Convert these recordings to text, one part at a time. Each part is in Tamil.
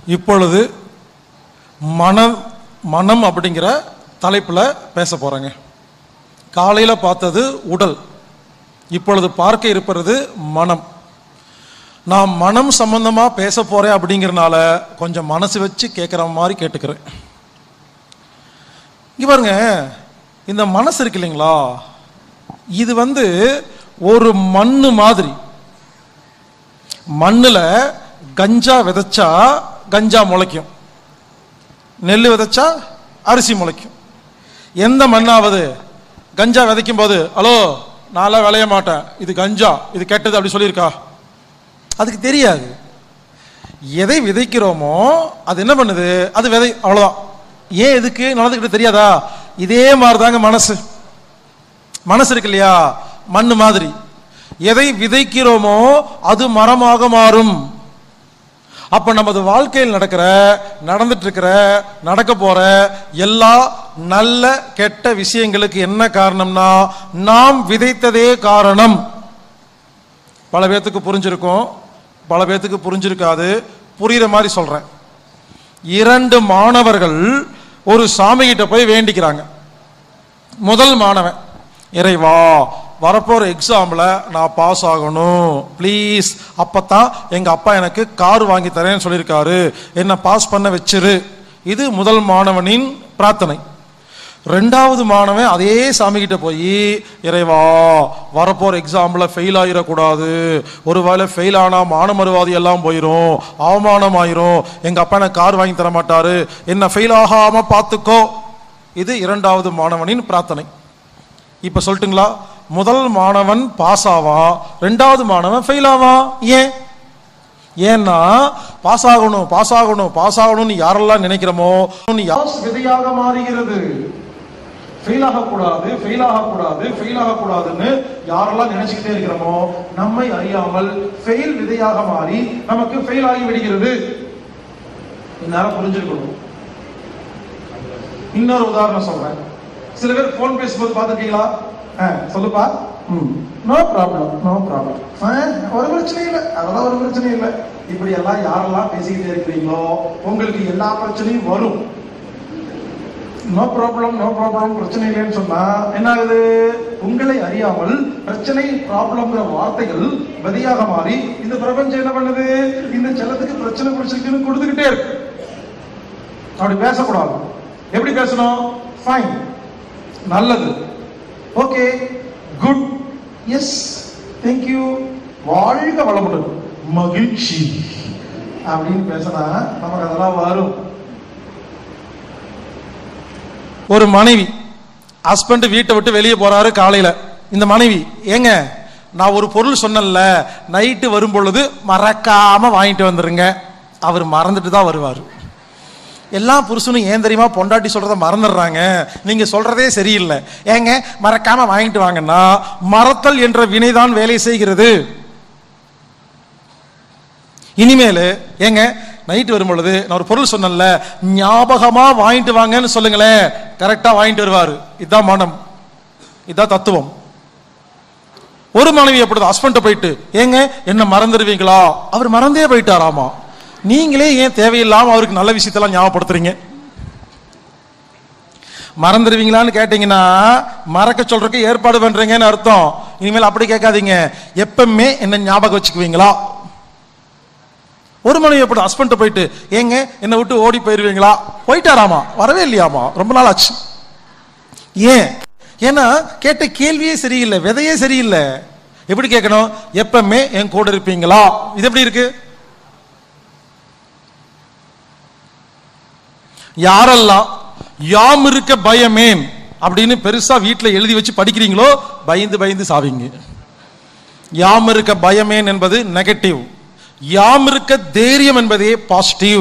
இப்பொழுது மனம் அப்படிங்கிற தலைப்பில் பேச போகிறேங்க. காலையில் பார்த்தது உடல், இப்பொழுது பார்க்க இருப்பது மனம். நான் மனம் சம்பந்தமாக பேச போகிறேன் அப்படிங்கிறனால கொஞ்சம் மனசு வச்சு கேட்குற மாதிரி கேட்டுக்கிறேன். இங்கே பாருங்க, இந்த மனசு இருக்கு இல்லைங்களா, இது ஒரு மண்ணு மாதிரி. மண்ணில் கஞ்சா விதைச்சா கஞ்சா முளைக்கும், நெல் விதைச்சா அரிசி முளைக்கும். எந்த மண்ணாவது கஞ்சா விதைக்கும் போது ஹலோ நான்லாம் விளைய மாட்டேன், இது கஞ்சா, இது கெட்டது அப்படி சொல்லியிருக்கா? அதுக்கு தெரியாது. எதை விதைக்கிறோமோ அது என்ன பண்ணுது, அது விதை, அவ்வளோதான். ஏன் எதுக்கு நடந்துக்கிட்டு தெரியாதா? இதே மாதிரி தாங்க மனசு இருக்கு இல்லையா, மண்ணு மாதிரி. எதை விதைக்கிறோமோ அது மரமாக மாறும். அப்ப நமது வாழ்க்கையில் நடந்துட்டு இருக்கிற நடக்க போற எல்லா நல்ல கெட்ட விஷயங்களுக்கு என்ன காரணம்னா நாம் விதைத்ததே காரணம். பல பேத்துக்கு புரிஞ்சிருக்கும், பல பேத்துக்கு புரிஞ்சிருக்காது. புரியுற மாதிரி சொல்றேன். 2 மாணவர்கள் ஒரு சாமி கிட்ட போய் வேண்டிக்கிறாங்க. முதல் மாணவன், இறைவா வரப்போற எக்ஸாம்ல நான் பாஸ் ஆகணும் ப்ளீஸ், அப்பத்தான் எங்க அப்பா எனக்கு கார் வாங்கி தரேன்னு சொல்லியிருக்காரு, என்ன பாஸ் பண்ண வச்சிரு. இது முதல் மாணவனின் பிரார்த்தனை. 2வது மாணவன் அதே சாமி கிட்ட போய், இறைவா வரப்போற எக்ஸாம்ல ஃபெயில் ஆயிடக்கூடாது, ஒருவேளை ஃபெயில் ஆனா மானமருவாதி எல்லாம் போயிரும், அவமானம் ஆயிரும், எங்க அப்பா எனக்கு கார் வாங்கி தர மாட்டாரு, என்ன ஃபெயில் ஆகாம பார்த்துக்கோ. இது 2வது மாணவனின் பிரார்த்தனை. இப்ப சொல்லட்டுங்களா, முதல் மாணவன் பாஸ் ஆவான், 2வது மாணவன் ஃபெயில் ஆவான். ஏன்னா பாஸ் ஆகணும்னு யாரெல்லாம் நினைக்கிறோமோ விதையாக மாறுகிறது. ஃபெயில் ஆகக்கூடாதுன்னு யாரெல்லாம் நினைச்சுக்கிட்டே இருக்கிறோமோ நம்மை அறியாமல் ஃபெயில் விதையாக மாறி நமக்கு ஃபெயில் ஆகி விடுகிறது. இந்நேரம் புரிஞ்சிருக்கணும். இன்னொரு உதாரணம் சொல்றேன். சில பேர் போன் பேசும்போது பார்த்துருக்கீங்களா? சொல்லுப்பா, நோ ப்ராப்ளம், ஒரு பிரச்சனை இல்லை, அதெல்லாம் ஒரு பிரச்சனை இல்லை. இப்படி எல்லாம் யாரெல்லாம் பேசிக்கிட்டே இருக்கிறீங்களோ உங்களுக்கு எல்லா பிரச்சனையும் வரும். நோ ப்ராப்ளம் பிரச்சனை இல்லைன்னு சொன்னா என்ன ஆகுது? உங்களை அறியாமல் பிரச்சனை ப்ராப்ளம்ங்கிற வார்த்தைகள் விதையாக மாறி இந்த பிரபஞ்சம் என்ன பண்ணுது, இந்த செல்லத்துக்கு பிரச்சனை பிடிச்சிருக்குன்னு கொடுத்துக்கிட்டே இருக்கு. அப்படி பேசக்கூடாது. எப்படி பேசணும்? ஃபைன், நல்லது, ஓகே, குட், எஸ், தேங்க்யூ, வாழ்க வளமுடன், மகிழ்ச்சி அப்படின்னு பேசினா நமக்கு அதெல்லாம் வரும். ஒரு மனைவி, ஹஸ்பண்ட் வீட்டை விட்டு வெளியே போறாரு காலையில. இந்த மனைவி, ஏங்க நான் ஒரு பொருள் சொன்னல, நைட்டு வரும் பொழுது மறக்காம வாங்கிட்டு வந்துருங்க. அவர் மறந்துட்டு தான் வருவார். எல்லா புருஷனும் ஏன் தெரியுமா பொண்டாட்டி சொல்றத மறந்துடுறாங்க. நீங்க சொல்றதே சரியில்லை, ஏங்க மறக்காம வாங்கிட்டு வாங்கன்னா மறத்தல் என்ற வினைதான் வேலை செய்கிறது. இனிமேல் ஏங்க நைட்டு வரும் பொழுது நான் ஒரு பொருள் சொன்னல, ஞாபகமா வாங்கிட்டு வாங்கன்னு சொல்லுங்களேன், கரெக்டா வாங்கிட்டு வருவாரு. இதுதான் மனம், இதுதான் தத்துவம். ஒரு மனைவி எப்படிதான் ஹஸ்பண்ட் போயிட்டு, ஏங்க என்ன மறந்துடுவீங்களா? அவர் மறந்தே போயிட்டாராமா. நீங்களே ஏன் தேவையில்லாம அவருக்கு நல்ல விஷயத்தெல்லாம் ஞாபகப்படுத்துறீங்க? மறந்துடுவீங்களான்னு கேட்டீங்கன்னா மறக்க சொல்றதுக்கு ஏற்பாடு பண்றீங்கன்னு அர்த்தம். இனிமேல் அப்படி கேட்காதீங்க, எப்பவுமே என்ன ஞாபகம் வச்சுக்குவீங்களா? ஒரு மனைவி எப்படி ஹஸ்பண்ட் போயிட்டு, ஏங்க என்னை விட்டு ஓடி போயிருவீங்களா? போயிட்டாராமா, வரவே இல்லையாமா, ரொம்ப நாள் ஆச்சு. ஏன்னா கேட்ட கேள்வியே சரியில்லை, விதையே சரியில்லை. எப்படி கேட்கணும்? எப்பவுமே என் கூட இருப்பீங்களா? இது எப்படி இருக்கு? யாரெல்லாம் யாம் இருக்க பயமேன் அப்படின்னு பெருசா வீட்டில் எழுதி வச்சு படிக்கிறீங்களோ பயந்து சாவீங்க. யாம் இருக்க பயமேன் என்பது நெகட்டிவ், யாம் இருக்க தைரியம் என்பதே பாசிட்டிவ்.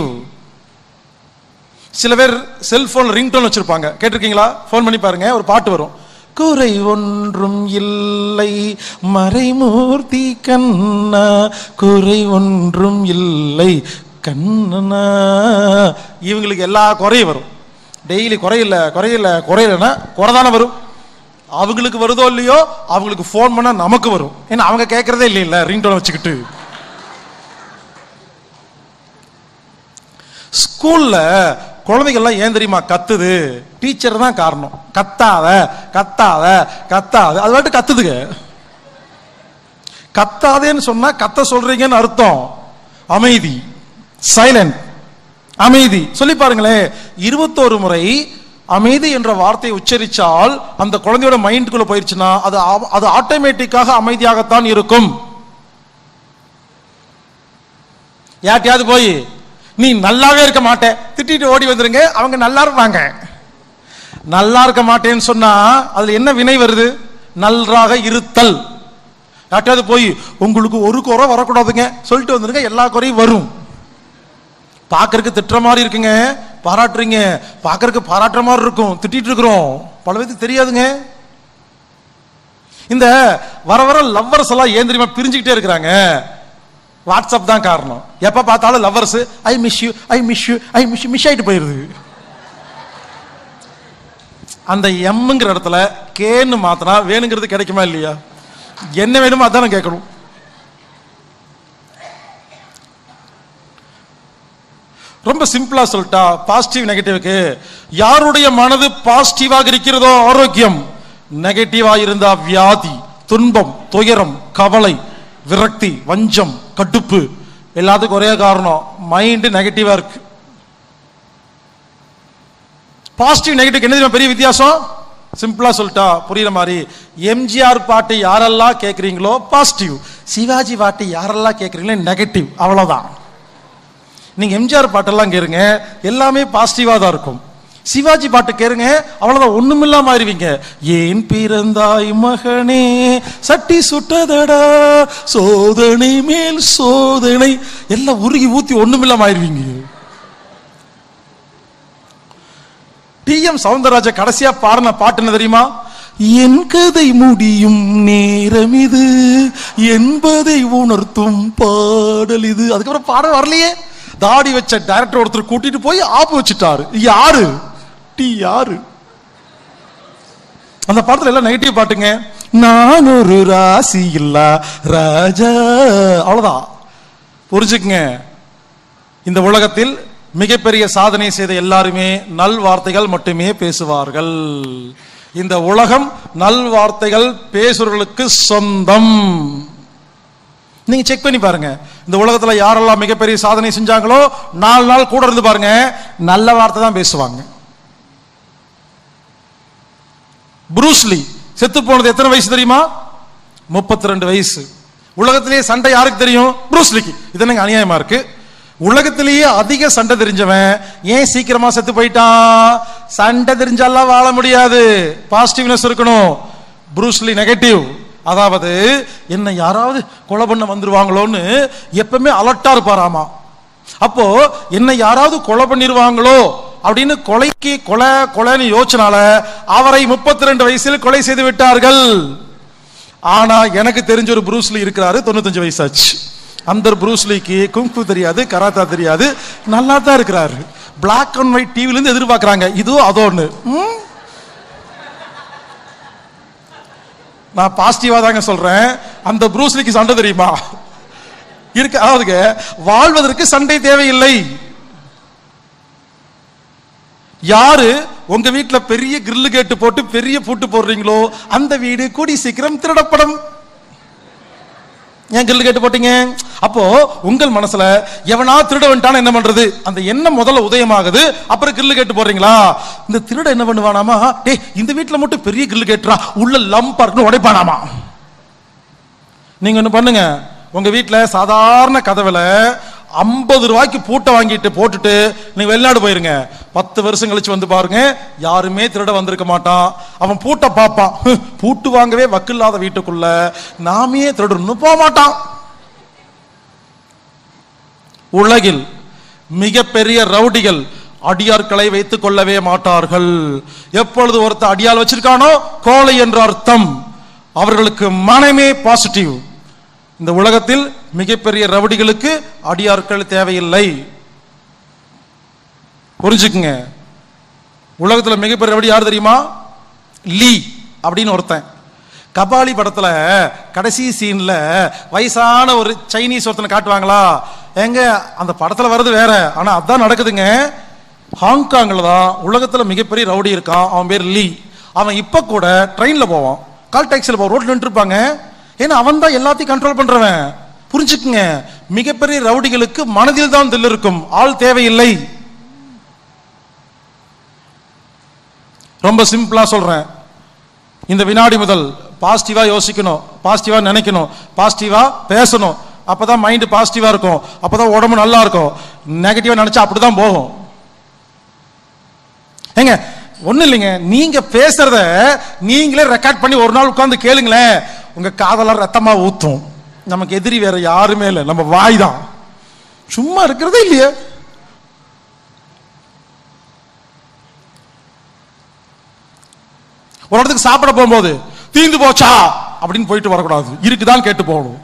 சில பேர் செல்போன் ரிங்டோன் வச்சிருப்பாங்க, கேட்டிருக்கீங்களா? போன் பண்ணி பாருங்க, ஒரு பாட்டு வரும். குறை ஒன்றும் இல்லை மறைமூர்த்தி கண்ணா, குறை ஒன்றும் இல்லை கண்ணனா. இவங்களுக்கு எல்லா குறையும் வரும். டெய்லி குறையில்லைன்னா குறைதானே வரும். அவங்களுக்கு வருதோ இல்லையோ, அவங்களுக்கு போன் பண்ணா நமக்கு வரும். ஏன்னா அவங்க கேட்கறதே இல்லை ரிங்டோன் வச்சுக்கிட்டு. ஸ்கூல்ல குழந்தைகள்லாம் ஏன் தெரியுமா கத்துது? டீச்சர் தான் காரணம். கத்தாத கத்தாத கத்தாத, அது வாட்டு கத்துதுங்க. கத்தாதேன்னு சொன்னா கத்த சொல்றீங்கன்னு அர்த்தம். அமைதி, சைலண்ட், அமைதி சொல்லி பாருங்களேன். 21 முறை அமைதி என்ற வார்த்தையை உச்சரிச்சால் அந்த குழந்தையோட மைண்டுக்குள்ள போயிருச்சுன்னா அது ஆட்டோமேட்டிக்காக அமைதியாகத்தான் இருக்கும். யார்ட்டையாவது போய் நீ நல்லாவே இருக்க மாட்டே திட்டிட்டு ஓடி வந்துருங்க, அவங்க நல்லா இருப்பாங்க. நல்லா இருக்க மாட்டேன்னு சொன்னா அதுல என்ன வினை வருது? நன்றாக இருத்தல். யார்ட்டையாவது போய் உங்களுக்கு ஒரு குறை வரக்கூடாதுங்க சொல்லிட்டு வந்துருங்க, எல்லா குறையும் வரும். பாக்குறதுக்கு திட்டுற மாதிரி இருக்குங்க, பாராட்டுறீங்க, பாக்குறதுக்கு பாராட்டுற மாதிரி இருக்கும், திட்டிட்டு இருக்கிறோம். பல பேருக்கு தெரியாதுங்க. இந்த வர வர லவ்வர்ஸ் எல்லாம் ஏன் தெரியுமா பிரிஞ்சுக்கிட்டே இருக்கிறாங்க? வாட்ஸ்அப் தான் காரணம். எப்ப பார்த்தாலும் lovers I miss you I miss you I miss you miss ஆயிட்டு போயிருது. அந்த எம்ங்கிற இடத்துல கேன்னு மாத்தினா வேணுங்கிறது கிடைக்குமா இல்லையா? என்ன வேணுமோ அதான் கேட்கணும். ரொம்ப சிம்பிளா சொல்லிட்டா பாசிட்டிவ் நெகட்டிவ்க்கு, யாருடைய மனது பாசிட்டிவாக இருக்கிறதோ ஆரோக்கியம், நெகட்டிவா இருந்தா வியாதி, துன்பம், துயரம், கவலை, விரக்தி, வஞ்சம், கடுப்பு, எல்லாத்துக்கும் ஒரே காரணம் மைண்ட் நெகட்டிவா இருக்கு. பாசிட்டிவ் நெகட்டிவ் என்ன பெரிய வித்தியாசம்? சிம்பிளா சொல்லிட்டா புரியுற மாதிரி, எம்ஜிஆர் பாட்டு யாரெல்லாம் கேட்கறீங்களோ பாசிட்டிவ், சிவாஜி பாட்டு யாரெல்லாம் கேட்கறீங்களோ நெகட்டிவ். அவ்வளவுதான். நீங்க எம்ஜிஆர் பாட்டெல்லாம் கேளுங்க, எல்லாமே பாசிட்டிவா தான் இருக்கும். சிவாஜி பாட்டு கேளுங்க, அவ்வளவுதான், ஒண்ணுமில்லாம ஆயிருவீங்க. ஏன் பிறந்தாய் மகனே சட்டி சுட்டதடா சோதனை மேல் சோதனை, எல்லாம் உருகி ஊத்தி ஒண்ணுமில்லாம ஆயிருவீங்க. டி.எம். சௌந்தரராஜ கடைசியா பாடின பாட்டு என்ன தெரியுமா? என் கதை முடியும் நேரம் இது என்பதை உணர்த்தும் பாடல் இது. அதுக்கப்புறம் பாடல் வரலையே. தாடி வச்ச டைரக்டர் ஒருத்தர் கூட்டிட்டு போய் ஆப்பு வச்சுட்டாரு. யாரு? யாரு? அந்த பாடத்துல எல்லாம் நெகட்டிவ் பாட்டுங்க. நான் ஒரு ராசி இல்ல ராஜா, அவ்வளவுதான். புரிஞ்சுக்குங்க, இந்த உலகத்தில் மிகப்பெரிய சாதனை செய்த எல்லாருமே நல் வார்த்தைகள் மட்டுமே பேசுவார்கள். இந்த உலகம் நல் வார்த்தைகள் பேசுறவர்களுக்கு சொந்தம். நீங்க செக் பண்ணி பாருங்க, இந்த உலகத்துல யாரெல்லாம் மிகப்பெரிய சாதனை செஞ்சாங்களோ 4 நாள் கூட இருந்து பாருங்க, நல்ல வார்த்தை தான் பேசுவாங்க. புரூஸ்லி செத்து போனது எத்தனை வயசு தெரியுமா? 32 வயசு. உலகத்திலேயே சண்டை யாருக்கு தெரியும்? புரூஸ்லிக்கு. இது எனக்கு அநியாயமா இருக்கு. உலகத்திலேயே அதிக சண்டை தெரிஞ்சவன் ஏன் சீக்கிரமா செத்து போயிட்டான்? சண்டை தெரிஞ்சாலாம் வாழ முடியாது, பாசிட்டிவ்னஸ் இருக்கணும். புரூஸ்லி நெகட்டிவ், அதாவது என்ன யாராவது கொலை பண்ண வந்துருவாங்களோன்னு எப்பவுமே அலர்ட்டா இருப்பாராமா. அப்போ என்ன யாராவது கொலை பண்ணிருவாங்களோ அப்படின்னு கொலைக்கு கொலை கொலைன்னு யோசனால அவரை 32 வயசில் கொலை செய்து விட்டார்கள். ஆனா எனக்கு தெரிஞ்ச ஒரு புரூஸ்லி இருக்கிறாரு, 95 வயசாச்சு. அந்த புரூஸ்லிக்கு குங்ஃபு தெரியாது, கராத்தா தெரியாது, நல்லா தான் இருக்கிறாரு. பிளாக் அண்ட் ஒயிட் டிவில இருந்து எதிர்பார்க்கறாங்க இதோ அதோன்னு. நான் பாசிட்டிவா தாங்க சொல்றேன். அந்த புரூஸ்லிக்கு சண்டை தெரியுமா இருக்கு? அதாவது வாழ்வதற்கு சண்டை தேவையில்லை. யாரு உங்க வீட்டுல பெரிய கிரில் கேட்டு போட்டு பெரிய பூட்டு போடுறீங்களோ அந்த வீடு கூடி சீக்கிரம் திருடப்படும். ஏன் கிரில் கேட்டு போட்டீங்க? அப்போ உங்கள் மனசுல எவனா திருட வந்துட்டான என்ன பண்றது அந்த எண்ணம் முதல்ல உதயமாகுது. அப்புறம் கிரில் கேட்டு போடுறீங்களா? இந்த திருட என்ன பண்ணுவானாமா, டேய் இந்த வீட்டுல மட்டும் பெரிய கிரில் கேட்டுறா உள்ள லம்பார்னு உடைப்பானாமா. நீங்க ஒண்ணு பண்ணுங்க, உங்க வீட்டுல சாதாரண கதவுல 50 ரூபாய்க்கு பூட்டை வாங்கிட்டு போட்டுட்டு நீங்க வெளிநாடு போயிருங்க. 10 வருஷம் கழிச்சு வந்து பாருங்க, யாருமே திருட வந்திருக்க மாட்டான். அவன் பூட்டை பார்ப்பான், பூட்டு வாங்கவே வக்கில்லாத வீட்டுக்குள்ள நாமே திருடணும் போக மாட்டான். உலகில் மிகப்பெரிய ரவுடிகள் அடியார்களை வைத்துக் கொள்ளவே மாட்டார்கள். எப்பொழுது ஒருத்தர் அடியால் வச்சிருக்கானோ கோழை என்ற அர்த்தம். அவர்களுக்கு மனமே பாசிட்டிவ். இந்த உலகத்தில் மிகப்பெரிய ரவுடிகளுக்கு அடியார்கள் தேவையில்லை. புரிஞ்சுக்குங்க. உலகத்தில் மிகப்பெரிய ரவுடி யார் தெரியுமா? லீ அப்படின்னு ஒருத்தன். கபாலி படத்துல கடைசி சீன்ல வயசான ஒரு சைனீஸ் ஒருத்தனை காட்டுவாங்களா? எங்க அந்த படத்துல வர்றது வேற, ஆனா அதான் நடக்குதுங்க. ஹாங்காங்ல தான் உலகத்துல மிகப்பெரிய ரவுடி இருக்கான். அவன் பேர் லீ. அவன் இப்ப கூட ட்ரெயின்ல போவான், கால் டாக்ஸில போவான், ரோட்ல நின்று இருப்பாங்க. ஏன்னா அவன் தான் எல்லாத்தையும் கண்ட்ரோல் பண்றவன். புரிஞ்சுக்குங்க, மிகப்பெரிய ரவுடிகளுக்கு மனதில் தான் தில் இருக்கும், ஆள் தேவையில்லை. ரொம்ப சிம்பிளா சொல்றேன். இந்த வினாடி முதல் பாசிட்டிவா யோசிக்கணும், பாசிட்டிவா நினைக்கணும், பாசிட்டிவா பேசணும். அப்பதான் மைண்ட் பாசிட்டிவா இருக்கும், அப்பதான் உடம்பு நல்லா இருக்கும். நெகட்டிவா நினைச்சா அப்படிதான் போகும். ஏங்க ஒண்ணு இல்லைங்க, நீங்க பேசுறத நீங்களே ரெக்கார்ட் பண்ணி ஒரு நாள் உட்கார்ந்து கேளுங்களேன், உங்க காதெல்லாம் ரத்தமா ஊத்தும். நமக்கு எதிரி வேற யாருமே இல்லை, நம்ம வாய் தான். சும்மா இருக்கிறதே இல்லையே. ஒரு இடத்துக்கு சாப்பிட போகும்போது தீந்து போச்சா அப்படின்னு போயிட்டு வரக்கூடாது, இருக்குதான் கேட்டு போகணும்.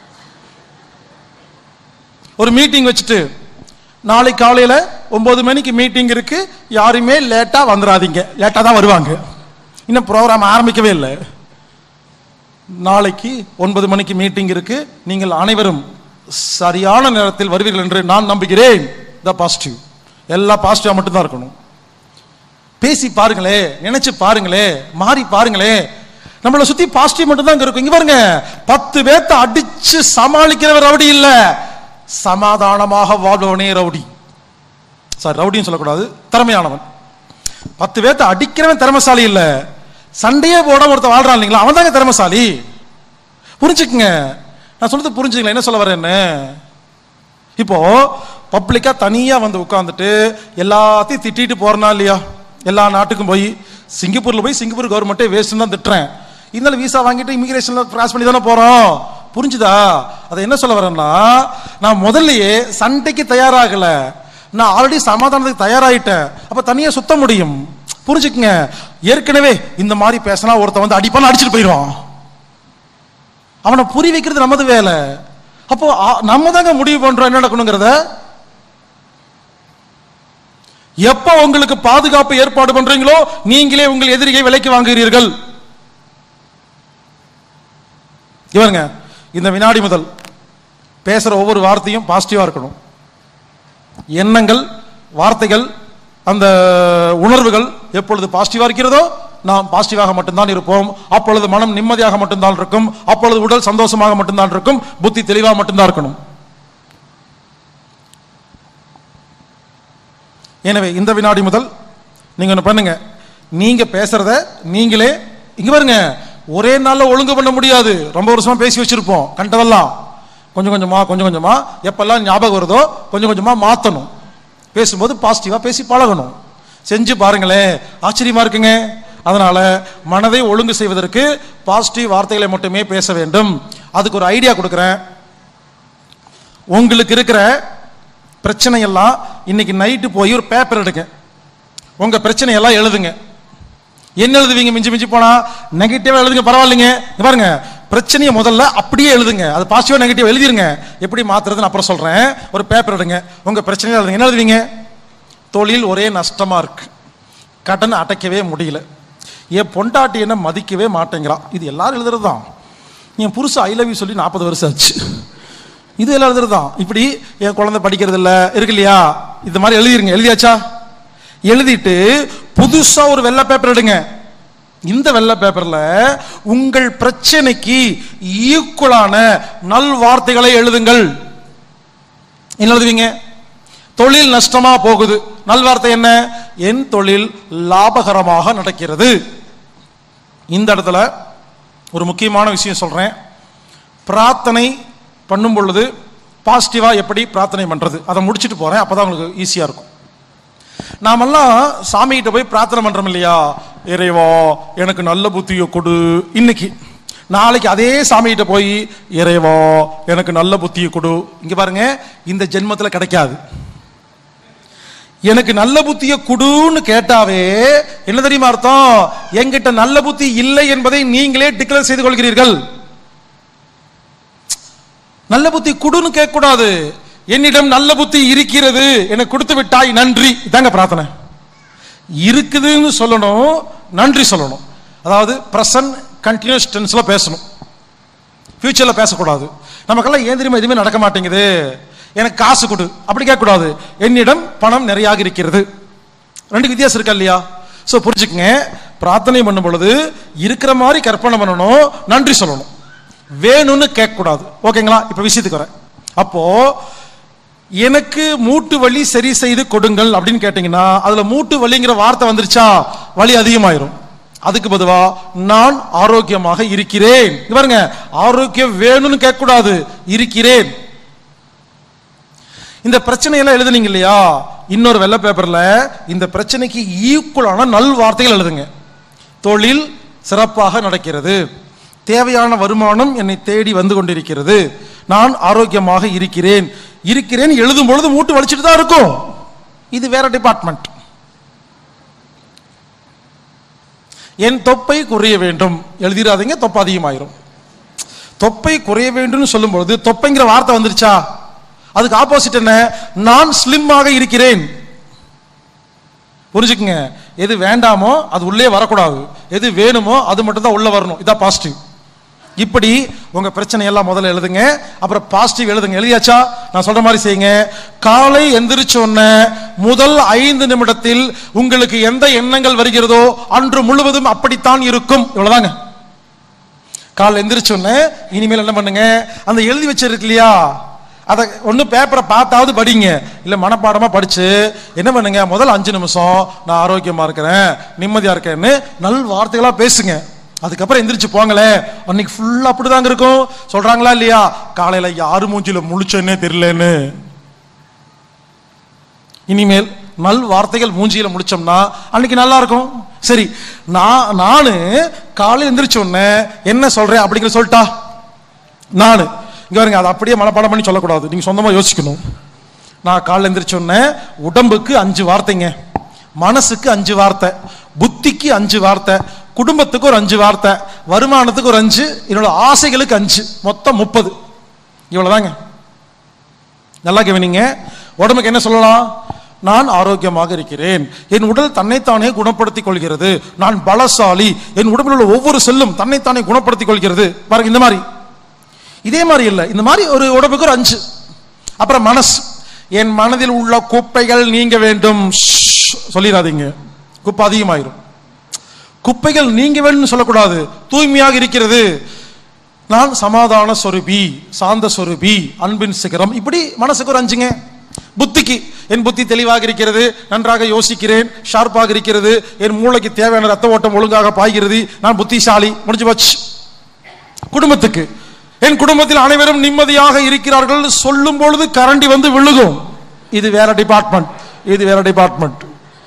ஒரு மீட்டிங் வச்சுட்டு நாளைக்கு காலையில 9 மணிக்கு மீட்டிங் இருக்கு, யாருமே லேட்டா வந்துடாதீங்க. லேட்டா தான் வருவாங்க, இன்னும் ப்ரோக்ராம் ஆரம்பிக்கவே இல்லை. நாளைக்கு 9 மணிக்கு மீட்டிங் இருக்கு, நீங்கள் அனைவரும் சரியான நேரத்தில் வருவீர்கள் என்று நான் நம்புகிறேன். The positive. எல்லாம் பாசிட்டிவா மட்டும்தான் இருக்கணும். பேசி பாருங்களே, நினைச்சு பாருங்களே, மாறி பாருங்களே. நம்மளை சுத்தி பாசிட்டிவ் மட்டும் தான் இருக்கும். இங்க பாருங்க, 10 பேர்த்த அடிச்சு சமாளிக்கிறவர் ரவுடி இல்ல, சமாதானமாக வாழ்பவனே ரவுடி. சாரி, ரவுடின்னு சொல்லக்கூடாது, திறமையானவன். 10 பேர்த்த அடிக்கிறவன் திறமைசாலி இல்ல, சண்டையே போட ஒருத்த வாழ்றான் இல்லைங்களா, அவன் தாங்க திறமைசாலி. புரிஞ்சுக்குங்க, நான் சொல்றது புரிஞ்சுங்களா என்ன சொல்ல வரேன்னு. இப்போ பப்ளிக்கா தனியா வந்து உட்கார்ந்துட்டு எல்லாத்தையும் திட்டிட்டு போறனா இல்லையா? எல்லா நாட்டுக்கும் போய் சிங்கப்பூர்ல போய் சிங்கப்பூர் கவர்மெண்ட்டே வேஸ்ட் தான் திட்டுறேன். இருந்தாலும் விசா வாங்கிட்டு இமிகிரேஷன்ல கிராஸ் பண்ணி தானே போறோம். புரிஞ்சுதா? அதை என்ன சொல்ல வரேன்னா, நான் முதல்லயே சண்டைக்கு தயாராகல, நான் ஆல்ரெடி சமாதானத்துக்கு தயாராயிட்டேன். அப்ப தனியா சுத்த முடியும். புரிஞ்சுக்குங்க, ஏற்கனவே இந்த மாதிரி பேசினா ஒருத்த வந்து அடிப்பான அடிச்சுட்டு போயிடுவான். அவனை புரி வைக்கிறது நமது வேலை. அப்போ நம்ம தாங்க முடிவு பண்றோம் என்ன நடக்கணுங்கிறத. எப்ப உங்களுக்கு பாதுகாப்பு ஏற்பாடு பண்றீங்களோ நீங்களே உங்கள் எதிரியை விலைக்கு வாங்குகிறீர்கள். இவருங்க, இந்த வினாடி முதல் பேசுற ஒவ்வொரு வார்த்தையும் பாசிட்டிவா இருக்கணும். எண்ணங்கள், வார்த்தைகள், அந்த உணர்வுகள் எப்பொழுது பாசிட்டிவா இருக்கிறதோ நாம் பாசிட்டிவாக மட்டும்தான் இருப்போம். அப்பொழுது மனம் நிம்மதியாக மட்டும்தான் இருக்கும், அப்பொழுது உடல் சந்தோஷமாக மட்டும்தான் இருக்கும், புத்தி தெளிவாக மட்டும்தான் இருக்கணும். எனவே இந்த வினாடி முதல் நீங்க ஒன்று பண்ணுங்க, நீங்க பேசுறத நீங்களே. இங்க பாருங்க, ஒரே நாள்ல ஒழுங்கு பண்ண முடியாது. ரொம்ப வருஷமா பேசி வச்சிருப்போம் கண்டதெல்லாம், கொஞ்சம் கொஞ்சமா எப்பெல்லாம் ஞாபகம் வருதோ கொஞ்சம் கொஞ்சமா மாத்தணும். பேசும்போது பாசிட்டிவா பேசி பழகணும். செஞ்சு பாருங்களேன், ஆச்சரியமா இருக்குங்க. அதனால மனதை ஒழுங்கு செய்வதற்கு பாசிட்டிவ் வார்த்தைகளை மட்டுமே பேச வேண்டும். அதுக்கு ஒரு ஐடியா கொடுக்குறேன். உங்களுக்கு இருக்கிற பிரச்சனை எல்லாம் இன்னைக்கு நைட்டு போய் ஒரு பேப்பர் எடுங்க, உங்க பிரச்சனை எல்லாம் எழுதுங்க. என்ன எழுதுவீங்க? மிஞ்சி மிஞ்சி போனா நெகட்டிவா எழுதுங்க, பரவாயில்லைங்க. பாருங்க, பிரச்சனையை முதல்ல அப்படியே எழுதுங்க, அது பாசிட்டிவா நெகட்டிவ் எழுதிருங்க. எப்படி மாத்துறதுன்னு அப்புறம் சொல்றேன். ஒரு பேப்பர் எடுங்க, உங்க பிரச்சனையை எழுதுங்க. என்ன எழுதுவீங்க? தொழில் ஒரே நஷ்டமா இருக்கு, கடன் அடைக்கவே முடியல, என் பொண்டாட்டி என்ன மதிக்கவே மாட்டேங்கிறான். இது எல்லாரும் எழுதுறது தான். என் புருஷன் ஐ லவ் யூ சொல்லி 40 வருஷம் ஆச்சு, இது எல்லாம் எழுதுறதுதான். இப்படி என் குழந்தை படிக்கிறது இல்லை இருக்கு இல்லையா, இந்த மாதிரி எழுதிருங்க. எழுதியாச்சா? எழுதிட்டு புதுசா ஒரு வெள்ளை பேப்பர் எடுங்க. இந்த வெள்ளை பேப்பர்ல உங்கள் பிரச்சனைக்கு ஈக்குவலான நல் வார்த்தைகளை எழுதுங்கள். என்ன எழுதுவீங்க? தொழில் நஷ்டமா போகுது, நல்வார்த்தை என்ன? என் தொழில் லாபகரமாக நடக்கிறது. இந்த இடத்துல ஒரு முக்கியமான விஷயம் சொல்றேன். பிரார்த்தனை பண்ணும் பொழுது பாசிட்டிவா எப்படி பிரார்த்தனை பண்றது, அதை முடிச்சுட்டு போறேன், அப்பதான் உங்களுக்கு ஈஸியா இருக்கும். நாமெல்லாம் சாமி கிட்ட போய் பிரார்த்தனை பண்றோம் இல்லையா, இறைவா எனக்கு நல்ல புத்தியை கொடு இன்னைக்கு. நாளைக்கு அதே சாமி கிட்ட போய் இறைவா எனக்கு நல்ல புத்தியை கொடு. இங்க பாருங்க, இந்த ஜென்மத்துல கிடைக்காது. எனக்கு நல்ல புத்தியை கொடுன்னு கேட்டாவே என்ன தெரியுமா அர்த்தம்? என்கிட்ட நல்ல புத்தி இல்லை என்பதை நீங்களே டிக்ளேர் செய்து கொள்கிறீர்கள். நல்ல புத்தி கொடுன்னு கேட்க கூடாது. என்னிடம் நல்ல புத்தி இருக்கிறது, எனக்கு கொடுத்து விட்டாய் நன்றி, இதாங்க பிரார்த்தனை. இருக்குதுன்னு சொல்லணும், நன்றி சொல்லணும். அதாவது பிரசன்ட் கண்டினியூஸ் டென்ஸ்ல பேசணும், ஃபியூச்சர்ல பேசக்கூடாது. நமக்கெல்லாம் ஏன் தெரியுமா எதுவுமே நடக்க மாட்டேங்குது, எனக்கு காசு கொடு அப்படி கேட்கக்கூடாது, என்னிடம் பணம் நிறையாக இருக்கிறது. ரெண்டு வித்தியாசம் இருக்கா இல்லையா? ஸோ புரிஞ்சுக்கங்க, பிரார்த்தனை பண்ணும் பொழுது இருக்கிற மாதிரி கற்பனை பண்ணணும், நன்றி சொல்லணும், வேணும்னு கேட்கக்கூடாது. ஓகேங்களா? இப்ப விஷயத்துக்கு வரேன். அப்போ எனக்கு மூட்டு வலி சரி செய்து கொடுங்கள் அப்படின்னு கேட்டீங்கன்னா அதுல மூட்டு வலிங்கிற வார்த்தை வந்துருச்சா வலி அதிகமாயிரும். அதுக்கு பொதுவா நான் ஆரோக்கியமாக இருக்கிறேன். பாருங்க, ஆரோக்கியம் வேணும்னு கேட்க கூடாது, இருக்கிறேன். இந்த பிரச்சனையெல்லாம் எழுதுனீங்க இல்லையா, இன்னொரு வெள்ளை பேப்பர்ல இந்த பிரச்சனைக்கு ஈக்குவலான நல் வார்த்தைகள் எழுதுங்க. தொழில் சிறப்பாக நடக்கிறது, தேவையான வருமானம் என்னை தேடி வந்து கொண்டிருக்கிறது, நான் ஆரோக்கியமாக இருக்கிறேன். இருக்கிறேன் எழுதும் பொழுது மூட்டு வலிச்சுட்டு தான் இருக்கும். இது வேற டிபார்ட்மெண்ட். என் தொப்பை குறைய வேண்டும் எழுதிடாதீங்க, தொப்பை அதிகமாயிரும். தொப்பை குறைய வேண்டும் சொல்லும் பொழுது தொப்பைங்கிற வார்த்தை வந்துருச்சா, அதுக்கு ஆப்போசிட் என்ன, நான் ஸ்லிம்மாக இருக்கிறேன். புரிஞ்சுக்குங்க, எது வேண்டாமோ அது உள்ளே வரக்கூடாது, எது வேணுமோ அது மட்டும் தான் உள்ள வரணும். இதான் பாசிட்டிவ். இப்படி உங்க பிரச்சனை எல்லாம் முதல்ல எழுதுங்க, அப்புறம் பாசிட்டிவ் எழுதுங்க. எழுதியாச்சா? நான் சொல்ற மாதிரி செய்யுங்க. காலை எந்திரிச்சோன்ன முதல் 5 நிமிடத்தில் உங்களுக்கு எந்த எண்ணங்கள் வருகிறதோ அன்று முழுவதும் அப்படித்தான் இருக்கும். இவ்வளவுதாங்க. காலை எந்திரிச்சோன்ன இனிமேல் என்ன பண்ணுங்க, அந்த எழுதி வச்சிருக்கு இல்லையா, அதை ஒன்று பேப்பரை பார்த்தாவது படிங்க, இல்லை மனப்பாடமாக படிச்சு என்ன பண்ணுங்க, முதல் 5 நிமிஷம் நான் ஆரோக்கியமா இருக்கிறேன், நிம்மதியா இருக்கேன்னு நல் வார்த்தைகளா பேசுங்க. அதுக்கப்புறம் எந்திரிச்சு போங்களே, அன்னைக்கு ஃபுல்லா அப்படிதாங்க இருக்கும். சொல்றாங்களா இல்லையா, காலையில யாரு மூஞ்சில முழிச்சேன்னே தெரியலன்னு. இனிமேல் நல் வார்த்தைகள் மூஞ்சியில முடிச்சோம்னா அன்னைக்கு நல்லா இருக்கும். சரி, நானு காலையில் எந்திரிச்ச உடனே என்ன சொல்றேன் அப்படிங்கிற சொல்லிட்டா, நானு இங்க பாருங்க, அதை அப்படியே மனப்பாடம் பண்ணி சொல்லக்கூடாது, நீங்க சொந்தமா யோசிக்கணும். நான் காலையில் எந்திரிச்ச உடனே உடம்புக்கு 5 வார்த்தைங்க, மனசுக்கு 5 வார்த்தை, புத்திக்கு 5 வார்த்தை, குடும்பத்துக்கு ஒரு 5 வார்த்தை, வருமானத்துக்கு ஒரு 5, என்னோட ஆசைகளுக்கு 5, மொத்தம் 30. இவ்வளவுதாங்க. நல்லா கவனிங்க. உடம்புக்கு என்ன சொல்லலாம், நான் ஆரோக்கியமாக இருக்கிறேன், என் உடல் தன்னைத்தானே குணப்படுத்திக் கொள்கிறது, நான் பலசாலி, என் உடம்பில் உள்ள ஒவ்வொரு செல்லும் தன்னைத்தானே குணப்படுத்திக் கொள்கிறது. பாருங்க, இந்த மாதிரி. இதே மாதிரி இல்லை, இந்த மாதிரி ஒரு உடம்புக்கு ஒரு 5. அப்புறம் மனசு, என் மனதில் உள்ள குப்பைகள் நீங்க வேண்டும். சொல்லிடாதீங்க, குப்பை அதிகமாயிரும். குப்பைகள் நீங்க வேண்டும் சொல்லக்கூடாது, தூய்மையாக இருக்கிறது, நான் சமாதான சொரூபி, சாந்த சொரூபி, அன்பின் சிகரம். இப்படி மனசுக்கு ஒரு 5ங்க. புத்திக்கு, என் புத்தி தெளிவாக இருக்கிறது, நன்றாக யோசிக்கிறேன், ஷார்ப்பாக இருக்கிறது, என் மூளைக்கு தேவையான ரத்த ஓட்டம் ஒழுங்காக பாய்கிறது, நான் புத்திசாலி. முடிஞ்சு போச்சு. குடும்பத்துக்கு, என் குடும்பத்தில் அனைவரும் நிம்மதியாக இருக்கிறார்கள் சொல்லும் பொழுது கரண்டி வந்து விழுகும். இது வேற டிபார்ட்மெண்ட், இது வேற டிபார்ட்மெண்ட்.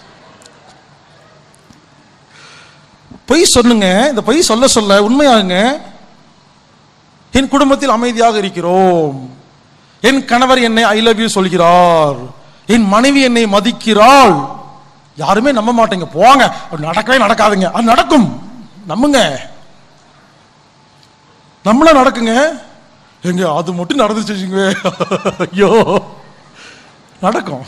பொய் சொல்லுங்க, இந்த பொய் சொல்ல சொல்ல உண்மையாகுங்க. என் குடும்பத்தில் அமைதியாக இருக்கிறோம், என் கணவர் என்னை ஐ லவ் யூ சொல்கிறார், என் மனைவி என்னை மதிக்கிறாள். யாருமே நம்ப மாட்டேங்க, போங்க, நடக்கவே நடக்காதுங்க. அது நடக்கும், நம்புங்க, நம்மள நடக்குங்க. எங்க அது மட்டும் நடந்துச்சுங்க, ஐயோ நடக்கும்.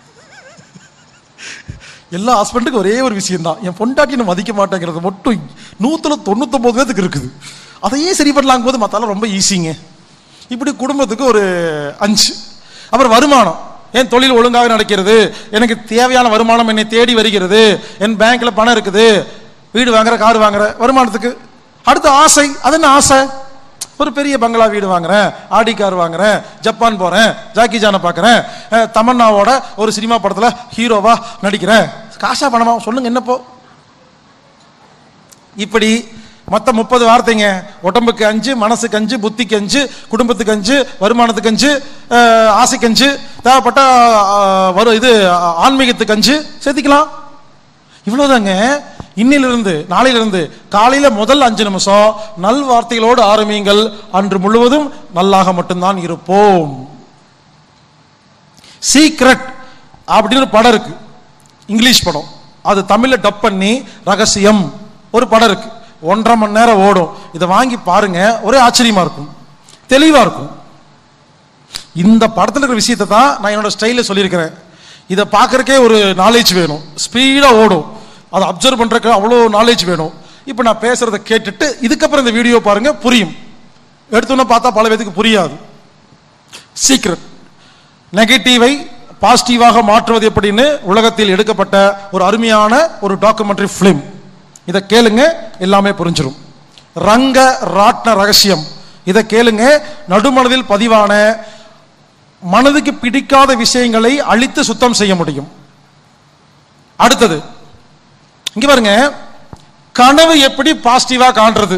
எல்லா ஹஸ்பண்டுக்கும் ஒரே ஒரு விஷயம் தான், என் பொண்டாட்டி என்ன மதிக்க மாட்டேங்கிறது மட்டும் 199 பேருக்கு இருக்குது. அதையே சரி பண்ணலாங்க போது மத்தால ரொம்ப ஈஸிங்க. இப்படி குடும்பத்துக்கு ஒரு 5. அப்புறம் வருமானம், என் தொழில் ஒழுங்காக நடக்கிறது, எனக்கு தேவையான வருமானம் என்னை தேடி வருகிறது, என் பேங்க்ல பணம் இருக்குது, வீடு வாங்குற, கார் வாங்குற, வருமானத்துக்கு. அடுத்த ஆசை, அது என்ன ஆசை, ஒரு பெரிய பங்களா வீடு வாங்குறேன், ஆடி கார் வாங்குறேன், ஜப்பான் போறேன், ஜாக்கி ஜானை பார்க்கறேன், தமன்னாவோட ஒரு சினிமா படத்துல ஹீரோவா நடிக்கிறேன். காசா பணமா சொல்லுங்க என்னப்போ. இப்படி மொத்தம் 30 வார்த்தைங்க. உடம்புக்கு 5, மனசுக்கு 5, புத்திக்கு 5, குடும்பத்துக்கு 5, வருமானத்துக்கு 5, ஆசைக்கு 5, தேவைப்பட்ட இது ஆன்மீகத்துக்கு 5 சேர்த்திக்கலாம். இவ்வளவுதாங்க. இன்னிலிருந்து, நாளையிலிருந்து காலையில முதல் 5 நிமிஷம் நல் வார்த்தைகளோடு ஆரம்பியுங்கள், அன்று முழுவதும் நல்லாக மட்டும்தான் இருப்போம். சீக்ரெட் அப்படின்னு ஒரு படம் இருக்கு, இங்கிலீஷ் படம். அது தமிழ்ல டப் பண்ணி ரகசியம் ஒரு படம் இருக்கு, 1.5 மணி நேரம் ஓடும். இதை வாங்கி பாருங்க, ஒரே ஆச்சரியமா இருக்கும், தெளிவா இருக்கும். இந்த படத்துல இருக்கிற விஷயத்தை தான் நான் என்னோட ஸ்டைல சொல்லியிருக்கிறேன். இதை பார்க்கறக்கே ஒரு நாலேஜ் வேணும், ஸ்பீடா ஓடும், அதை அப்சர்வ் பண்றதுக்கு அவ்வளோ நாலேஜ் வேணும். இப்போ நான் பேசுறதை கேட்டுட்டு இதுக்கப்புறம் இந்த வீடியோ பாருங்க, புரியும். எடுத்தோன்னு பார்த்தா பல பேருக்கு புரியாது. சீக்ரெட். நெகட்டிவை பாசிட்டிவாக மாற்றுவது எப்படின்னு உலகத்தில் எடுக்கப்பட்ட ஒரு அருமையான ஒரு டாக்குமெண்ட்ரி பிலிம். இதை கேளுங்க, எல்லாமே புரிஞ்சிடும். ரங்க ராட்ன ரகசியம். இதை கேளுங்க, நடுமனதில் பதிவான மனதுக்கு பிடிக்காத விஷயங்களை அழித்து சுத்தம் செய்ய முடியும். அடுத்தது இங்க பாருங்க, கனவு எப்படி பாசிட்டிவா காண்றது.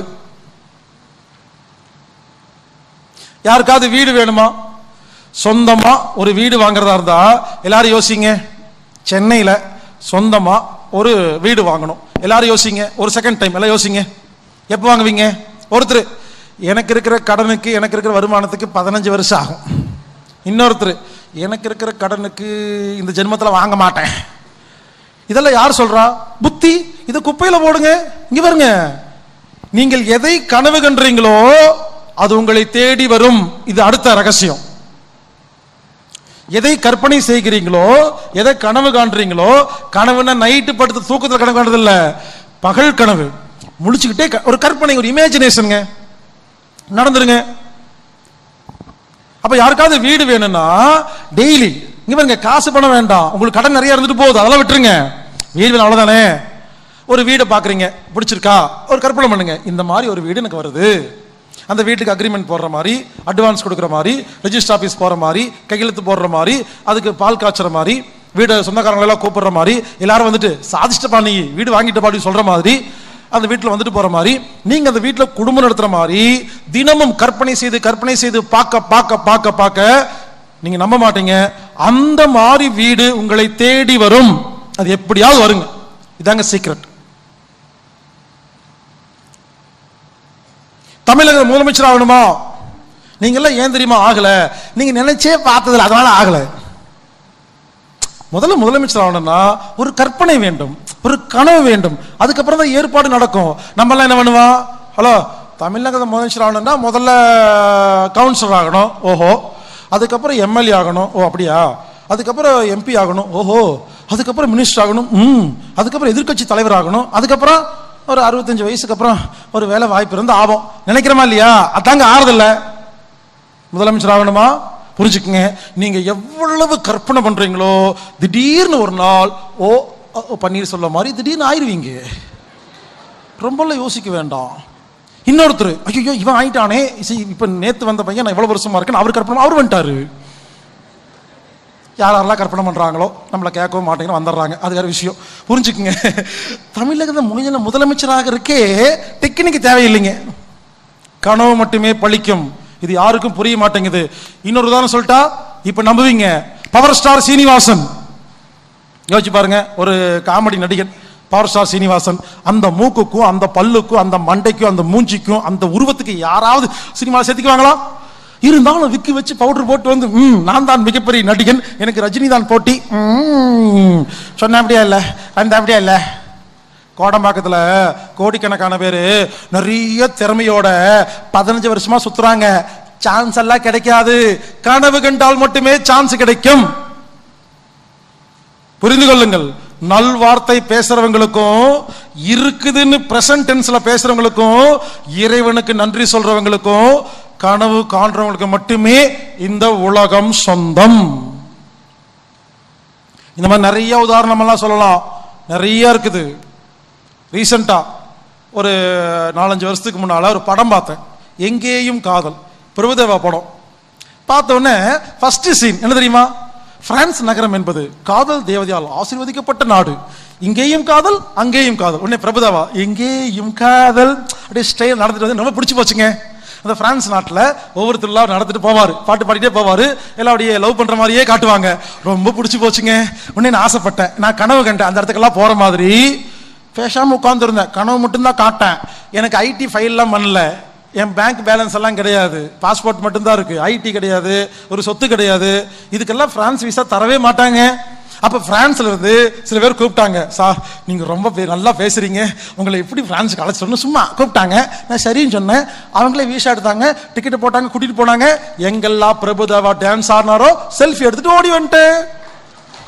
யாருக்காவது வீடு வேணுமா? சொந்தமா ஒரு வீடு வாங்குறதா இருந்தா எல்லாரும் யோசிங்க. சென்னையில சொந்தமா ஒரு வீடு வாங்கணும், எல்லாரும் யோசிங்க. ஒரு செகண்ட் டைம் எல்லாம் யோசிங்க. எப்போ வாங்குவீங்க? ஒருத்தர், எனக்கு இருக்கிற கடனுக்கு எனக்கு இருக்கிற வருமானத்துக்கு 15 வருஷம் ஆகும். இன்னொருத்தர், எனக்கு இருக்கிற கடனுக்கு இந்த ஜென்மத்தில் வாங்க மாட்டேன். இதெல்லாம் யார் சொல்றா? புத்தி. இதை குப்பையில போடுங்க. இங்க பாருங்க, நீங்கள் எதை கனவு கன்றீங்களோ அது உங்களை தேடி வரும். இது அடுத்த ரகசியம். எதை கற்பனை செய்கிறீங்களோ, எதை கனவு காண்றீங்களோ, கனவுன்னா நைட்டு படுத்து தூக்கத்தில் கனவு காண்றது இல்ல, பகல் கனவு முழிச்சுக்கிட்டே ஒரு கற்பனை, ஒரு இமேஜினேஷனுங்க, நடந்துருங்க. அப்ப யாருக்காவது வீடு வேணும்னா டெய்லி இங்க பாருங்க, காசு பணம் வேண்டாம், உங்களுக்கு கடன் நிறைய இருந்துட்டு போகுது, அதெல்லாம் விட்டுருங்க. வீடு வேணும் அவ்வளவுதானே. ஒரு வீடை பாக்குறீங்க, பிடிச்சிருக்கா, ஒரு கற்பனை பண்ணுங்க, இந்த மாதிரி ஒரு வீடு எனக்கு வருது. அந்த வீட்டுக்கு அக்ரிமெண்ட் போடுற மாதிரி, அட்வான்ஸ் கொடுக்குற மாதிரி, ரெஜிஸ்டர் ஆஃபீஸ் போற மாதிரி, கையெழுத்து போடுற மாதிரி, அதுக்கு பால் காய்ச்சற மாதிரி, வீடு சொந்தக்காரங்களை எல்லாம் கூப்பிடுற மாதிரி, எல்லாரும் வந்துட்டு சாதிச்சிட்டப்பா நீ வீடு வாங்கிட்டப்பா அப்படின்னு சொல்ற மாதிரி, அந்த வீட்டில் வந்துட்டு போற மாதிரி, நீங்க அந்த வீட்டில் குடும்பம் நடத்துற மாதிரி தினமும் கற்பனை செய்து பார்க்க பார்க்க பார்க்க பார்க்க நீங்க நம்ப மாட்டீங்க, அந்த மாதிரி வீடு உங்களை தேடி வரும். அது எப்படியாவது வருங்க. இதாங்க சீக்ரெட். தமிழக முதலமைச்சர் ஆகணுமா? நீங்க எல்லாம் ஏன் தெரியுமா ஆகல? நீங்க நினைச்சே பார்த்ததில்ல, அதனால ஆகல. முதல்ல முதலமைச்சர் ஆகணும்னா ஒரு கற்பனை வேண்டும், ஒரு கனவு வேண்டும், அதுக்கப்புறம் தான் ஏற்பாடு நடக்கும். நம்ம எல்லாம் என்ன பண்ணுவோம்? ஹலோ, தமிழக முதலமைச்சர் ஆகணும்னா முதல்ல கவுன்சிலர் ஆகணும், ஓஹோ, அதுக்கப்புறம் எம்எல்ஏ ஆகணும், ஓ அப்படியா, அதுக்கப்புறம் எம்பி ஆகணும், ஓஹோ, அதுக்கப்புறம் மினிஸ்டர் ஆகணும், அதுக்கப்புறம் எதிர்கட்சி தலைவர் ஆகணும், அதுக்கப்புறம் ஒரு 65 வயசுக்கு அப்புறம் ஒரு வேலை வாய்ப்பு இருந்து ஆகும். நினைக்கிறோமா இல்லையா? அதாங்க ஆறுதில்ல. முதலமைச்சர் ஆகணுமா? புரிஞ்சுக்குங்க, நீங்க எவ்வளவு கற்பனை பண்றீங்களோ திடீர்னு ஒரு நாள் ஓ பன்னீர் சொல்ல மாதிரி திடீர்னு ஆயிருவீங்க. ரொம்பலாம் யோசிக்க வேண்டாம். இன்னொருத்தர், ஐயோ இவன் ஆயிட்டானே, இப்ப நேத்து வந்த பையன் நான் எவ்வளவு வருஷமா இருக்கேன், அவர் கற்பனை, அவர் வந்துட்டாரு. யாரெல்லாம் கற்பனை பண்றாங்களோ நம்மளை கேட்கவும் மாட்டேங்கிறோம், வந்துடுறாங்க, அது வேற விஷயம். புரிஞ்சுக்குங்க, தமிழகத்தை முடிஞ்ச முதலமைச்சராக இருக்கே டெக்னிக்கு தேவையில்லைங்க, கனவு மட்டுமே பழிக்கும். இது யாருக்கும் புரிய மாட்டேங்குது. இன்னொரு உதாரணம் சொல்லிட்டா இப்ப நம்புவீங்க. பவர் ஸ்டார் சீனிவாசன், யோசிச்சு பாருங்க, ஒரு காமெடி நடிகன் பவர் ஸ்டார் சீனிவாசன். அந்த மூக்குக்கும் அந்த பல்லுக்கும் அந்த மண்டைக்கும் அந்த மூஞ்சிக்கும் அந்த உருவத்துக்கு யாராவது சினிமாவில் சேர்த்துக்குவாங்களா? இருந்தாலும் விக்கி வச்சு பவுடர் போட்டு வந்து நான் தான் மிகப்பெரிய நடிகன், எனக்கு ரஜினி தான் போட்டி சொன்ன அப்படியா இல்ல, அந்த அப்படியா இல்ல. கோடம்பாக்கத்துல கோடிக்கணக்கான பேரு நிறைய திறமையோட 15 வருஷமா சுத்துறாங்க. சான்ஸ் எல்லாம் கிடைக்காது, கனவு கண்டால் மட்டுமே சான்ஸ் கிடைக்கும். புரிந்து கொள்ளுங்கள். நல்வார்த்தை பேசுறவங்களுக்கும் இருக்குதுன்னு பிரசன்ட் டென்ஸ்ல பேசுறவங்களுக்கும் இறைவனுக்கு நன்றி சொல்றவங்களுக்கும் கனவு காண்றவங்களுக்கு மட்டுமே இந்த உலகம் சொந்தம். இந்த மாதிரி நிறைய உதாரணம் எல்லாம் சொல்லலாம், நிறைய இருக்குது. ரீசெண்டா ஒரு 4-5 வருஷத்துக்கு முன்னால ஒரு படம் பார்த்தேன், எங்கேயும் காதல், பிரபுதேவா படம். பார்த்த உடனே ஃபர்ஸ்ட் சீன் என்ன தெரியுமா? பிரான்ஸ் நகரம் என்பது காதல் தேவதையால் ஆசீர்வதிக்கப்பட்ட நாடு, இங்கேயும் காதல் அங்கேயும் காதல். உடனே பிரபுதேவா எங்கேயும் காதல் அப்படியே ஸ்டைல் நடந்துட்டு வந்து ரொம்ப பிடிச்சி போச்சுங்க. அந்த பிரான்ஸ் நாட்டில் ஒவ்வொருத்தர் நடந்துட்டு போவாரு, பாட்டு பாடிட்டே போவாரு, எல்லாம் அப்படியே லவ் பண்ற மாதிரியே காட்டுவாங்க. ரொம்ப பிடிச்சி போச்சுங்க. உடனே நான் ஆசைப்பட்டேன், நான் கனவு கண்டேன் அந்த இடத்துக்கெல்லாம் போற மாதிரி. பேசாம உட்கார்ந்து இருந்தேன், கனவு மட்டும்தான் காட்டேன். எனக்கு ஐடி ஃபைல்லாம் பண்ணல, என் பேங்க் பேலன்ஸ் எல்லாம் கிடையாது, பாஸ்போர்ட் மட்டும்தான் இருக்கு, ஐடி கிடையாது, ஒரு சொத்து கிடையாது. இதுக்கெல்லாம் பிரான்ஸ் விசா தரவே மாட்டாங்க. அப்ப பிரான்ஸ்ல இருந்து சில பேர் கூப்பிட்டாங்க, சார் நீங்க ரொம்ப நல்லா பேசுறீங்க, உங்களை எப்படி பிரான்ஸுக்கு அழைச்சிட்டு சும்மா கூப்பிட்டாங்க. நான் சரின்னு சொன்னேன். அவங்களே வீசா எடுத்தாங்க, டிக்கெட் போட்டாங்க, கூட்டிட்டு போனாங்க. எங்கெல்லாம் பிரபுதேவா டான்ஸ் ஆடினாரோ செல்ஃபி எடுத்துட்டு ஓடி வந்துட்டேன்.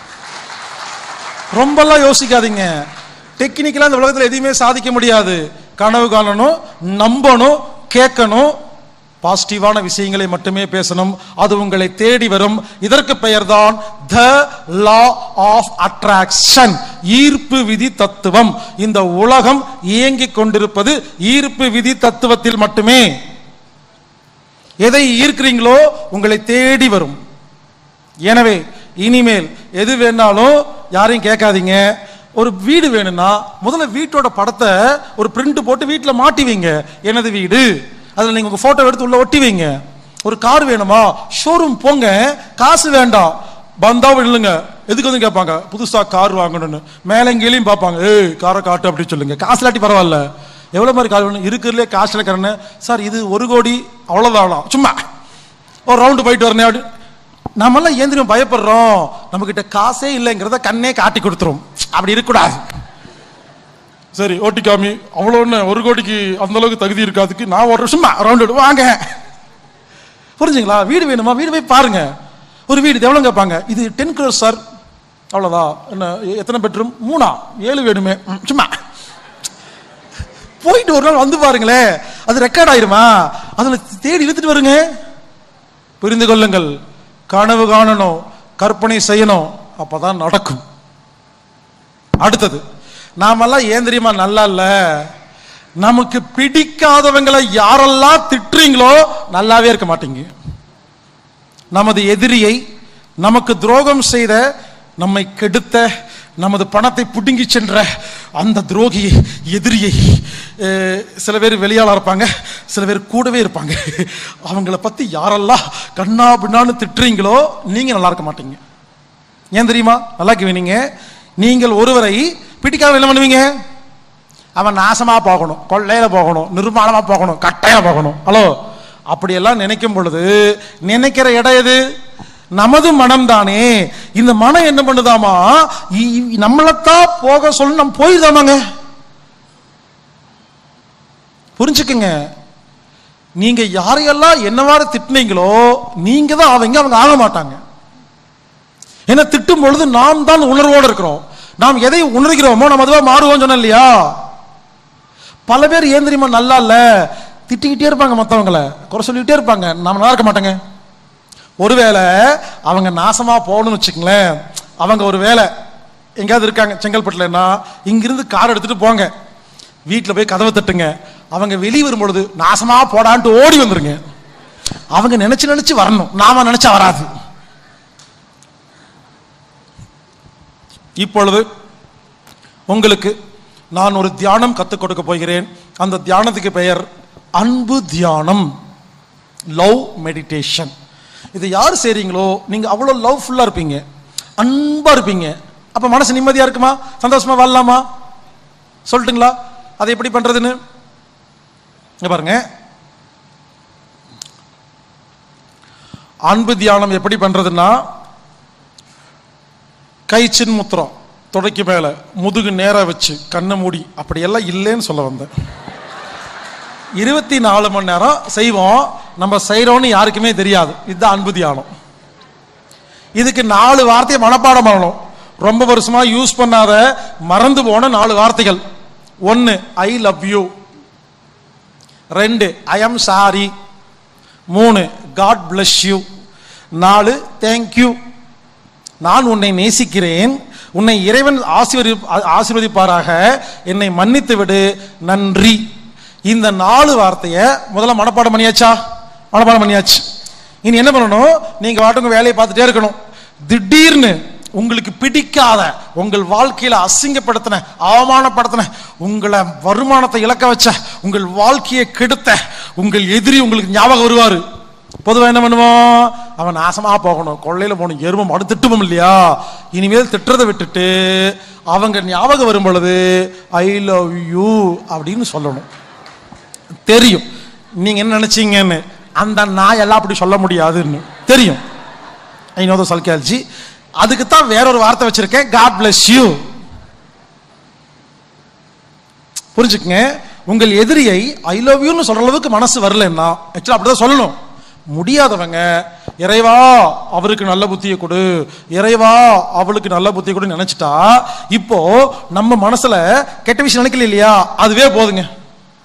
ரொம்பலாம் யோசிக்காதீங்க. டெக்னிக்கலா இந்த உலகத்தில் எதையுமே சாதிக்க முடியாது. கனவு காணணும், நம்பணும், கேட்கணும், பாசிட்டிவான விஷயங்களை மட்டுமே பேசணும். அது உங்களை தேடி வரும். இதற்கு பெயர்தான் த லா ஆஃப் அட்ராக்ஷன், ஈர்ப்பு விதி தத்துவம். இந்த உலகம் இயங்கிக் கொண்டிருப்பது ஈர்ப்பு விதி தத்துவத்தில் மட்டுமே. எதை ஈர்க்கிறீங்களோ உங்களை தேடி வரும். எனவே இனிமேல் எது வேணாலும் யாரையும் கேட்காதீங்க. ஒரு வீடு வேணும்னா முதல்ல வீட்டோட படத்தை ஒரு பிரிண்ட் போட்டு வீட்டில் மாட்டி வைங்க. எனது வீடு, அதில் நீங்கள் உங்கள் ஃபோட்டோ எடுத்து உள்ள ஒட்டி வைங்க. ஒரு கார் வேணுமா ஷோரூம் போங்க, காசு வேண்டாம், பந்தாவும் இல்லைங்க. எதுக்கு வந்து கேட்பாங்க புதுசாக கார் வாங்கணும்னு, மேலங்கேலையும் பார்ப்பாங்க, ஏய் காரை காட்டு அப்படின்னு சொல்லுங்க. காசு இல்லாட்டி பரவாயில்ல, எவ்வளோ மாதிரி கார் வேணும், இருக்கிறதுலே காசு இலக்கிறேன்னு சார் இது 1 கோடி அவ்வளோதான், சும்மா ஒரு ரவுண்டு போயிட்டு வரனே அப்படி. நம்மெல்லாம் ஏந்திரம் பயப்படுறோம், நம்மக்கிட்ட காசே இல்லைங்கிறத கண்ணே காட்டி கொடுத்துரும். அப்படி இருக்கக்கூடாது. சரி ஓட்டி காமி, அவ்வளோ ஒன்று 1 கோடிக்கு அந்த அளவுக்கு தகுதி இருக்காதுக்கு நான் ஒரு சும்மா ரவுண்டு வாங்க. புரிஞ்சுங்களா? வீடு வேணுமா வீடு போய் பாருங்க. ஒரு வீடு எவ்வளோ கேட்பாங்க, இது 10 crores சார், அவ்வளோதான். என்ன எத்தனை பெட்ரூம், 3 7 வேணுமே, சும்மா போயிட்டு ஒரு நாள் வந்து பாருங்களேன், அது ரெக்கார்ட் ஆயிருமா, அதில் தேடி இழுத்துட்டு வருங்க. புரிந்து கொள்ளுங்கள், கனவு காணணும், கற்பனை செய்யணும், அப்பதான் நடக்கும். அடுத்தது, நாமெல்லாம் ஏன் தெரியுமா நல்லா இல்ல, நமக்கு பிடிக்காதவங்களை யாரெல்லாம் திட்டுறீங்களோ நல்லாவே இருக்க மாட்டீங்க. நமது எதிரியை, நமக்கு துரோகம் செய்த, நம்மை கெடுத்த, நமது பணத்தை புடுங்கி சென்ற அந்த துரோகியை, எதிரியை, சில பேர் வெளியாளா இருப்பாங்க, சில பேர் கூடவே இருப்பாங்க, அவங்கள பத்தி யாரெல்லாம் கண்ணா பின்னான்னு திட்டுறீங்களோ நீங்க நல்லா இருக்க மாட்டீங்க. ஏன் தெரியுமா? நல்லா கேவீங்க. நீங்கள் ஒருவரை பிடிக்காம என்ன பண்ணுவீங்க, அவன் நாசமா போகணும், கொள்ளையில போகணும், நிர்மாணமா போகணும், கட்டையா போகணும். ஹலோ, அப்படியெல்லாம் நினைக்கும் பொழுது நினைக்கிற இடம் எது? நமது மனம் தானே. இந்த மனம் என்ன பண்ணுதாமா, நம்மளத்தான் போக சொல்லி நம்ம போயிருதாமாங்க. புரிஞ்சுக்குங்க, நீங்க யாரையெல்லாம் என்னவாறு திட்டினீங்களோ நீங்க தான் அவங்க ஆக மாட்டாங்க. ஏன்னா திட்டும் பொழுது நாம் தான் உணர்வோடு இருக்கிறோம். நாம் எதை உணர்கிறோமோ நம்ம அதுவா மாறுவோம் சொன்ன இல்லையா? பல பேர் ஏன் தெரியுமா நல்லா இல்ல, திட்டிக்கிட்டே இருப்பாங்க, மற்றவங்களை குறை சொல்லிக்கிட்டே இருப்பாங்க, நாம நல்லா இருக்க மாட்டேங்க. ஒருவேளை அவங்க நாசமா போகணும்னு வச்சுக்கங்களேன், அவங்க ஒரு வேலை எங்கேயாவது இருக்காங்க செங்கல்பட்டுலன்னா, இங்கிருந்து கார் எடுத்துட்டு போங்க, வீட்டில் போய் கதவை தட்டுங்க, அவங்க வெளியே வரும்பொழுது நாசமா போடான்ட்டு ஓடி வந்துருங்க. அவங்க நினைச்சு நினைச்சு வரணும், நாம நினைச்சா வராது. இப்பொழுது உங்களுக்கு நான் ஒரு தியானம் கற்றுக் கொடுக்க போகிறேன். அந்த தியானத்துக்கு பெயர் அன்பு தியானம், லவ் மெடிடேஷன். இது யார் செய்றீங்களோ நீங்க அவ்வளோ லவ்ஃபுல்லா இருப்பீங்க, அன்பா இருப்பீங்க. அப்ப மனசு நிம்மதியா இருக்குமா, சந்தோஷமா வாழலாமா? சொல்லட்டுங்களா அதை எப்படி பண்றதுன்னு? பாருங்க, அன்பு தியானம் எப்படி பண்றதுன்னா, கை சின்முத்திரம், தொடைக்கு மேல முதுகு நேரா வச்சு கண்ணை மூடி, அப்படியெல்லாம் இல்லைன்னு சொல்ல வந்தேன். 24 மணி நேரம் செய்வோம், நம்ம செய்யறோம்னு யாருக்குமே தெரியாது. இதுதான் அன்பு தியானம். இதுக்கு 4 வார்த்தையை மனப்பாடம் பண்ணணும். ரொம்ப வருஷமா யூஸ் பண்ணாத, மறந்து போன 4 வார்த்தைகள். 1 I love you, 2 I am sorry, 3 God bless you, 4 thank you. நான் உன்னை நேசிக்கிறேன், உன்னை இறைவன் ஆசீர்வதிப்பாராக, என்னை மன்னித்து விடு, நன்றி. இந்த 4 வார்த்தையை முதல்ல மனப்பாடம் பண்ணியாச்சா? மனப்பாடம் பண்ணியாச்சு. இனி என்ன பண்ணணும், நீங்க வாட்டுங்க வேலையை பார்த்துட்டே இருக்கணும். திடீர்னு உங்களுக்கு பிடிக்காத, உங்கள் வாழ்க்கையில அசிங்கப்படுத்தின, அவமானப்படுத்தின, உங்களை வருமானத்தை இழக்க வச்ச, உங்கள் வாழ்க்கையை கெடுத்த உங்கள் எதிரி உங்களுக்கு ஞாபகம் வருவாரு. பொதுவாக என்ன பண்ணுவோம், அவன் நாசமா போகணும், கொள்ளையில போகணும், எருமம் அடுத்து திட்டுவோம் இல்லையா? இனிமேல் திட்டுறதை விட்டுட்டு அவங்க ஞாபகம் வரும் பொழுது ஐ லவ் யூ அப்படின்னு சொல்லணும். தெரியும் நீங்க என்ன நினைச்சீங்கன்னு, அந்த நாய் எல்லாம் அப்படி சொல்ல முடியாதுன்னு தெரியும். I know the psychology. அதுக்கு தான் வேற ஒரு வார்த்தை வச்சிருக்கேன், காட் பிளஸ் யூ. புரிஞ்சுக்குங்க, உங்கள் எதிரியை ஐ லவ் யூன்னு சொல்ற அளவுக்கு மனசு வரலன்னா, ஆக்சுவலா அப்படிதான் சொல்லணும். முடியாதவங்க இறைவா அவருக்கு நல்ல புத்தியை கொடு, இறைவா அவளுக்கு நல்ல புத்தியை கொடு நினைச்சிட்டா, இப்போ நம்ம மனசுல கெட்ட விஷயம் நினைக்கல இல்லையா, அதுவே போதுங்க.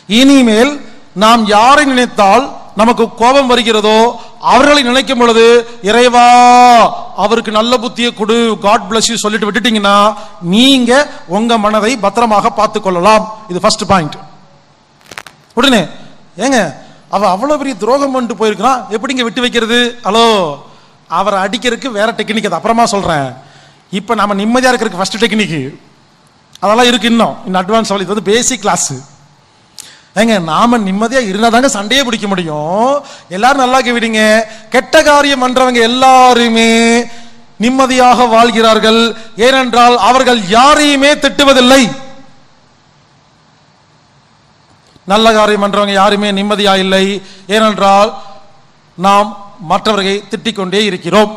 இனிமேல் நாம் யாரை நினைத்தால் நமக்கு கோபம் வருகிறதோ அவர்களை நினைக்கும் பொழுது இறைவா அவருக்கு நல்ல புத்தியை கொடு, காட் பிளஸ் யூ சொல்லிட்டு விட்டுட்டீங்கன்னா நீங்க உங்க மனதை பத்திரமாக பார்த்துக் கொள்ளலாம். இது ஃபர்ஸ்ட் பாயிண்ட். உடனே ஏங்க அவ அவ்வளவு பெரிய துரோகம் பண்ணிட்டு போயிருக்கிறான், எப்படிங்க விட்டு வைக்கிறது? ஹலோ, அவரை அடிக்கிறதுக்கு வேற டெக்னிக், அது அப்புறமா சொல்றேன். இப்ப நாம நிம்மதியா இருக்கிறதுக்கு ஃபர்ஸ்ட் டெக்னிக் அதெல்லாம் இருக்கு. இன்னும் அட்வான்ஸ் இது வந்து பேசிக் கிளாஸ். ஏங்க நாம நிம்மதியா இருந்தாதாங்க சண்டையே பிடிக்க முடியும். எல்லாரும் நல்லா விடுங்க, கெட்ட காரியம் பண்றவங்க எல்லாருமே நிம்மதியாக வாழ்கிறார்கள். ஏனென்றால் அவர்கள் யாரையுமே திட்டுவதில்லை. நல்ல காரியம் பண்றவங்க யாருமே நிம்மதியா இல்லை, ஏனென்றால் நாம் மற்றவர்களை திட்டிக் கொண்டே இருக்கிறோம்.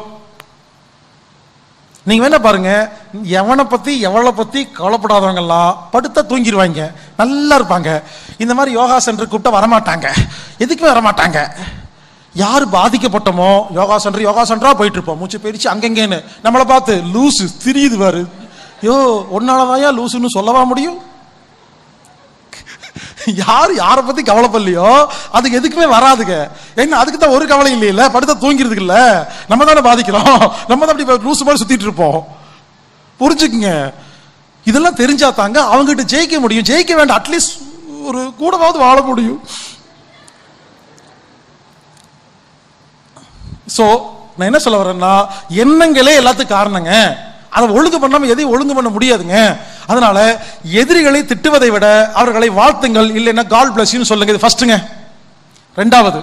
நீங்க வேணா பாருங்க, எவனை பத்தி எவளை பத்தி கவலைப்படாதவங்கெல்லாம் படுத்த தூங்கிடுவாங்க, நல்லா இருப்பாங்க. இந்த மாதிரி யோகா சென்டர் கூப்பிட்டா வரமாட்டாங்க, எதுக்குமே வரமாட்டாங்க. யார் பாதிக்கப்பட்டோமோ யோகா சென்டரா போயிட்டு இருப்போம், மூச்சு போயிடுச்சு அங்கங்கேன்னு. நம்மளை பார்த்து லூசு திரியுது பாரு, யோ ஒன்னாலதாயா லூசுன்னு சொல்லவா முடியும்? யாரு யாரை பத்தி கவலைப்படலையோ அதுக்கு எதுக்குமே வராதுங்க. என்ன அதுக்கு தான் ஒரு கவலை இல்லையில, படுத்த தூங்கிறதுக்கு இல்ல. நம்ம தானே பாதிக்கிறோம், நம்ம தான் அப்படி லூசு மாதிரி சுத்திட்டு இருப்போம். புரிஞ்சுக்குங்க, இதெல்லாம் தெரிஞ்சா தாங்க அவங்க கிட்ட ஜெயிக்க முடியும். ஜெயிக்க வேண்டாம், அட்லீஸ்ட் ஒரு கூடவாவது வாழ முடியும். சோ நான் என்ன சொல்ல வரேன்னா, எண்ணங்களே எல்லாத்துக்கும் காரணங்க. அதை ஒழுங்கு பண்ணாம எதையும் ஒழுங்கு பண்ண முடியாதுங்க. அதனால எதிரிகளை திட்டுவதை விட அவர்களை வாழ்த்துங்கள், இல்லைன்னா காட் பிளஸ் யூ சொல்லுங்க. இது ஃபர்ஸ்ட்ங்க. ரெண்டாவது,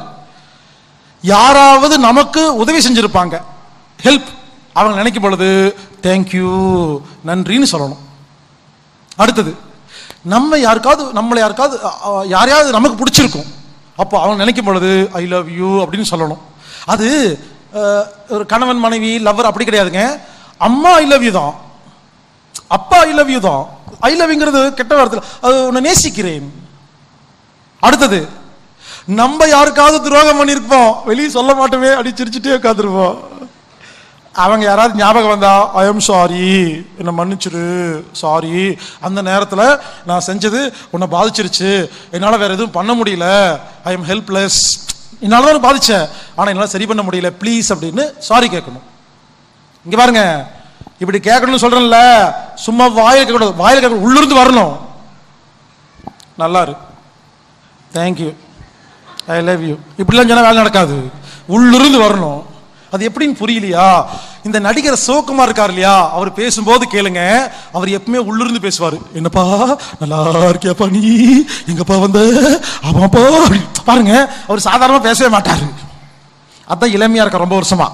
யாராவது நமக்கு உதவி செஞ்சிருப்பாங்க, ஹெல்ப், அவங்க நினைக்கும் பொழுது தேங்க்யூ நன்றின்னு சொல்லணும். அடுத்தது, நம்மளை யாருக்காவது யாரையாவது நமக்கு பிடிச்சிருக்கும், அப்போ அவங்க நினைக்கும் பொழுது ஐ லவ் யூ அப்படின்னு சொல்லணும். அது ஒரு கணவன் மனைவி லவ்வர் அப்படி கிடையாதுங்க. அம்மா ஐ லவ் யூ தான், அப்பா ஐ லவ் யூ தான். ஐ லவ்ங்கிறது கெட்ட வார்த்தை, அது உன்னை நேசிக்கிறேன். அடுத்தது, நம்ம யாருக்காவது துரோகம் பண்ணிருப்போம், வெளியே சொல்ல மாட்டோமே, அப்படி சிரிச்சுட்டே உட்காந்துருப்போம். அவங்க யாராவது ஞாபகம் வந்தா ஐ எம் சாரி, என்னை மன்னிச்சிரு, சாரி, அந்த நேரத்தில் நான் செஞ்சது உன்னை பாதிச்சிருச்சு, என்னால் வேற எதுவும் பண்ண முடியல, ஐ எம் ஹெல்ப்லெஸ், என்னால் தான் பாதிச்சேன் ஆனால் என்னால் சரி பண்ண முடியல, ப்ளீஸ் அப்படின்னு சாரி கேட்கணும். இங்க பாருங்க, இப்படி கேட்கணும்னு சொல்றேன்ல, சும்மா வாயில கேட்கக்கூடாது, வாயில கேட்க உள்ளிருந்து வரணும். நல்லா இரு, தேங்க்யூ, ஐ லவ் யூ, இப்படிலாம் சொன்னா வேலை நடக்காது, உள்ளிருந்து வரணும். அது எப்படின்னு புரியலையா? இந்த நடிகர் சிவகுமார் இருக்கார் இல்லையா, அவர் பேசும்போது கேளுங்க, அவர் எப்பவுமே உள்ளிருந்து பேசுவாரு. என்னப்பா நல்லா இருக்கியாப்பா, நீ எங்கப்பா வந்த, ஆமாப்பா, பாருங்க அவர் சாதாரணமா பேசவே மாட்டாரு. அதான் இளமையா இருக்க ரொம்ப வருஷமா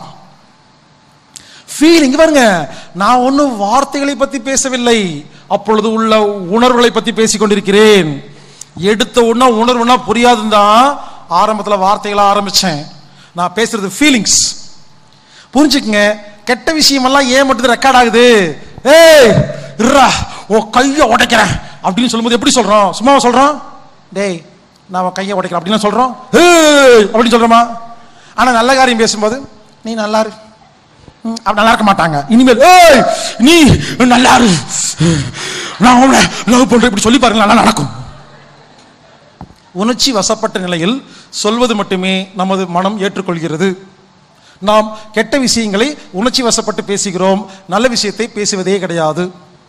ஃபீலிங். பாருங்க, நான் ஒன்னும் வார்த்தைகளை பத்தி பேசவில்லை, அப்பொழுது உள்ள உணர்வுகளை பத்தி பேசிக் கொண்டிருக்கிறேன். எடுத்த உடனே உணர்வுனா புரியாதுன்னு தான் ஆரம்பத்தில் வார்த்தைகளை ஆரம்பிச்சேன். நான் பேசுறது ஃபீலிங்ஸ், புரிஞ்சுக்குங்க. கெட்ட விஷயம் எல்லாம் ஏன் மட்டும் ரெக்கார்ட் ஆகுது? ஏய் இருடா, ஓ கையை உடைக்கிறேன் அப்படின்னு சொல்லும்போது எப்படி சொல்றோம்? சும்மா சொல்றோம், டேய் நான் கையை உடைக்கிறேன் அப்படின்னு சொல்றோம், ஏய் அப்படின்னு சொல்றோமா? ஆனா நல்ல காரியம் பேசும்போது நீ நல்லா இரு, நல்லா இருக்க மாட்டாங்க. இனிமேல் ஏய் நீ நல்லா இரு, நான் உன்னை லவ் பண்றேன் இப்படி சொல்லி பாருங்க, நல்லா நடக்கும். உணர்ச்சி வசப்பட்ட நிலையில் சொல்வது மட்டுமே நமது மனம் ஏற்றுக்கொள்கிறது. நாம் கெட்ட விஷயங்களை உணர்ச்சி வசப்பட்டு பேசுகிறோம், நல்ல விஷயத்தை பேசுவதே கிடையாது.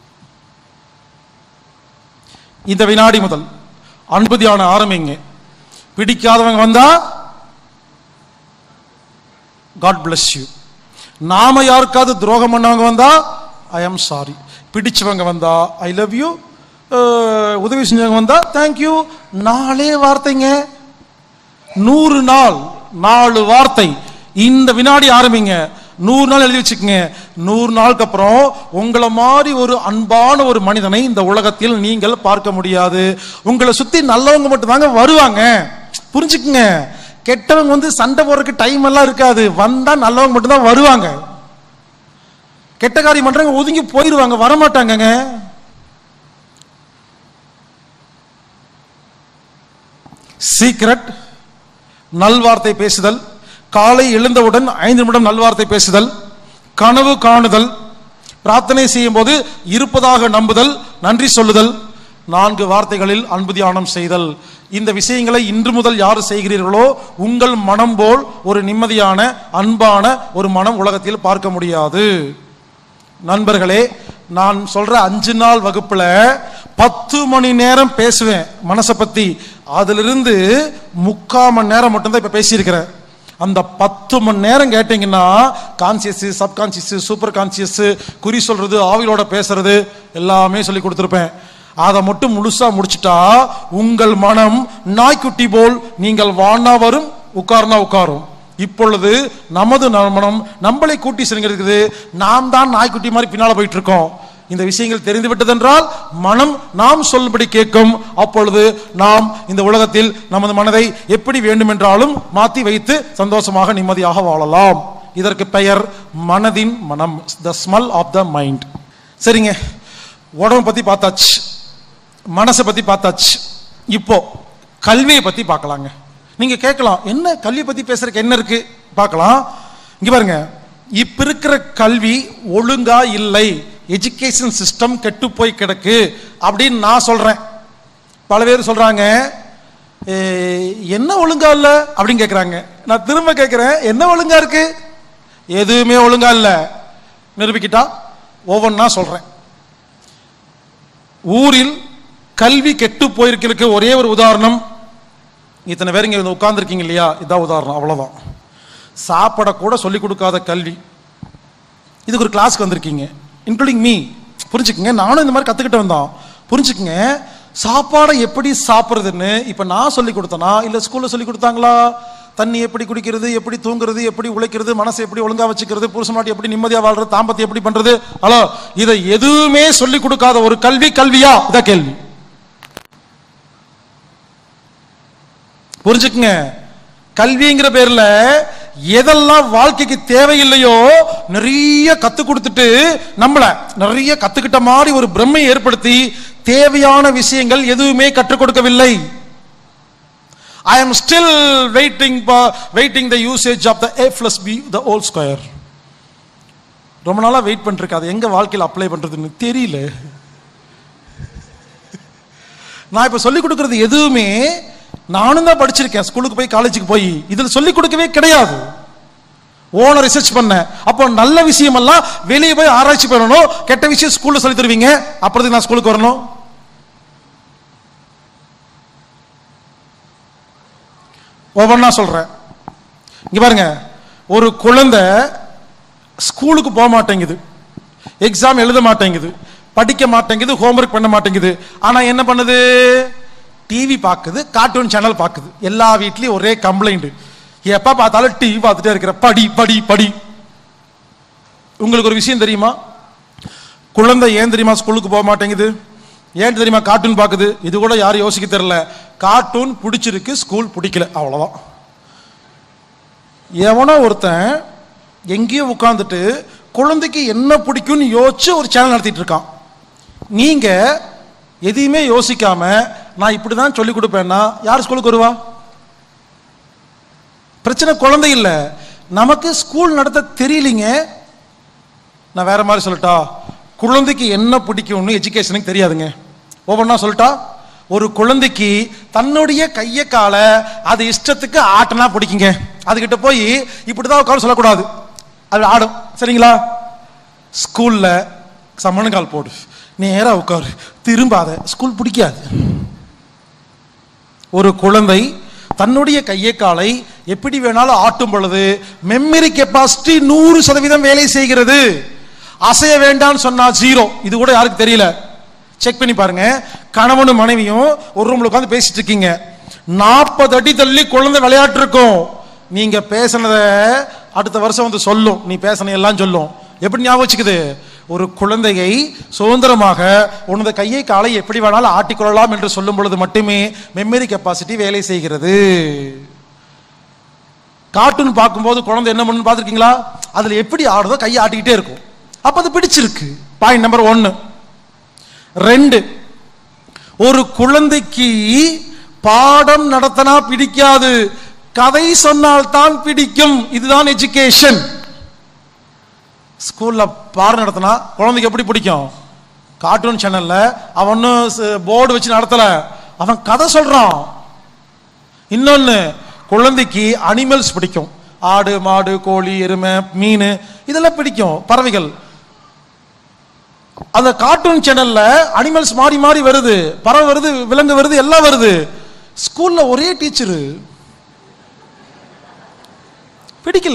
இந்த வினாடி முதல் அன்பு தியானம் ஆரம்பிங்க. பிடிக்காதவங்க வந்தா காட் பிளஸ் யூ. நாம யாருக்காவது துரோகம் பண்ணவங்க வந்தா ஐ எம் சாரி. பிடிச்சவங்க வந்தா ஐ லவ் யூ, உதவி செஞ்சவங்க வந்தா தேங்க்யூ. 4 வார்த்தைங்க, 100 நாள் 4 வார்த்தை. இந்த வினாடி ஆரம்பிங்க, 100 நாள் எழுதி வச்சுக்கங்க. 100 நாளுக்கு அப்புறம் உங்களை மாதிரி ஒரு அன்பான ஒரு மனிதனை இந்த உலகத்தில் நீங்கள் பார்க்க முடியாது. உங்களை சுத்தி நல்லவங்க மட்டும் தாங்க வருவாங்க, புரிஞ்சுக்குங்க. கெட்டவங்க வந்து சண்டை போறதுக்கு டைம் எல்லாம் இருக்காது, வந்தா நல்லவங்க மட்டும் தான் வருவாங்க. கெட்ட காரியம் பண்றவங்க ஒதுங்கி போயிடுவாங்க, வரமாட்டாங்க. சீக்ரெட் நல்வார்த்தை பேசுதல், காலை எழுந்தவுடன் 5 நிமிடம் நல்வார்த்தை பேசுதல், கனவு காணுதல், பிரார்த்தனை செய்யும் போது இருப்பதாக நம்புதல், நன்றி சொல்லுதல், 4 வார்த்தைகளில் அன்பு தியானம் செய்தல். இந்த விஷயங்களை இன்று முதல் யார் செய்கிறீர்களோ உங்கள் மனம் போல் ஒரு நிம்மதியான அன்பான ஒரு மனம் உலகத்தில் பார்க்க முடியாது. நண்பர்களே, நான் சொல்ற 5 நாள் வகுப்புல 10 மணி நேரம் பேசுவேன் மனசை பத்தி. அதிலிருந்து 3/4 மணி நேரம் மட்டும்தான் இப்ப பேசியிருக்கிறேன். அந்த 10 மணி நேரம் கேட்டீங்கன்னா கான்சியஸ், சப்கான்சியஸ், சூப்பர் கான்சியஸ், குறி சொல்றது, ஆவிலோட பேசுறது எல்லாமே சொல்லி கொடுத்துருப்பேன். அதை மட்டும் முழுசா முடிச்சுட்டா உங்கள் மனம் நாய்க்குட்டி போல் நீங்கள் வானா வரும், உட்கார்னா உட்காரும். இப்பொழுது நமது மனம் நம்மளை கூட்டி செல்கிறது. நாம் தான் நாய்க்குட்டி மாதிரி பின்னால போயிட்டு இருக்கோம். இந்த விஷயங்கள் தெரிந்து விட்டதென்றால் மனம் நாம் சொல்படி கேட்கும். அப்பொழுது நாம் இந்த உலகத்தில் நமது மனதை எப்படி வேண்டுமென்றாலும் மாற்றி வைத்து சந்தோஷமாக நிம்மதியாக வாழலாம். இதற்கு பெயர் மனதின் மனம், the smell of the mind. சரிங்க, உடம்பை பத்தி பார்த்தாச்சு, மனசை பத்தி பார்த்தாச்சு. இப்போ கல்வியை பத்தி பார்க்கலாங்க. நீங்க கேட்கலாம், என்ன கல்வியை பத்தி பேசுறதுக்கு என்ன இருக்கு பார்க்கலாம். இங்க பாருங்க, இப்ப இருக்கிற கல்வி ஒழுங்கா இல்லை, எஜுகேஷன் சிஸ்டம் கெட்டு போய் கிடக்கு அப்படின்னு நான் சொல்றேன். பல பேர் சொல்றாங்க என்ன ஒழுங்கா இல்ல அப்படின்னு கேட்கிறாங்க. நான் திரும்ப கேட்கிறேன், என்ன ஒழுங்கா இருக்கு? எதுவுமே ஒழுங்கா இல்ல. நிரூபிக்கிட்டா ஒவ்வொன்னா சொல்றேன். ஊரில் கல்வி கெட்டு போயிருக்கிறதுக்கு ஒரே ஒரு உதாரணம், இத்தனை பேர் இங்க உட்கார்ந்துருக்கீங்க இல்லையா, இதான் உதாரணம், அவ்வளவுதான். சாப்பிட கூட சொல்லிக் கொடுக்காத கல்வி. இதுக்கு ஒரு கிளாஸ்க்கு வந்திருக்கீங்க, இன்க்ளூடிங் மீ. புரிஞ்சுக்குங்க, நானும் இந்த மாதிரி கத்துக்கிட்டு வந்தோம். புரிஞ்சுக்குங்க, சாப்பாடை எப்படி சாப்பிட்றதுன்னு இப்ப நான் சொல்லி கொடுத்தனா இல்ல ஸ்கூல்ல சொல்லி கொடுத்தாங்களா? தண்ணி எப்படி குடிக்கிறது, எப்படி தூங்குறது, எப்படி உழைக்கிறது, மனசை எப்படி ஒழுங்கா வச்சுக்கிறது, புருஷனாட்டி எப்படி நிம்மதியா வாழ்றது, தாம்பத்தியம் எப்படி பண்றது, ஹலோ, இதை எதுவுமே சொல்லி கொடுக்காத ஒரு கல்வி கல்வியா? இதான் கேள்வி. புரிஞ்சுக்குங்க, கல்விங்கிற பேர்ல எதெல்லாம் வாழ்க்கைக்கு தேவையில்லையோ நிறைய கத்து கொடுத்துட்டு நம்மள நிறைய கத்துக்கிட்ட மாதிரி ஒரு பிரம்மை ஏற்படுத்தி தேவையான விஷயங்கள் எதுவுமே கற்றுக் கொடுக்கவில்லை. I am still waiting the usage of the a plus b the whole square. ரொம்ப நாளா வெயிட் பண்ணிருக்கேன், அது எங்க வாழ்க்கையில் அப்ளை பண்றதுன்னு தெரியல. நான் இப்ப சொல்லிக் கொடுக்கறது எதுவுமே நானும் தான் படிச்சிருக்கேன், ஸ்கூலுக்கு போய் காலேஜுக்கு போய் இதில் சொல்லிக் கொடுக்கவே கிடையாது. ஓன ரிசர்ச் பண்ண. அப்போ நல்ல விஷயம் எல்லாம் வெளியே போய் ஆராய்ச்சி பண்ணணும், கெட்ட விஷயம் ஸ்கூல்ல சொல்லி தருவீங்க, அப்புறம் நான் ஸ்கூலுக்கு வரணும். ஒவ்வொன்னா சொல்றேன். இங்க பாருங்க, ஒரு குழந்தை ஸ்கூலுக்கு போக மாட்டேங்குது, எக்ஸாம் எழுத மாட்டேங்குது, படிக்க மாட்டேங்குது, ஹோம்ஒர்க் பண்ண மாட்டேங்குது. ஆனா என்ன பண்ணுது? டிவி பார்க்குது, கார்ட்டூன் சேனல் பார்க்குது. எல்லா வீட்லயும் ஒரே கம்ப்ளைண்ட், எப்ப பார்த்தாலும் டிவி பார்த்துட்டே இருக்கிற, படி படி படி. உங்களுக்கு ஒரு விஷயம் தெரியுமா? குழந்தை ஏன் தெரியுமா ஸ்கூலுக்கு போக மாட்டேங்குது? ஏன் தெரியுமா கார்ட்டூன் பார்க்குது? இது கூட யாரும் யோசிக்க தெரியல. கார்ட்டூன் பிடிச்சிருக்கு, ஸ்கூல் பிடிக்கல, அவ்வளவுதான். எவனோ ஒருத்தன் எங்கேயோ உட்கார்ந்துட்டு குழந்தைக்கு என்ன பிடிக்கும்னு யோசிச்சு ஒரு சேனல் நடத்திட்டு இருக்கான். நீங்க எதையுமே யோசிக்காம நான் இப்படிதான் சொல்லி கொடுப்பேன்னா யார் ஸ்கூலுக்கு வருவா? பிரச்சனை குழந்தை இல்ல, நமக்கு ஸ்கூல் நடத்த தெரியலீங்க. நான் வேற மாதிரி சொல்லட்டா, குழந்தைக்கு என்ன பிடிக்கும்னு எஜுகேஷனுக்கு தெரியாதுங்க. ஒவ்வொன்னா சொல்லட்டா, ஒரு குழந்தைக்கு தன்னுடைய கைய கால அது இஷ்டத்துக்கு ஆட்டனா பிடிக்குங்க. அதுகிட்ட போய் இப்படிதான் உட்கார சொல்லக்கூடாது, அது ஆடும். சரிங்களா? ஸ்கூல்ல சமணங்கால் போடு, நேரா உட்காரு, திரும்பாத, ஸ்கூல் பிடிக்காது. ஒரு குழந்தை தன்னுடைய கையை காலை எப்படி வேணாலும் ஆட்டும் பொழுது மெமரி கெப்பாசிட்டி 100% வேலை செய்கிறது. அசைய வேண்டாம்னு சொன்னா 0. இது கூட யாருக்கு தெரியல, செக் பண்ணி பாருங்க. கணவனும் மனைவியும் ஒரு ரூம்ல உட்கார்ந்து பேசிட்டு இருக்கீங்க, 40 அடி தள்ளி குழந்தை விளையாட்டு இருக்கும். நீங்க பேசினத அடுத்த வருஷம் வந்து சொல்லும், நீ பேசின எல்லாம் சொல்லும். எப்படி ஞாபகம் வச்சுக்குது? ஒரு குழந்தையை சுதந்திரமாக உனது கையை காலை எப்படி வேணாலும் ஆட்டிக்கொள்ளலாம் என்று சொல்லும் பொழுது மட்டுமே மெமரி கெப்பாசிட்டி வேலை செய்கிறது. கார்ட்டூன் பார்க்கும்போது குழந்தை என்ன பண்ணு பார்த்துருக்கீங்களா? அதுல எப்படி ஆடுதோ கையை ஆட்டிக்கிட்டே இருக்கும். அப்ப அது பிடிச்சிருக்கு. Point number 1. 2, ஒரு குழந்தைக்கு பாடம் நடத்தினா பிடிக்காது, கதை சொன்னால் தான் பிடிக்கும். இதுதான் எஜுகேஷன். ஸ்கூல்ல பாடம் நடத்தினா குழந்தைக்கு எப்படி பிடிக்கும்? கார்ட்டூன் சேனல்ல அவன் போர்டு வச்சு நடத்தல, அவன் கதை சொல்றான். இன்னொன்னு, குழந்தைக்கு அனிமல்ஸ் பிடிக்கும். ஆடு, மாடு, கோழி, எருமை, மீன் இதெல்லாம் பிடிக்கும், பறவைகள். அந்த கார்ட்டூன் சேனல்ல அனிமல்ஸ் மாறி மாறி வருது, பறவை வருது, விலங்கு வருது, எல்லாம் வருது. ஸ்கூல்ல ஒரே டீச்சரு பிடிக்கல.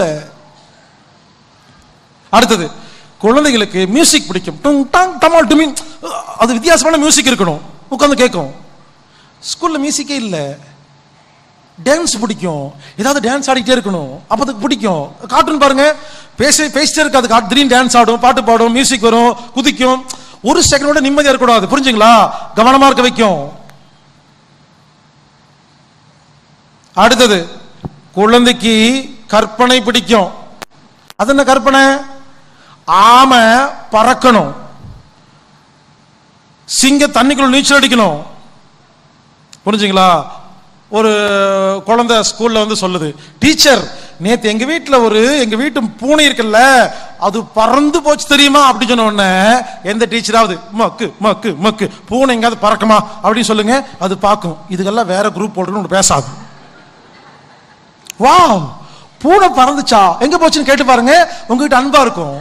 அடுத்தது, குழந்தைகளுக்கு மியூசிக் பிடிக்கும். டும் டாங் டமால் டுமிங், அது வித்தியாசமான மியூசிக் இருக்கணும், உட்கார்ந்து கேட்கும். ஸ்கூல்ல மியூசிக்கே இல்லை. டான்ஸ் பிடிக்கும், ஏதாவது டான்ஸ் ஆடிட்டே இருக்கணும், அப்ப அதுக்கு பிடிக்கும். கார்ட்டூன் பாருங்க, பேசிட்டே இருக்காது, திடீர்னு டான்ஸ் ஆடும், பாட்டு பாடும், மியூசிக் வரும், குதிக்கும். ஒரு செகண்டோட நிம்மதியா இருக்கக்கூடாது, புரிஞ்சுங்களா? கவனமா இருக்க வைக்கும். அடுத்தது, குழந்தைக்கு கற்பனை பிடிக்கும். அது என்ன கற்பனை? ஆமை பறக்கணும், சிங்க தண்ணிக்குள்ள நீச்சல் அடிக்கணும், புரிஞ்சுங்களா? ஒரு குழந்தை ஸ்கூல்ல வந்து சொல்லுது, டீச்சர் நேத்து எங்க வீட்டு பூனை இருக்குல்ல, அது பறந்து போச்சு தெரியுமா அப்படி சொன்ன உடனே எந்த டீச்சராவது மக்கு மக்கு மக்கு பூனை எங்காவது பறக்குமா அப்படின்னு சொல்லுங்க, அது பார்க்கும். இதுக்கெல்லாம் வேற குரூப் போட்டுன்னு பேசாது. வா, பூனை பறந்துச்சா, எங்க போச்சுன்னு கேட்டு பாருங்க, உங்ககிட்ட அன்பா இருக்கும்.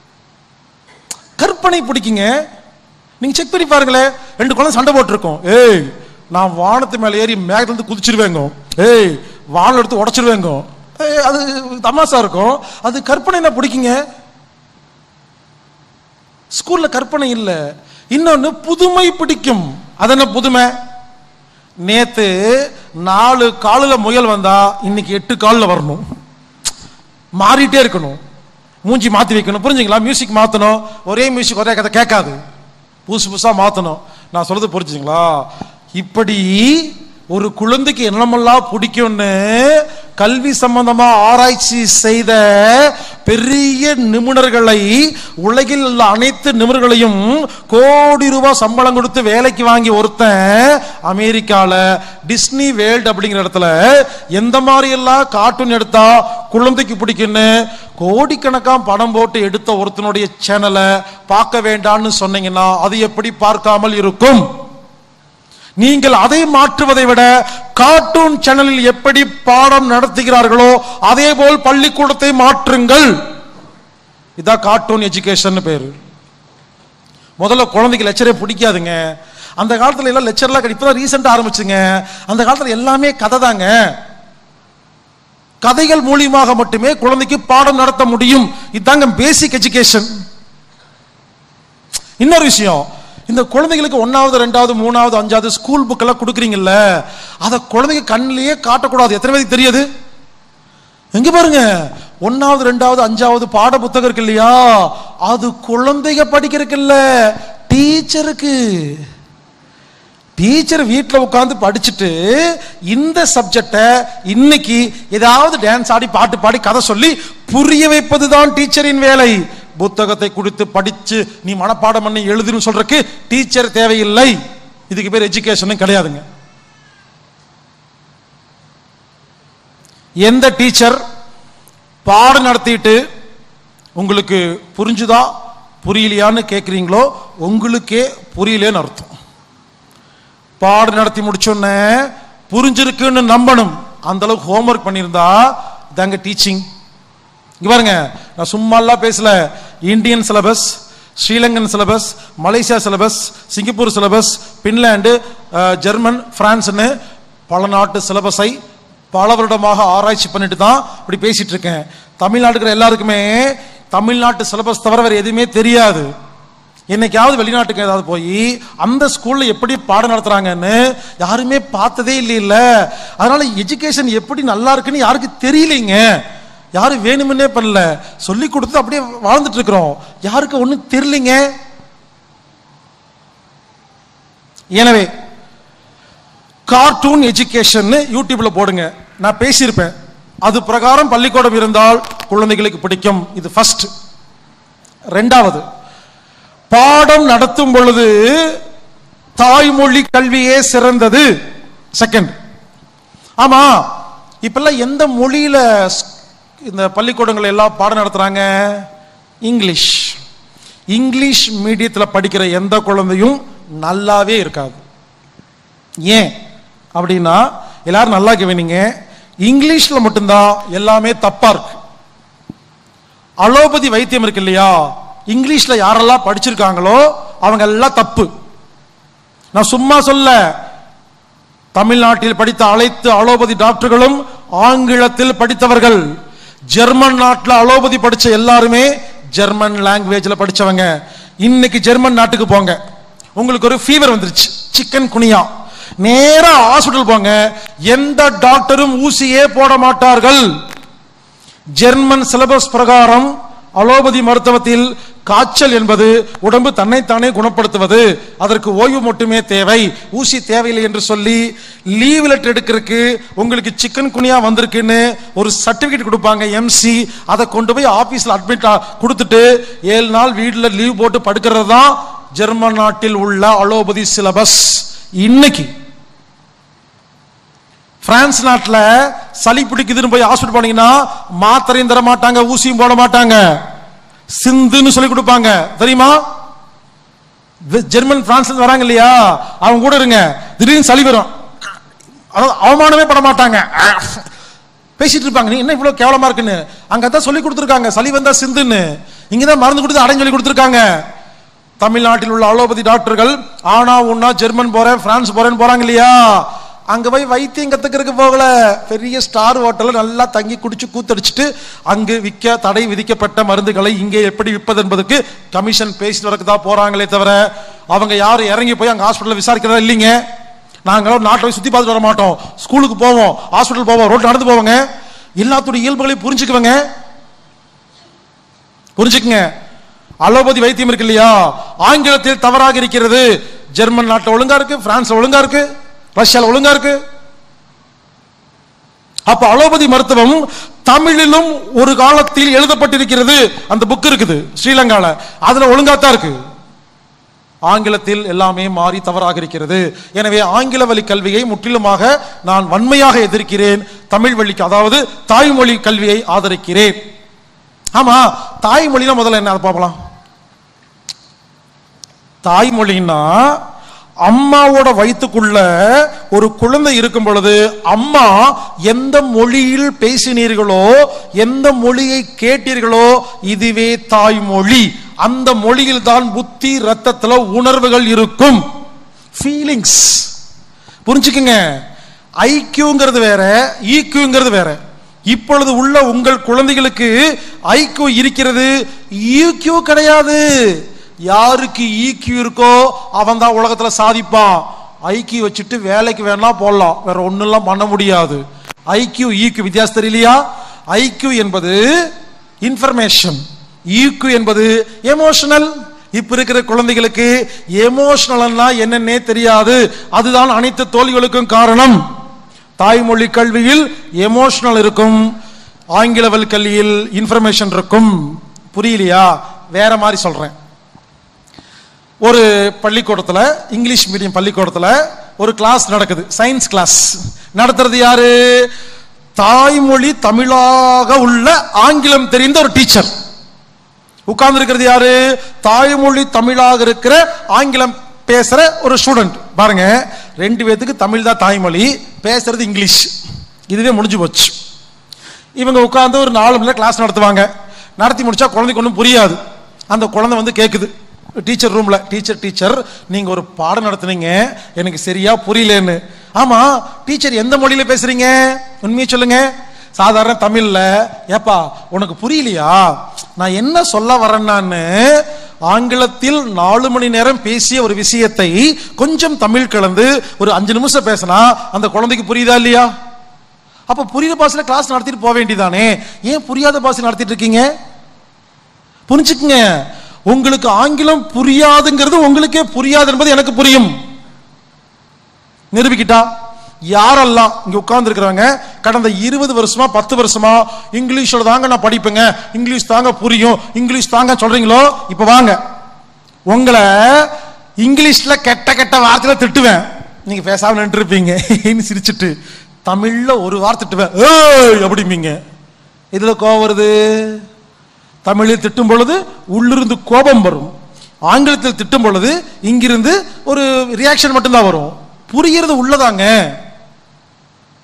கற்பனை பிடிக்குங்க. நீங்க செக் பண்ணி பாருங்களேன், 2 குழந்தை சண்டை போட்டுருக்கோம். ஏய், நான் வானத்து மேல ஏறி மேகத்துல இருந்து குதிச்சிருவேங்க, ஏய் வானம் எடுத்து உடைச்சிருவேங்க, அது தமாசா இருக்கும். அது கற்பனை என்ன பிடிக்குங்க. ஸ்கூல்ல கற்பனை இல்ல. இன்னொன்னு, புதுமை பிடிக்கும். அது என்ன புதுமை? நேத்து 4 காலுல முயல் வந்தா இன்னைக்கு 8 காலில் வரணும், மாறிட்டே இருக்கணும், மூஞ்சி மாத்தி வைக்கணும், புரிஞ்சுங்களா? மியூசிக் மாத்தணும், ஒரே மியூசிக் ஒரே கதை கேட்காது, புதுசு புதுசா மாத்தணும். நான் சொல்றது புரிஞ்சுங்களா? இப்படி ஒரு குழந்தைக்கு என்னமெல்லாம் பிடிக்கும்னு கல்வி சம்பந்தமா ஆராய்ச்சி செய்த பெரிய நிபுணர்களை, உலகில் உள்ள அனைத்து நிபுணர்களையும் கோடி ரூபாய் சம்பளம் கொடுத்து வேலைக்கு வாங்கி ஒருத்தன் அமெரிக்கால டிஸ்னி வேர்ல்ட் அப்படிங்கிற இடத்துல எந்த மாதிரி எல்லாம் கார்ட்டூன் எடுத்தா குழந்தைக்கு பிடிக்குன்னு கோடிக்கணக்கான பணம் போட்டு எடுத்த ஒருத்தனுடைய சேனலை பார்க்க வேண்டாம்னு சொன்னீங்கன்னா அது எப்படி பார்க்காமல் இருக்கும்? நீங்கள் அதை மாற்றுவதை விட கார்ட்டூன் சேனலில் எப்படி பாடம் நடத்துகிறார்களோ அதே போல் பள்ளிக்கூடத்தை மாற்றுங்கள். இதான் கார்ட்டூன் எஜுகேஷன் பேரு. முதல்ல குழந்தைக்கு லெக்சரே பிடிக்காதுங்க. அந்த காலத்துல எல்லாம் லெக்சர்லாம் இப்பதான் ரீசெண்டா ஆரம்பிச்சுங்க. அந்த காலத்துல எல்லாமே கதை தாங்க. கதைகள் மூலியமாக மட்டுமே குழந்தைக்கு பாடம் நடத்த முடியும். இதுதாங்க பேசிக் எஜுகேஷன். இன்னொரு விஷயம், இந்த குழந்தைகளுக்கு 1வது 2வது 3வது 5வது ஸ்கூல் புக் எல்லாம் கொடுக்குறீங்கல்ல, அதை குழந்தைங்க கண்ணிலேயே காட்டக்கூடாது. எத்தனை பேருக்கு தெரியாது? எங்க பாருங்க, 1வது 2வது 5வது பாட புத்தகம் இருக்கு இல்லையா, அது குழந்தைங்க படிக்கிறதுக்கு இல்ல, டீச்சருக்கு. டீச்சர் வீட்டில் உட்கார்ந்து படிச்சுட்டு இந்த சப்ஜெக்டை இன்னைக்கு ஏதாவது டான்ஸ் ஆடி பாட்டு பாடி கதை சொல்லி புரிய வைப்பதுதான் டீச்சரின் வேலை. புத்தகத்தை கொடுத்து படிச்சு நீ மனப்பாடம் பண்ணி எழுதுன்னு சொல்றதுக்கு டீச்சர் தேவையில்லை. இதுக்கு பேர் எஜுகேஷன் கிடையாதுங்க. எந்த டீச்சர் பாடம் நடத்திட்டு உங்களுக்கு புரிஞ்சுதா புரியலையான்னு கேட்குறீங்களோ உங்களுக்கே புரியலேன்னு அர்த்தம். பாடம் நடத்தி முடிச்சோன்னே புரிஞ்சிருக்குன்னு நம்பணும். அந்த அளவுக்கு ஹோம்ஒர்க் பண்ணியிருந்தா தாங்க டீச்சிங். இங்க பாருங்க, நான் சும்மாலாம் பேசல. Indian syllabus, Sri Lankan syllabus, Malaysia syllabus, Singapore syllabus, Finland, German, பிரான்ஸ்னு பல நாட்டு சிலபஸை பல வருடமாக ஆராய்ச்சி பண்ணிட்டு தான் இப்படி பேசிட்டு இருக்கேன். தமிழ்நாட்டுக்கு எல்லாருக்குமே தமிழ்நாட்டு சிலபஸ் தவிர வேற எதுவுமே தெரியாது. என்னைக்காவது வெளிநாட்டுக்கு ஏதாவது போய் அந்த ஸ்கூல்ல எப்படி பாடம் நடத்துறாங்கன்னு யாருமே பார்த்ததே இல்ல. அதனால எஜுகேஷன் எப்படி நல்லா இருக்குன்னு யாருக்கு தெரியலைங்க. யாரும் வேணுமுன்னே பண்ணல, சொல்லி கொடுத்து அப்படியே வாழ்ந்துட்டு இருக்கிறோம். யாருக்கு ஒன்றும் தெரியலைங்க. எனவே கார்ட்டூன் எஜுகேஷன் யூடியூப்ல போடுங்க, நான் பேசியிருப்பேன். அது பிரகாரம் பள்ளிக்கூடம் இருந்தால் குழந்தைகளுக்கு பிடிக்கும். இது ஃபர்ஸ்ட். 2வது, பாடம் நடத்தும் பொழுது தாய்மொழி கல்வியே சிறந்தது. செகண்ட். ஆமா, இப்பெல்லாம் எந்த மொழியில இந்த பள்ளிக்கூடங்கள் எல்லாம் பாடம் நடத்துறாங்க? இங்கிலீஷ். இங்கிலீஷ் மீடியத்தில் படிக்கிற எந்த குழந்தையும் நல்லாவே இருக்காது. ஏன் அப்படின்னா எல்லாரும் நல்லா கவனிங்க, இங்கிலீஷ்ல மட்டும்தான் எல்லாமே தப்பா இருக்கு. அலோபதி வைத்தியம் இருக்கு இல்லையா, இங்கிலீஷ்ல யாரெல்லாம் படிச்சிருக்காங்களோ அவங்க எல்லாம் தப்பு. நான் சும்மா சொல்ல, தமிழ்நாட்டில் படித்த அனைத்து அலோபதி டாக்டர்களும் ஆங்கிலத்தில் படித்தவர்கள். ஜெர்மன் நாட்டில் அலோபதி படிச்ச எல்லாருமே ஜெர்மன் லாங்குவேஜ்ல படிச்சவங்க. இன்னைக்கு ஜெர்மன் நாட்டுக்கு போங்க, உங்களுக்கு ஒரு ஃபீவர் வந்துருச்சு, சிக்கன் குனியா, நேரா ஹாஸ்பிட்டல் போங்க, எந்த டாக்டரும் ஊசியே போட மாட்டார்கள். ஜெர்மன் சிலபஸ் பிரகாரம் அலோபதி மருத்துவத்தில் காய்ச்சல் என்பது உடம்பு தன்னைத்தானே குணப்படுத்துவது, அதற்கு ஓய்வு மட்டுமே தேவை, ஊசி தேவையில்லை என்று சொல்லி லீவ் லெட்டர் எடுக்கிறதுக்கு உங்களுக்கு சிக்கன் குனியா வந்திருக்குன்னு ஒரு சர்டிபிகேட் கொடுப்பாங்க, எம்சி. அதை கொண்டு போய் ஆபீஸ்ல அட்மிட் கொடுத்துட்டு 7 நாள் வீட்டில் லீவ் போட்டு படுக்கிறது தான் ஜெர்மன் நாட்டில் உள்ள அலோபதி சிலபஸ். இன்னைக்கு பிரான்ஸ் நாட்டில் சளி பிடிக்குதுன்னு போய் ஹாஸ்பிட்டல் போனீங்கன்னா மாத்திரையும் தர மாட்டாங்க, ஊசியும் போட மாட்டாங்க, சிந்துன்னு சொல்லி கொடுப்பாங்க, தெரியுமா? ஜெர்மன் பிரான்ஸ்ல வராங்க இல்லையா, அவங்க கூட இருங்க, திடீர்னு சளி வரும், அவமானமே பட மாட்டாங்க, பேசிட்டு இருப்பாங்க, நீ என்ன இவ்வளவு கேவலமா இருக்குன்னு. அங்கதான் சொல்லி கொடுத்துருக்காங்க சளி வந்தா சிந்துன்னு, இங்கதான் மருந்து கொடுத்து அடைஞ்சு சொல்லி கொடுத்துருக்காங்க. தமிழ்நாட்டில் உள்ள அலோபதி டாக்டர்கள் ஆனா ஒன்னா ஜெர்மன் போறேன் பிரான்ஸ் போறேன்னு போறாங்க இல்லையா, அங்க போய் வைத்தியம் கத்துக்கிறதுக்கு போகல, பெரிய ஸ்டார் ஹோட்டல்ல நல்லா தங்கி குடிச்சு கூத்தடிச்சுட்டு அங்கு விற்க தடை விதிக்கப்பட்ட மருந்துகளை இங்கே எப்படி விற்பது என்பதற்கு கமிஷன் பேசிட்டு வரக்கு தான் போறாங்களே தவிர அவங்க யாரும் இறங்கி போய் அங்க ஹாஸ்பிட்டல் விசாரிக்கிறதா இல்லைங்க. நாங்களும் நாட்டை போய் சுத்தி பார்த்துட்டு வர மாட்டோம், ஸ்கூலுக்கு போவோம், ஹாஸ்பிட்டல் போவோம், ரோட்ல நடந்து போவோங்க, எல்லாத்துடைய இயல்புகளையும் புரிஞ்சுக்குவங்க. புரிஞ்சுக்குங்க, அலோபதி வைத்தியம் இருக்கு இல்லையா, ஆங்கிலத்தில் தவறாக இருக்கிறது. ஜெர்மன் நாட்டில் ஒழுங்கா இருக்கு, பிரான்ஸ்ல ஒழுங்கா இருக்கு, ரஷ்யால ஒழுங்கா இருக்கு. அப்ப அலோபதி மருத்துவம் தமிழிலும் ஒரு காலத்தில் எழுதப்பட்டிருக்கிறது, அந்த புக் இருக்குது ஸ்ரீலங்கால, அதுல ஒழுங்காத்தான் இருக்கு. ஆங்கிலத்தில் எல்லாமே மாறி தவறாக இருக்கிறது. எனவே ஆங்கில வழி கல்வியை முற்றிலுமாக நான் வன்மையாக எதிர்க்கிறேன், தமிழ் வழிக்கு அதாவது தாய்மொழி கல்வியை ஆதரிக்கிறேன். ஆமா, தாய்மொழினா முதல்ல என்ன பார்க்கலாம். தாய்மொழின்னா அம்மாவோட வயிற்றுக்குள்ள ஒரு குழந்தை இருக்கும் பொழுது அம்மா எந்த மொழியில் பேசினீர்களோ, எந்த மொழியை கேட்டீர்களோ, இதுவே தாய்மொழி. அந்த மொழியில் தான் புத்தி ரத்தத்துல உணர்வுகள் இருக்கும், ஃபீலிங்ஸ். புரிஞ்சுக்குங்க, ஐக்யூங்கிறது வேற, ஈக்யூங்கிறது வேற. இப்பொழுது உள்ள உங்கள் குழந்தைகளுக்கு ஐக்யூ இருக்கிறது, ஈக்யூ கிடையாது. யாருக்கு ஈக்யூ இருக்கோ அவன் தான் உலகத்துல சாதிப்பான். ஐக்யூ வச்சுட்டு வேலைக்கு வேணா போடலாம், வேற ஒண்ணுலாம் பண்ண முடியாது. ஐக்யூ ஈக்யூ வித்தியாசம் தெரியலையா? ஐக்யூ என்பது இன்ஃபர்மேஷன், ஈக்யூ என்பது எமோஷனல். இப்ப இருக்கிற குழந்தைகளுக்கு எமோஷனல்னா என்னன்னே தெரியாது, அதுதான் அனைத்து தோல்விகளுக்கும் காரணம். தாய்மொழி கல்வியில் எமோஷனல் இருக்கும், ஆங்கில வழி கல்வியில் இன்ஃபர்மேஷன் இருக்கும். புரியலையா? வேற மாதிரி சொல்றேன். ஒரு பள்ளிக்கூடத்தில், இங்கிலீஷ் மீடியம் பள்ளிக்கூடத்தில் ஒரு கிளாஸ் நடக்குது, சயின்ஸ் கிளாஸ். நடத்துறது யாரு? தாய்மொழி தமிழாக உள்ள ஆங்கிலம் தெரிந்த ஒரு டீச்சர். உட்கார்ந்து இருக்கிறது யாரு? தாய்மொழி தமிழாக இருக்கிற ஆங்கிலம் பேசுற ஒரு ஸ்டூடெண்ட். பாருங்க, 2 பேத்துக்கு தமிழ் தான் தாய்மொழி, பேசுறது இங்கிலீஷ். இதுவே முடிஞ்சு போச்சு. இவங்க உட்கார்ந்து ஒரு 4 மணி நேரம் கிளாஸ் நடத்துவாங்க. நடத்தி முடிச்சா குழந்தைக்கு ஒன்றும் புரியாது. அந்த குழந்தை வந்து கேட்குது டீச்சர் ரூம்ல, டீச்சர் நீங்க ஒரு பாடம் நடத்துனீங்க, எனக்கு சரியா புரியலன்னு. ஆமா, டீச்சர் எந்த மொழியில பேசுறீங்க? உண்மையை சொல்லுங்க. சாதாரண தமிழ்ல. ஏப்பா உனக்கு புரியலையா? நான் என்ன சொல்ல வரேன்னு ஆங்கிலத்தில் 4 மணி நேரம் பேசிய ஒரு விஷயத்தை கொஞ்சம் தமிழ் கலந்து ஒரு 5 நிமிஷம் பேசினா அந்த குழந்தைக்கு புரியுதா இல்லையா? அப்ப புரியுத பாஷையில கிளாஸ் நடத்திட்டு போக வேண்டியதானே, ஏன் புரியாத பாஷை நடத்திட்டு இருக்கீங்க? புரிஞ்சுக்குங்க, உங்களுக்கு ஆங்கிலம் புரியாதுங்கிறது உங்களுக்கே புரியாது என்பது எனக்கு புரியும். நிரூபிக்கிட்டா யாரெல்லாம் இங்க உட்கார்ந்து இருக்கிறாங்க கடந்த 20 வருஷமா 10 வருஷமா இங்கிலீஷ்ல தாங்க நான் படிப்பேங்க, இங்கிலீஷ் தாங்க புரியும், இங்கிலீஷ் தாங்க சொல்றீங்களோ, இப்ப வாங்க, உங்களை இங்கிலீஷ்ல கெட்ட கெட்ட வார்த்தையில திட்டுவேன், நீங்க பேசாம நின்று இருப்பீங்க. சிரிச்சுட்டு தமிழ்ல ஒரு வார்த்தை திட்டுவேன், ஏய் அப்படிம்பீங்க. இதுல கோபம் வருது. தமிழில் திட்டும் பொழுது உள்ளிருந்து கோபம் வரும், ஆங்கிலத்தில் திட்டும் பொழுது இங்கிருந்து ஒரு ரியாக்ஷன் மட்டும்தான் வரும். புரிகிறது உள்ளதாங்க.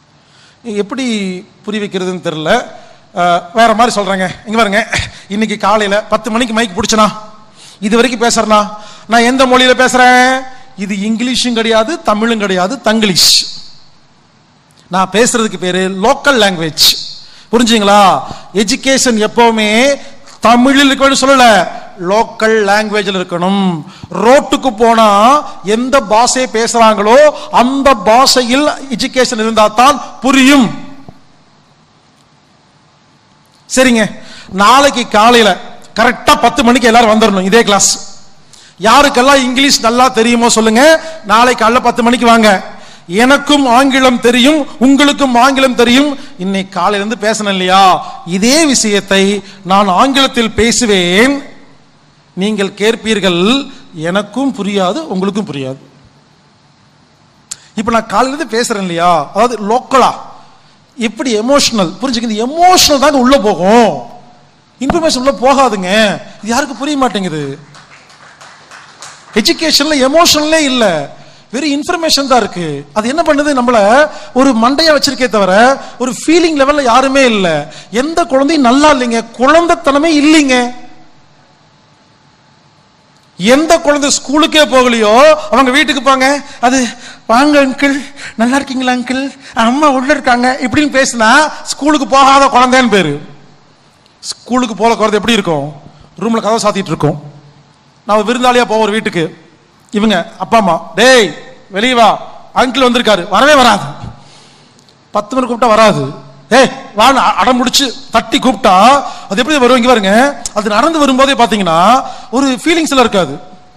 எப்படி புரிய வைக்கிறதுன்னு தெரியல. வேற மாதிரி சொல்றேங்க. இங்க பாருங்க, இன்னைக்கு காலையில 10 மணிக்கு மைக் பிடிச்சனா, இது வரைக்கும் பேசுறேனா, நான் எந்த மொழியில பேசுறேன்? இது இங்கிலீஷும் கிடையாது, தமிழும் கிடையாது, தங்கிலீஷ். நான் பேசுறதுக்கு பேரு லோக்கல் லாங்குவேஜ். புரிஞ்சுங்களா? எஜுகேஷன் எப்பவுமே தமிழில் இருக்கணும்னு சொல்லல, லோக்கல் லாங்குவேஜ்ல இருக்கணும். ரோட்டுக்கு போனா எந்த பாஷையை பேசுறாங்களோ அந்த பாஷையில் எஜுகேஷன் இருந்தா தான் புரியும். சரிங்க, நாளைக்கு காலையில கரெக்டா 10 மணிக்கு எல்லாரும் வந்துடணும் இதே கிளாஸ். யாருக்கெல்லாம் இங்கிலீஷ் நல்லா தெரியுமோ சொல்லுங்க, நாளைக்கு காலைல 10 மணிக்கு வாங்க. எனக்கும் ஆங்கிலம் தெரியும், உங்களுக்கும் ஆங்கிலம் தெரியும். இன்னைக்கு காலையில இருந்து பேசணும் இல்லையா, இதே விஷயத்தை நான் ஆங்கிலத்தில் பேசுவேன், நீங்கள் கேட்பீர்கள், எனக்கும் புரியாது உங்களுக்கும் புரியாது. இப்ப நான் காலையில இருந்து பேசுறேன் இல்லையா, அதாவது லோக்கலா, எப்படி எமோஷனல், புரிஞ்சுக்க, எமோஷனல் தாங்க உள்ள போகும், இன்ஃபர்மேஷன் உள்ள போகாதுங்க. இது யாருக்கு புரிய மாட்டேங்குது. எஜுகேஷன்ல எமோஷனலே இல்ல, வெறும் இன்ஃபர்மேஷன் தான் இருக்கு. அது என்ன பண்ணுது, நம்மள ஒரு மண்டையா வச்சிருக்கே தவிர ஒரு ஃபீலிங் லெவல்ல யாருமே இல்ல. எந்த குழந்தையும் நல்லா இல்லைங்க, குழந்தைத்தனமே இல்லைங்க. எந்த குழந்தை ஸ்கூலுக்கே போகலையோ அவங்க வீட்டுக்கு போங்க, அது வாங்க அங்கிள், நல்லா இருக்கீங்களா அங்கிள், அம்மா உள்ள இருக்காங்க இப்படின்னு பேசினா ஸ்கூலுக்கு போகாத குழந்தைன்னு பேரு. ஸ்கூலுக்கு போல குழந்தை எப்படி இருக்கும், ரூம்ல கதவை சாத்திட்டு இருக்கும். நான் விருந்தாளியா போவோம் ஒரு வீட்டுக்கு, இவங்க அப்பா அம்மா, டேய் வெளியே வா, அங்கிள் வந்திருக்காரு, வரவே வராது. 10 மணி கூப்பிட்டா வராது. ஏய் வா, அடம் முடிச்சு தட்டி கூப்பிட்டா அது எப்படி வரும்? இங்க பாருங்க, அது நடந்து வரும்போதே பாத்தீங்கன்னா ஒரு ஃபீலிங்ஸ் எல்லாம் இருக்காது.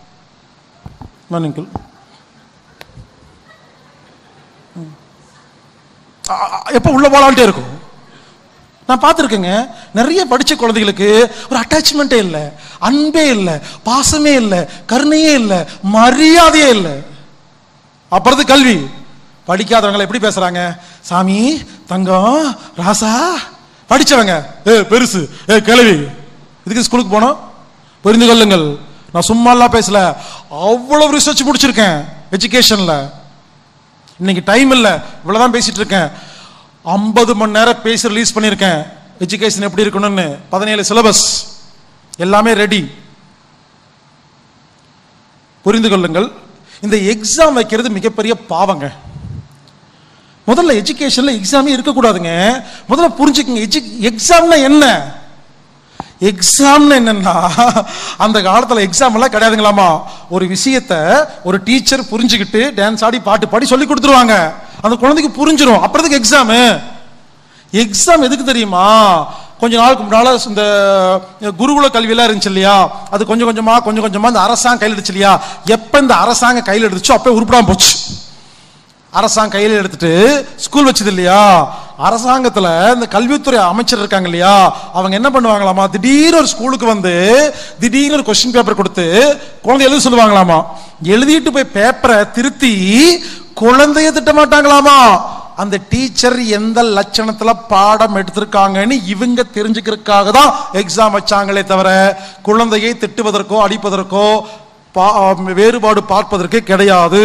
எப்ப உள்ள போலான்ட்டே இருக்கும். நான் பார்த்துருக்கேங்க, நிறைய படிச்ச குழந்தைகளுக்கு ஒரு அட்டாச்மெண்டே இல்லை, அன்பே இல்லை, பாசமே இல்லை, கருணையே இல்லை, மரியாதையே இல்லை. அப்புறது கல்வி, படிக்காதவங்களை எப்படி பேசுறாங்க, சாமி தங்கம் ராசா. படிச்சவங்க பெருசு, கிழவி, இதுக்கு ஸ்கூலுக்கு போனோம். புரிந்து கொள்ளுங்கள், நான் சும்மா எல்லாம் பேசல, அவ்வளவு ரிசர்ச் முடிச்சிருக்கேன் எஜுகேஷன்ல. இன்னைக்கு டைம் இல்லை, இவ்வளவுதான் பேசிட்டு இருக்கேன். 50 மணி நேரம் பேசி ரிலீஸ் பண்ணியிருக்கேன். எஜுகேஷன் எப்படி இருக்கணும்னு 17 சிலபஸ் எல்லாமே ரெடி. புரிந்து கொள்ளுங்கள், இந்த எக்ஸாம் வைக்கிறது மிகப்பெரிய பாவங்க. முதல்ல எஜுகேஷன்ல எக்ஸாமே இருக்கக்கூடாதுங்க. முதல்ல புரிஞ்சுக்கங்க, எக்ஸாம்னா என்ன. எக்ஸாம்னு என்னன்னா, அந்த காலத்துல எக்ஸாம் எல்லாம் கிடையாதுங்களாமா. ஒரு விஷயத்தை ஒரு டீச்சர் புரிஞ்சுக்கிட்டு டான்ஸ் ஆடி பாட்டு பாடி சொல்லி கொடுத்துருவாங்க, அந்த குழந்தைக்கு புரிஞ்சிடும். அப்புறத்துக்கு எக்ஸாம். எக்ஸாம் எதுக்கு தெரியுமா, கொஞ்ச நாளுக்கு முன்னால இந்த குருகுல கல்வியெல்லாம் இருந்துச்சு இல்லையா, அது கொஞ்சம் கொஞ்சமா இந்த அரசாங்கம் கையில் எடுச்சு இல்லையா. எப்ப இந்த அரசாங்கம் கையில் எடுத்துச்சோ அப்ப உருப்படாம போச்சு. அரசாங்கம் கையில் எடுத்துட்டு ஸ்கூல் வச்சது இல்லையா. அரசாங்கத்துல இந்த கல்வித்துறை அமைச்சர் இருக்காங்க இல்லையா, அவங்க என்ன பண்ணுவாங்களாமா, திடீர்னு ஒரு ஸ்கூலுக்கு வந்து திடீர்னு ஒரு கொஸ்டின் பேப்பர் கொடுத்து குழந்தை எழுத சொல்லுவாங்களாமா. எழுதிட்டு போய் பேப்பரை திருத்தி குழந்தைய திட்ட மாட்டாங்களாமா. அந்த டீச்சர் எந்த லட்சணத்துல பாடம் எடுத்திருக்காங்கன்னு இவங்க தெரிஞ்சுக்கிறதுக்காக தான் எக்ஸாம் வச்சாங்களே தவிர குழந்தையை திட்டுவதற்கோ அடிப்பதற்கோ வேறுபாடு பார்ப்பதற்கு கிடையாது.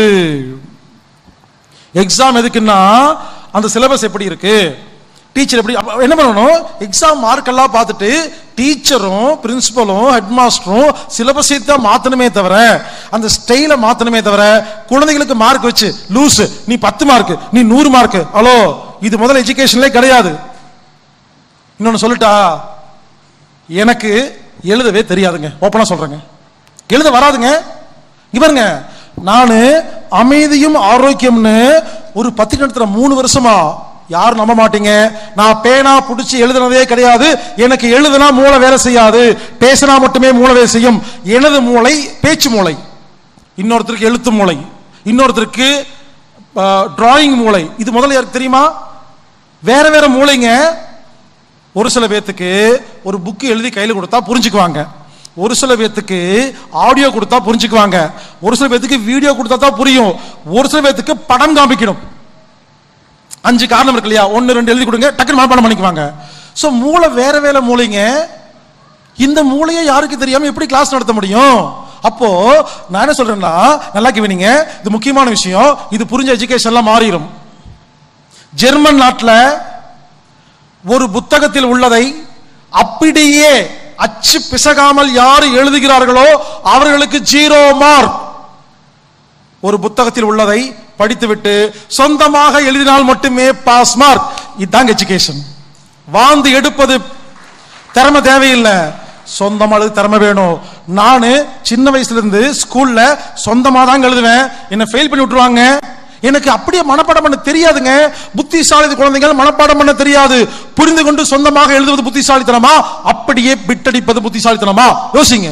எக்ஸாம் எதுக்குன்னா, அந்த சிலபஸ் எப்படி இருக்கு, டீச்சர் எப்படி என்ன பண்ணணும், எக்ஸாம் மார்க் எல்லாம் பார்த்துட்டு டீச்சரும் பிரின்சிபலும் ஹெட் மாஸ்டரும் சிலபஸை தான் மாத்தணுமே தவிர அந்த ஸ்டைல மாத்தணுமே தவிர குழந்தைகளுக்கு மார்க் வச்சு லூஸ், நீ 10 மார்க் நீ 100 மார்க், ஹலோ, இது முதல்ல எஜுகேஷன்ல கிடையாது. இன்னொன்னு சொல்லிட்டா, எனக்கு எழுதவே தெரியாதுங்க, ஓப்பனா சொல்றேங்க, எழுத வராதுங்க. இவருங்க, நானு அமைதியும் ஆரோக்கியம்னு ஒரு பத்திரிகை நடத்துற 3 வருஷமா, யாரும் நம்ப மாட்டீங்க, நான் பேனா புடிச்சு எழுதுனதே கிடையாது. எனக்கு எழுதுனா மூளை வேலை செய்யாது, பேசினா மட்டுமே மூளை வேலை செய்யும். எனது மூளை பேச்சு மூளை, இன்னொருத்தருக்கு எழுத்து மூளை, இன்னொருத்தருக்கு டிராயிங் மூளை. இது முதல்ல யாருக்கு தெரியுமா? வேற வேற மூளைங்க. ஒரு சில பேத்துக்கு ஒரு புக்கு எழுதி கையில் கொடுத்தா புரிஞ்சுக்குவாங்க, ஒரு சில பேத்துக்கு ஆடியோ கொடுத்தா புரிஞ்சுக்குவாங்க, ஒரு சில பேத்துக்கு வீடியோ கொடுத்தா தான் புரியும், ஒரு சில பேத்துக்கு படம் காமிக்கணும். 5 காரணம் இருக்கு இல்லையா, 1 2 எழுதி கொடுங்க, டக்குனு மனப்பாடம் பண்ணிக்குவாங்க. சோ மூளை வேற வேற மூளைங்க. இந்த மூளையை யாருக்கு தெரியாம எப்படி கிளாஸ் நடத்த முடியும்? அப்போ நான் என்ன சொல்றேன்னா, நல்லா கவனிங்க, இது முக்கியமான விஷயம், இது புரிஞ்ச எஜுகேஷன்லாம் மாறிடும். ஜெர்மன் நாட்டில் ஒரு புத்தகத்தில் உள்ளதை அப்படியே அச்சு பிசகாமல் யாரு எழுதுகிறார்களோ அவர்களுக்கு 0 மார்க். ஒரு புத்தகத்தில் உள்ளதை படித்துவிட்டு சொந்தமாக எழுதினால் மட்டுமே பாஸ் மார்க். இதுதான் எஜுகேஷன். வாழ்ந்து எடுப்பது திறமை தேவையில்லை, சொந்தமா எழுது திறமை வேணும். நான் சின்ன வயசுல இருந்து ஸ்கூல்ல சொந்தமா தான் எழுதுவேன். என்ன ஃபெயில் பண்ணி விட்டுருவாங்க. எனக்கு அப்படியே மனப்பாடம் பண்ண தெரியாதுங்க. புத்திசாலி குழந்தைகள் மனப்பாடம் பண்ண தெரியாது. புரிந்து கொண்டு சொந்தமாக எழுதுவது புத்திசாலித்தனமா, அப்படியே பிட்டடிப்பது புத்திசாலித்தனமா? யோசிங்க.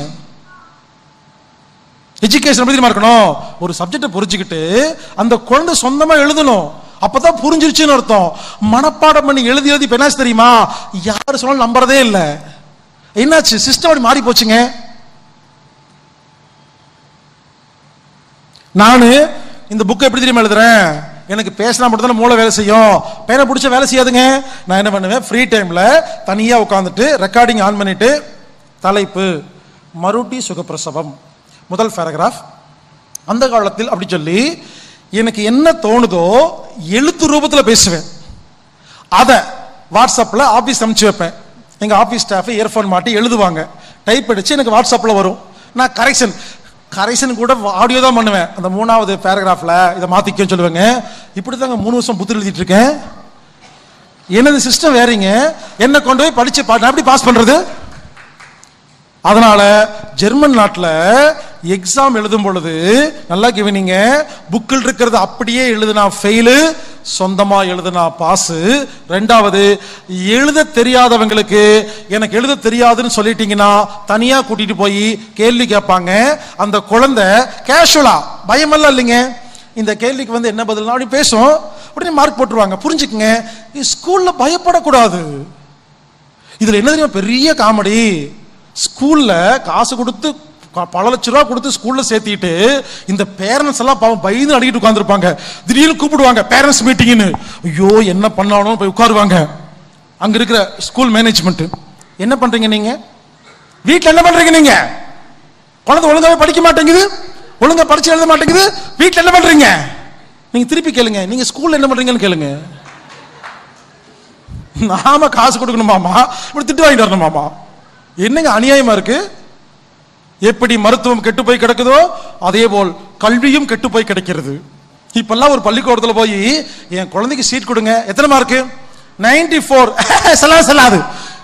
எஜுகேஷன் எப்படி இருக்கணும்? ஒரு சப்ஜெக்டை புரிஞ்சுக்கிட்டு அந்த குழந்தை சொந்தமா எழுதணும். அப்பதான் புரிஞ்சிருச்சுன்னு அர்த்தம். மனப்பாடம் பண்ணி எழுதி எழுதி என்ன தெரியுமா, யாரு சொன்னாலும் நம்புறதே இல்லை. என்னாச்சு? சிஸ்டம் அப்படி மாறி போச்சுங்க. நானு இந்த புக்கை எப்படி தெரியுமா எழுதுறேன்? எனக்கு பேசினா மட்டும் தான் மூளை வேலை செய்யும், பேனை பிடிச்ச வேலை செய்யாதுங்க. நான் என்ன பண்ணுவேன், ஃப்ரீ டைம்ல தனியா உட்காந்துட்டு ரெக்கார்டிங் ஆன் பண்ணிட்டு, தலைப்பு மருட்டி சுகப்பிரசவம், முதல் பேராகிராஃப், அந்த காலத்தில் அப்படி சொல்லி எனக்கு என்ன தோணுதோ எழுத்து ரூபத்தில் பேசுவேன். அதை வாட்ஸ்அப்பில் ஆஃபீஸ் அனுப்பிச்சு வைப்பேன். எங்கள் ஆஃபீஸ் ஸ்டாஃப் இயர்ஃபோன் மாட்டி எழுதுவாங்க. டைப் அடித்து எனக்கு வாட்ஸ்அப்பில் வரும். நான் கரெக்ஷன் கூட ஆடியோ தான் பண்ணுவேன். அந்த 3வது பேராகிராஃபில் இதை மாற்றிக்கன்னு சொல்லுவேங்க. இப்படி தாங்க 3 வருஷம் புத்தகம் எழுதிட்டு இருக்கேன். எனது சிஸ்டம் வேறீங்க. என்ன கொண்டு போய் படிச்சு நான் எப்படி பாஸ் பண்றது? அதனால ஜெர்மன் நாட்டில் எக்ஸாம் எழுதும் பொழுது நல்லா கவனிங்க, புக்கில் இருக்கிறது அப்படியே எழுதுனா ஃபெயிலு, சொந்தமா எழுதுனா பாஸ். 2வது, எழுத தெரியாதவங்களுக்கு எனக்கு எழுத தெரியாதுன்னு சொல்லிட்டீங்கன்னா தனியா கூட்டிட்டு போய் கேள்வி கேட்பாங்க. அந்த குழந்தை கேஷுவலா பயமெல்லாம் இல்லைங்க, இந்த கேள்விக்கு வந்து என்ன பதில் அப்படி பேசும், உடனே மார்க் போட்டுருவாங்க. புரிஞ்சுக்குங்க, ஸ்கூல்ல பயப்படக்கூடாது. இதுல என்ன தெரியுமா பெரிய காமெடி? ஸ்கூல்ல காசு கொடுத்து பல லட்ச ரூபா கொடுத்து ஸ்கூல்ல சேர்த்திட்டு இந்த பேரண்ட்ஸ் எல்லாம் பாவம் பயந்து அடிக்கிட்டு உட்கார்ந்துருப்பாங்க. திடீர்னு கூப்பிடுவாங்க பேரண்ட்ஸ் மீட்டிங்னு. ஐயோ என்ன பண்ணாலும் போய் உட்காருவாங்க. அங்க இருக்கிற ஸ்கூல் மேனேஜ்மெண்ட், என்ன பண்றீங்க நீங்க வீட்டில்? என்ன பண்றீங்க நீங்க? குழந்தை ஒழுங்காவே படிக்க மாட்டேங்குது, ஒழுங்கா படிச்சு எழுத மாட்டேங்குது, வீட்டில் என்ன பண்றீங்க? நீங்க திருப்பி கேளுங்க, நீங்க ஸ்கூல்ல என்ன பண்றீங்கன்னு கேளுங்க. நாம காசு கொடுக்கணுமாமா, இப்படி திட்டு வாங்கிட்டு வரணுமாமா? என்னங்க அநியாயமா இருக்கு? எப்படி மருத்துவம் கெட்டு போய் கிடக்குதோ அதே போல் கல்வியும் கெட்டு போய் கிடைக்கிறது. இப்பெல்லாம் ஒரு பள்ளிக்கூடத்தில் போய் என் குழந்தைக்கு சீட் கொடுங்க, எத்தனை மார்க்கு? 94. சொல்லாது.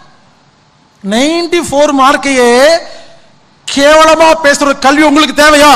94 மார்க்கையே கேவலமா பேசுற கல்வி உங்களுக்கு தேவையா?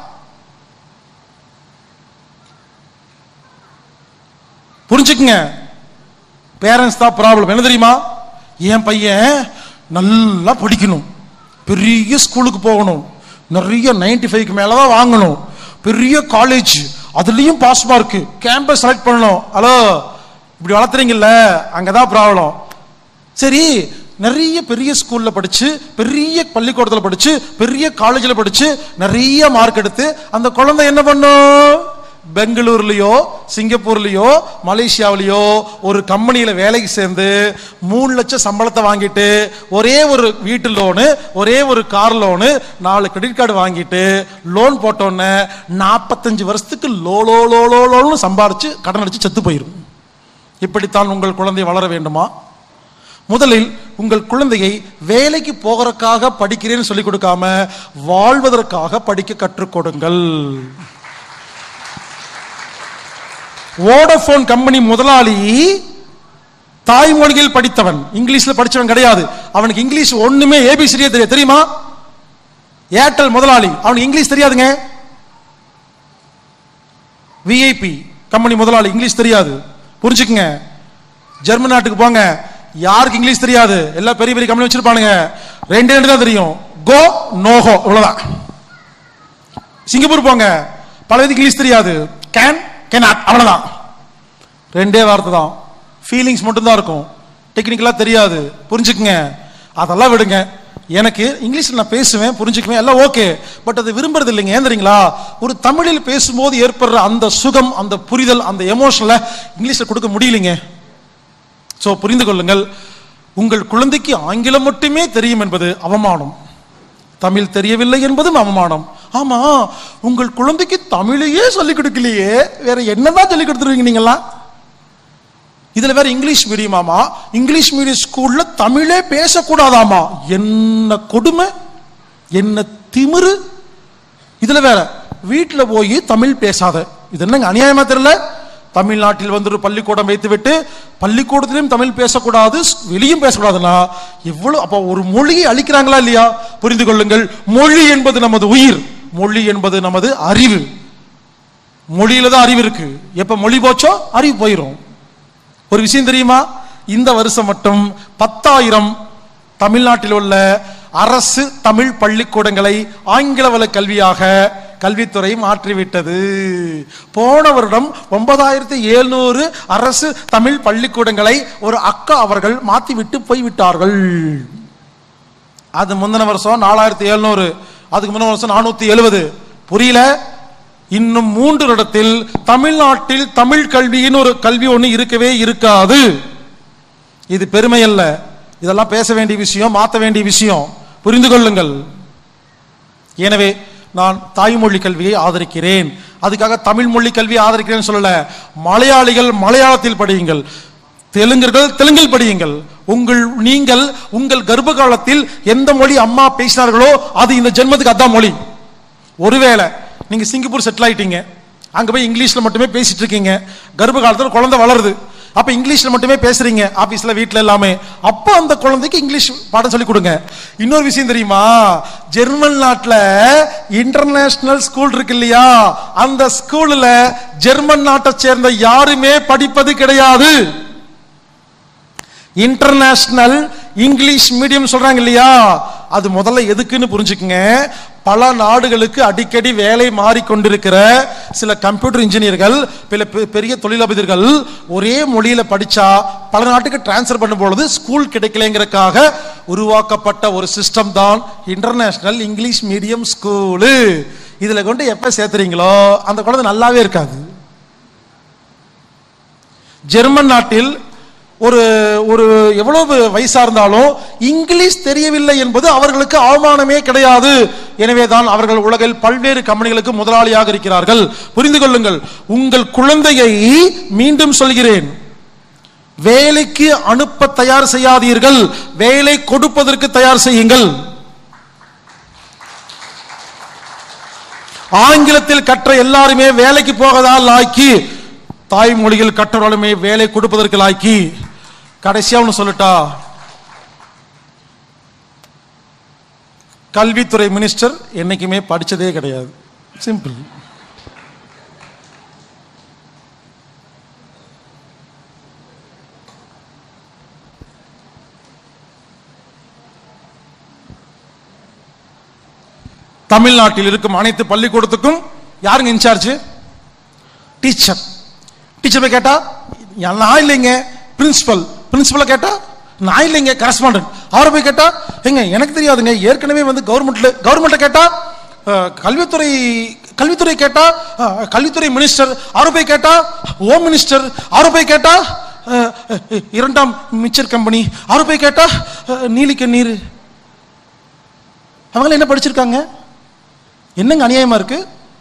புரிஞ்சுக்குங்க, பேரண்ட்ஸ் தான் ப்ராப்ளம். என்ன தெரியுமா? என் பையன் நல்லா படிக்கணும், பெரிய ஸ்கூலுக்கு போகணும், நிறைய 95க்கு மேல தான் வாங்கணும், பெரிய காலேஜ், அதுலயும் பாஸ் மார்க், கேம்பஸ் செலக்ட் பண்ணணும். ஹலோ, இப்படி வளர்த்துறீங்கல்ல, அங்கதான் ப்ராப்ளம். சரி, நிறைய பெரிய ஸ்கூல்ல படிச்சு, பெரிய பள்ளிக்கூடத்தில் படிச்சு, பெரிய காலேஜில் படிச்சு நிறைய மார்க் எடுத்து அந்த குழந்தை என்ன பண்ணும்? பெங்களூர்லயோ சிங்கப்பூர்லயோ மலேசியாவிலயோ ஒரு கம்பெனியில வேலைக்கு சேர்ந்து 3 லட்சம் சம்பளத்தை வாங்கிட்டு ஒரே ஒரு வீட்டு லோனு, ஒரே ஒரு கார் லோனு, 4 கிரெடிட் கார்டு வாங்கிட்டு லோன் போட்டோன்னு 45 வருஷத்துக்கு லோன்னு சம்பாரிச்சு கடன் அடிச்சு செத்து போயிடும். இப்படித்தான் உங்கள் குழந்தை வளர வேண்டுமா? முதலில் உங்கள் குழந்தையை வேலைக்கு போகிறதுக்காக படிக்கிறேன்னு சொல்லிக் கொடுக்காம வாழ்வதற்காக படிக்க கற்றுக் கொடுங்கள். வோடபோன் கம்பெனி முதலாளி தாய்மொழியில் படித்தவன், இங்கிலீஷ்ல படிச்சவன் கிடையாது. அவனுக்கு இங்கிலீஷ் ஒண்ணுமே ஏபிசிடியே தெரியாது. தெரியுமா? ஏர்டெல் முதலாளி, அவனுக்கு இங்கிலீஷ் தெரியாதுங்க. விஐபி கம்பெனி முதலாளி, இங்கிலீஷ் தெரியாது. புரிஞ்சுக்குங்க. ஜெர்மன் நாட்டுக்கு போங்க, யாருக்கு இங்கிலீஷ் தெரியாது? எல்லா பெரிய பெரிய கம்பெனி வச்சிருப்பானுங்க, 2 தான் தெரியும், கோ நோகோ, இவ்வளவுதான். சிங்கப்பூர் போங்க, பல பேருக்கு இங்கிலீஷ் தெரியாது, கேன் கேனாட், அவ்வளவுதான். 2 வார்த்தை தான், ஃபீலிங்ஸ் மட்டும் தான் இருக்கும், டெக்னிக்கலா தெரியாது. புரிஞ்சுக்குங்க. அதெல்லாம் விடுங்க. எனக்கு இங்கிலீஷ்ல நான் பேசுவேன், புரிஞ்சுக்குவேன், எல்லாம் ஓகே. பட் அது விரும்புறது இல்லைங்க. ஏன் தெரியுங்களா? ஒரு தமிழில் பேசும்போது ஏற்படுற அந்த சுகம், அந்த புரிதல், அந்த எமோஷனலை இங்கிலீஷ்ல கொடுக்க முடியலைங்க. சோ புரிந்து கொள்ளுங்கள், உங்கள் குழந்தைக்கு ஆங்கிலம் மட்டுமே தெரியும் என்பது அவமானம், தமிழ் தெரியவில்லை என்பதும் அவமானம். ஆமா, உங்கள் குழந்தைக்கு தமிழையே சொல்லிக் கொடுக்கலையே, வேற என்னதான் சொல்லிக் கொடுத்துருவீங்க நீங்களா? இதுல வேற இங்கிலீஷ் மீடியமாமா, இங்கிலீஷ் மீடியம் ஸ்கூல்ல தமிழே பேசக்கூடாதாமா. என்ன கொடுமை, என்ன திமிரு. இதுல வேற வீட்டில் போய் தமிழ் பேசாத, இது என்னங்க அநியாயமா தெரியல. தமிழ்நாட்டில் வந்து ஒரு பள்ளிக்கூடம் வைத்து விட்டு பள்ளிக்கூடத்திலும் தமிழ் பேசக்கூடாது, வெளியும் பேசக்கூடாதுன்னா எவ்வளவு, அப்ப ஒரு மொழியை அழிக்கிறாங்களா இல்லையா? புரிந்து கொள்ளுங்கள், மொழி என்பது நமது உயிர், மொழி என்பது நமது அறிவு. மொழியில தான் அறிவு இருக்கு. எப்ப மொழி போச்சோ அறிவு போயிடும். ஒரு விஷயம் தெரியுமா? இந்த வருஷம் மட்டும் 10,000 தமிழ்நாட்டில் உள்ள அரசு தமிழ் பள்ளிக்கூடங்களை ஆங்கில வழி கல்வியாக கல்வித்துறை மாற்றிவிட்டது. போன வருடம் 9,700 அரசு தமிழ் பள்ளிக்கூடங்களை ஒரு அக்கா அவர்கள் மாற்றிவிட்டு போய்விட்டார்கள். அது முந்தின வருஷம் 4,700, அதுக்கு முந்தின வருஷம் 470. புரியல? இன்னும் 3 இடத்தில் தமிழ்நாட்டில் தமிழ் கல்வியின் ஒரு கல்வி ஒன்று இருக்கவே இருக்காது. இது பெருமை அல்ல, இதெல்லாம் பேச வேண்டிய விஷயம், மாற்ற வேண்டிய விஷயம். புரிந்து கொள்ளுங்கள். எனவே நான் தாய்மொழி கல்வியை ஆதரிக்கிறேன். அதுக்காக தமிழ் மொழி கல்வியை ஆதரிக்கிறேன்னு சொல்லல. மலையாளிகள் மலையாளத்தில் படியுங்கள், தெலுங்கர்கள் தெலுங்கில் படியுங்கள். நீங்கள் உங்கள் கர்ப்ப காலத்தில் எந்த மொழி அம்மா பேசினார்களோ அது இந்த ஜென்மத்துக்கு அதான் மொழி. ஒருவேளை நீங்க சிங்கப்பூர் செட்டில் ஆயிட்டீங்க, அங்க போய் இங்கிலீஷ்ல மட்டுமே பேசிட்டு இருக்கீங்க, கர்ப்ப காலத்தில் குழந்தை வளருது, அப்ப இங்கிலீஷ்ல மட்டுமே பேசுறீங்க ஆபீஸ்ல வீட்டுல எல்லாமே, அப்ப அந்த குழந்தைக்கு இங்கிலீஷ் பாடம் சொல்லி கொடுங்க. இன்னொரு விஷயம் தெரியுமா? ஜெர்மன் நாட்டுல இன்டர்நேஷனல் ஸ்கூல் இருக்கு இல்லையா, அந்த ஸ்கூல்ல ஜெர்மன் நாட்டை சேர்ந்த யாருமே படிப்பது கிடையாது. இன்டர்நேஷனல் இங்கிலீஷ் மீடியம் சொல்றாங்க இல்லையா, அது முதல்ல எதுக்குன்னு புரிஞ்சுக்குங்க. பல நாடுகளுக்கு அடிக்கடி வேலை மாறிக்கொண்டிருக்கிற சில கம்ப்யூட்டர் இன்ஜினியர்கள், பெரிய தொழிலதிபர்கள் ஒரே மொழியில படிச்சா பல நாட்டுக்கு டிரான்ஸ்ஃபர் பண்ணும் பொழுது ஸ்கூல் கிடைக்கலங்கிறதுக்காக உருவாக்கப்பட்ட ஒரு சிஸ்டம் தான் இன்டர்நேஷனல் இங்கிலீஷ் மீடியம் ஸ்கூலு. இதுல கொண்டு எப்ப சேர்த்துறீங்களோ அந்த குழந்தை நல்லாவே இருக்காது. ஜெர்மன் நாட்டில் ஒரு ஒரு எவ்வளவு வயசா இருந்தாலும் இங்கிலீஷ் தெரியவில்லை என்பது அவர்களுக்கு அவமானமே கிடையாது. எனவே தான் அவர்கள் உலகில் பல்வேறு கம்பெனிகளுக்கு முதலாளியாக இருக்கிறார்கள். புரிந்து கொள்ளுங்கள். உங்கள் குழந்தையை மீண்டும் சொல்கிறேன், வேலைக்கு அனுப்ப தயார் செய்யாதீர்கள், வேலை கொடுப்பதற்கு தயார் செய்யுங்கள். ஆங்கிலத்தில் கற்ற எல்லாருமே வேலைக்கு போகதான் லாய்க்கி, தாய்மொழியில் கற்றவர்களுமே வேலை கொடுப்பதற்கு லாய்க்கி. கடைசியா ஒன்று சொல்லட்டா, கல்வித்துறை மினிஸ்டர் என்னைக்குமே படிச்சதே கிடையாது. சிம்பிள். தமிழ்நாட்டில் இருக்கும் அனைத்து பள்ளிக்கூடத்துக்கும் யாருங்க இன்சார்ஜ்? டீச்சர். டீச்சர் போய் கேட்டா நான் இல்லைங்க பிரின்சிபல், பிரின்சிபலை கேட்டா நான் இல்லைங்க கரஸ்பாண்டன்ட், அவரை போய் கேட்டா எங்க எனக்கு தெரியாதுங்க, ஏற்கனவே வந்து கவர்மெண்ட்ல கேட்டா கல்வித்துறை கேட்டா கல்வித்துறை மினிஸ்டர், அவரை போய் கேட்டா ஹோம் மினிஸ்டர், அவரை போய் கேட்டா இரண்டாம் மிச்சர் கம்பெனி, அவரை போய் கேட்டா நீலிக்க நீர். அவங்க என்ன படிச்சிருக்காங்க? என்னங்க அநியாயமா இருக்கு?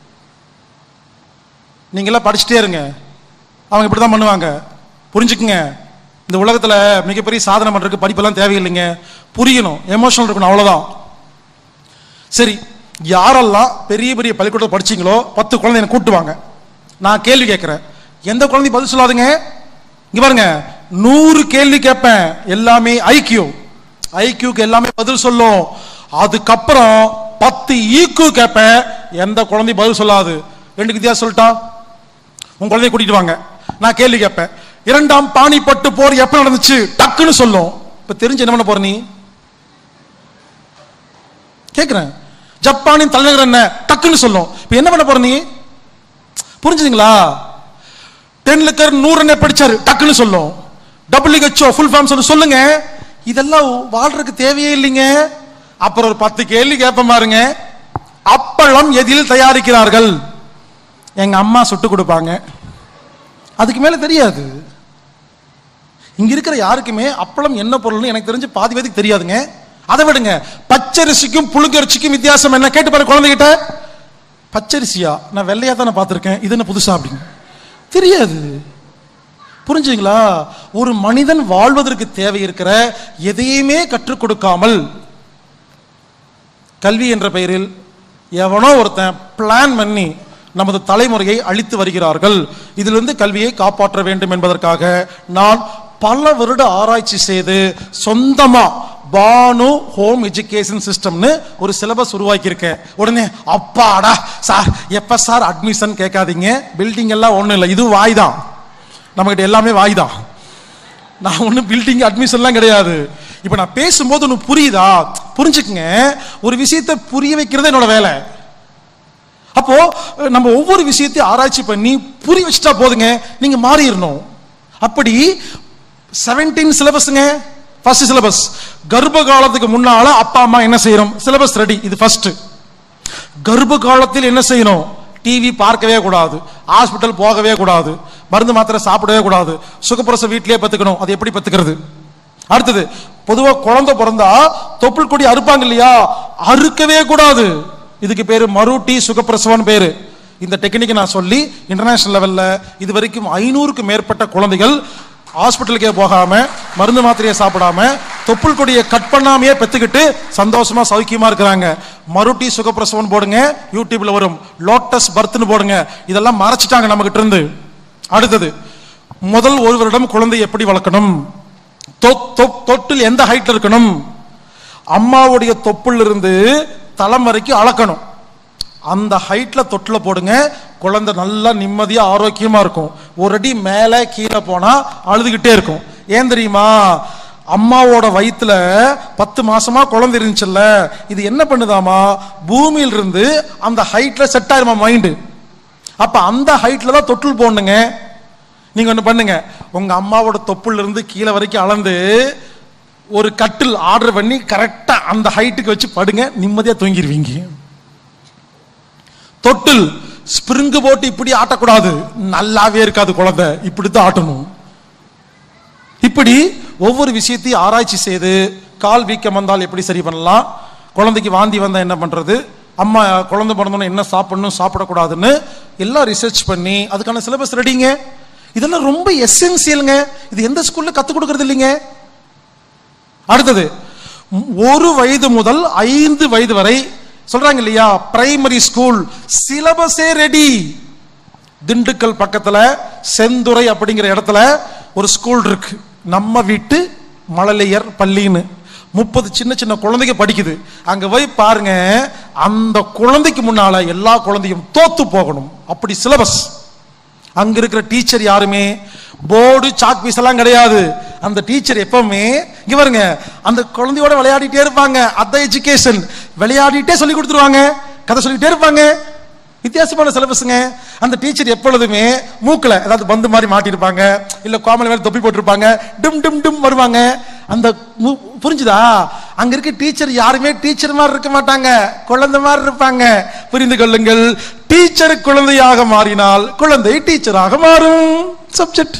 நீங்க எல்லாம் படிச்சுட்டே இருங்க, அவங்க இப்படிதான் பண்ணுவாங்க. புரிஞ்சுக்குங்க. இந்த உலகத்துல மிகப்பெரிய சாதனை பண்றதுக்கு படிப்பெல்லாம் தேவையில்லைங்க, புரியணும், எமோஷனல் இருக்கணும், அவ்வளவுதான். சரி, யாரெல்லாம் பெரிய பெரிய பள்ளிக்கூடத்தில் படிச்சீங்களோ 10 குழந்தை எனக்கு கூட்டுவாங்க. நான் கேள்வி கேட்கிறேன், எந்த குழந்தை பதில் சொல்லாதுங்க. இங்க பாருங்க, 100 கேள்வி கேட்பேன், எல்லாமே ஐக்கியூக்கு எல்லாமே பதில் சொல்லும். அதுக்கப்புறம் 10 ஈக்கு கேட்பேன், எந்த குழந்தை பதில் சொல்லாது. 2 வித்தியாசம் சொல்லிட்டா? உங்க குழந்தைய கூட்டிட்டு வாங்க, நான் கேள்வி கேட்பேன். 2ஆம் பானிபட்டு போர் எப்ப நடந்துச்சு டக்குன்னு சொல்லும். இப்ப தெரிஞ்சு என்ன பண்ண போற நீ? கேக்குறேன். ஜப்பானின் தலைநகர் என்ன டக்குன்னு சொல்லும். இப்ப என்ன பண்ண போற நீ? புரிஞ்சுதுங்களா? 10 லிக்கர் 100 என்ன படிச்சாரு டக்குன்னு சொல்லும். WHO ஃபுல் ஃபார்ம் சொல்லுங்க. இதெல்லாம் வாழ்றதுக்கு தேவையே இல்லைங்க. அப்புறம் ஒரு 10 கேள்வி கேட்ப பாருங்க. அப்பளம் எதில் தயாரிக்கிறார்கள்? எங்க அம்மா சுட்டு கொடுப்பாங்க. அதுக்கு மேல தெரியாது. இங்க இருக்கிற யாருக்குமே அப்பளம் என்ன பொருள்னு எனக்கு தெரிஞ்சு பாதி பேருக்கு தெரியாதுங்க. அதை விடுங்க, பச்சரிசிக்கும் புழுங்கரிசிக்கும் வித்தியாசம் என்ன கேட்டு பாரு குழந்தைகிட்ட. பச்சரிசியா? நான் வெள்ளையா தானே பார்த்திருக்கேன், இது என்ன புதுசா? அப்படிங்க தெரியாது. புரிஞ்சுங்களா? ஒரு மனிதன் வாழ்வதற்கு தேவை இருக்கிற எதையுமே கற்றுக் கொடுக்காமல் கல்வி என்ற பெயரில் எவனோ ஒருத்தன் பிளான் பண்ணி நமது தலைமுறையை அழித்து வருகிறார்கள். இதிலிருந்து கல்வியை காப்பாற்ற வேண்டும் என்பதற்காக நான் பல வருட ஆராய்ச்சி செய்து சொந்தமா பானு ஹோம் எஜுகேஷன் சிஸ்டம்னு ஒரு சிலபஸ் உருவாக்கி இருக்கேன். உடனே அப்பாடா சார் எப்ப சார் அட்மிஷன் கேட்காதீங்க, பில்டிங் எல்லாம் ஒண்ணும் இல்லை, இது வாய் தான், நம்ம கிட்ட எல்லாமே வாய் தான். நான் ஒன்னும் பில்டிங் அட்மிஷன்லாம் கிடையாது. இப்ப நான் பேசும்போது ஒன்று புரியுதா? புரிஞ்சுக்குங்க, ஒரு விஷயத்தை புரிய வைக்கிறது என்னோட வேலை. அப்போ நம்ம ஒவ்வொரு விஷயத்தையும் ஆராய்ச்சி பண்ணி புரிய வச்சுட்டா போதுங்க, நீங்க மாறிடணும். அப்படி 17 சிலபஸ்ங்க. ஃபர்ஸ்ட் சிலபஸ் கர்ப்ப காலத்துக்கு முன்னால அப்பா அம்மா என்ன செய்யணும், சிலபஸ் ரெடி. இது ஃபர்ஸ்ட். கர்ப்ப காலத்தில் என்ன செய்யணும், டிவி பார்க்கவே கூடாது, ஹாஸ்பிட்டல் போகவே கூடாது, மருந்து மாத்திரை சாப்பிடவே கூடாது, சுகப்பிரசவ வீட்டிலேயே பத்துக்கணும். அது எப்படி பத்துக்கிறது? அடுத்தது, பொதுவா குழந்தை பிறந்தா தொப்புள் கொடி அறுப்பாங்க இல்லையா, அறுக்கவே கூடாது. இதுக்கு பேரு மருட்டி சுகப்பிரசவன் பேரு. இந்த டெக்னிக்கை நான் சொல்லி இன்டர்நேஷனல் லெவல்ல இது வரைக்கும் 500க்கும் மேற்பட்ட குழந்தைகள் ஹாஸ்பிட்டலுக்கே போகாம மருந்து மாத்திரையை சாப்பிடாம தொப்புள் கொடியை கட் பண்ணாமையே பெத்துக்கிட்டு சந்தோஷமா சௌக்கியமா இருக்கிறாங்க. மருட்டி சுகப்பிரசவன் போடுங்க, யூடியூப்ல வரும். லோட்டஸ் பர்த்னு போடுங்க. இதெல்லாம் மறைச்சிட்டாங்க நம்ம கிட்ட இருந்து. அடுத்தது, முதல் ஒரு வருடம் குழந்தை எப்படி வளர்க்கணும், தொட்டில் எந்த ஹைட்ல இருக்கணும், அம்மாவுடைய தொப்புள் இருந்து தளம் வரைக்கும் அளக்கணும். அந்த ஹைட்ல தொட்டில போடுங்க, குழந்தை நல்லா நிம்மதியா ஆரோக்கியமா இருக்கும். ஒரு அடி மேல கீழே போனா அழுதுகிட்டே இருக்கும். ஏன் தெரியுமா? அம்மாவோட வயிற்றுல 10 மாசமா குழந்தை இருந்துச்சுல்ல, இது என்ன பண்ணுதாமா, பூமியில இருந்து அந்த ஹைட்ல செட் ஆயிருமா மைண்டு. அப்ப அந்த ஹைட்ல தான் தொட்டில் போடணுங்க. நீங்க ஒண்ணு பண்ணுங்க, உங்க அம்மாவோட தொப்புல இருந்து கீழே வரைக்கும் அளந்து ஒரு கட்டில் ஆர்டர் பண்ணி கரெக்டா அந்த ஹைட்டுக்கு வச்சு படுங்க, நிம்மதியா தூங்கிடுவீங்க. தொட்டில் ஸ்பிரிங்கு போட்டு இப்படி ஆட்டக்கூடாது, நல்லாவே இருக்காது குழந்தை, இப்படித்தான் ஆட்டணும். இப்படி ஒவ்வொரு விஷயத்தையும் ஆராய்ச்சி செய்து, கால் வீக்கம் வந்தால் எப்படி சரி பண்ணலாம், குழந்தைக்கு வாந்தி வந்தா என்ன பண்றது, அம்மா குழந்தை பிறந்தோன்னு என்ன சாப்பிடணும் சாப்பிடக்கூடாதுன்னு எல்லாம் ரிசர்ச் பண்ணி அதுக்கான சிலபஸ் ரெடிங்க. இதெல்லாம் ரொம்ப எசென்சியலுங்க. இது எந்த ஸ்கூல்ல கத்துக் கொடுக்கறது இல்லைங்க. அடுத்தது, 1 வயது முதல் 5 வயது வரை சொல்றாங்க இல்லையா, பிரைமரி ஸ்கூல் சிலபஸே ரெடி. திண்டுக்கல் பக்கத்துல செந்துறை அப்படிங்கிற இடத்துல ஒரு ஸ்கூல் இருக்கு, நம்ம வீட்டு மழலையர் பள்ளின்னு. 30 சின்ன சின்ன குழந்தைங்க படிக்குது. அங்க போய் பாருங்க, அந்த குழந்தைக்கு முன்னால எல்லா குழந்தையும் தோத்து போகணும், அப்படி சிலபஸ். அங்க இருக்கிற டீச்சர் யாருமே போர்டு சாக் பீஸ் எல்லாம் கிடையாது. அந்த டீச்சர் எப்பவுமே இங்க பாருங்க, அந்த குழந்தையோட விளையாடிட்டே இருப்பாங்க. அதான் எஜுகேஷன். விளையாடிட்டே சொல்லி கொடுத்துருவாங்க, கதை சொல்லிட்டே இருப்பாங்க. வித்தியாசமான சிலபஸ்ங்க. அந்த டீச்சர் எப்பொழுதுமே மூக்கல ஏதாவது பந்து மாதிரி மாட்டிருப்பாங்க, இல்ல கோமலை மேல தொப்பி போட்டிருப்பாங்க, டும் டும் டும் வருவாங்க. அந்த புரிஞ்சுதா? அங்க இருக்க டீச்சர் யாருமே டீச்சர் மாதிரி இருக்க மாட்டாங்க, குழந்தை மாதிரி இருப்பாங்க. புரிந்து கொள்ளுங்கள், டீச்சர் குழந்தையாக மாறினால் குழந்தை டீச்சராக மாறும். சப்ஜெக்ட்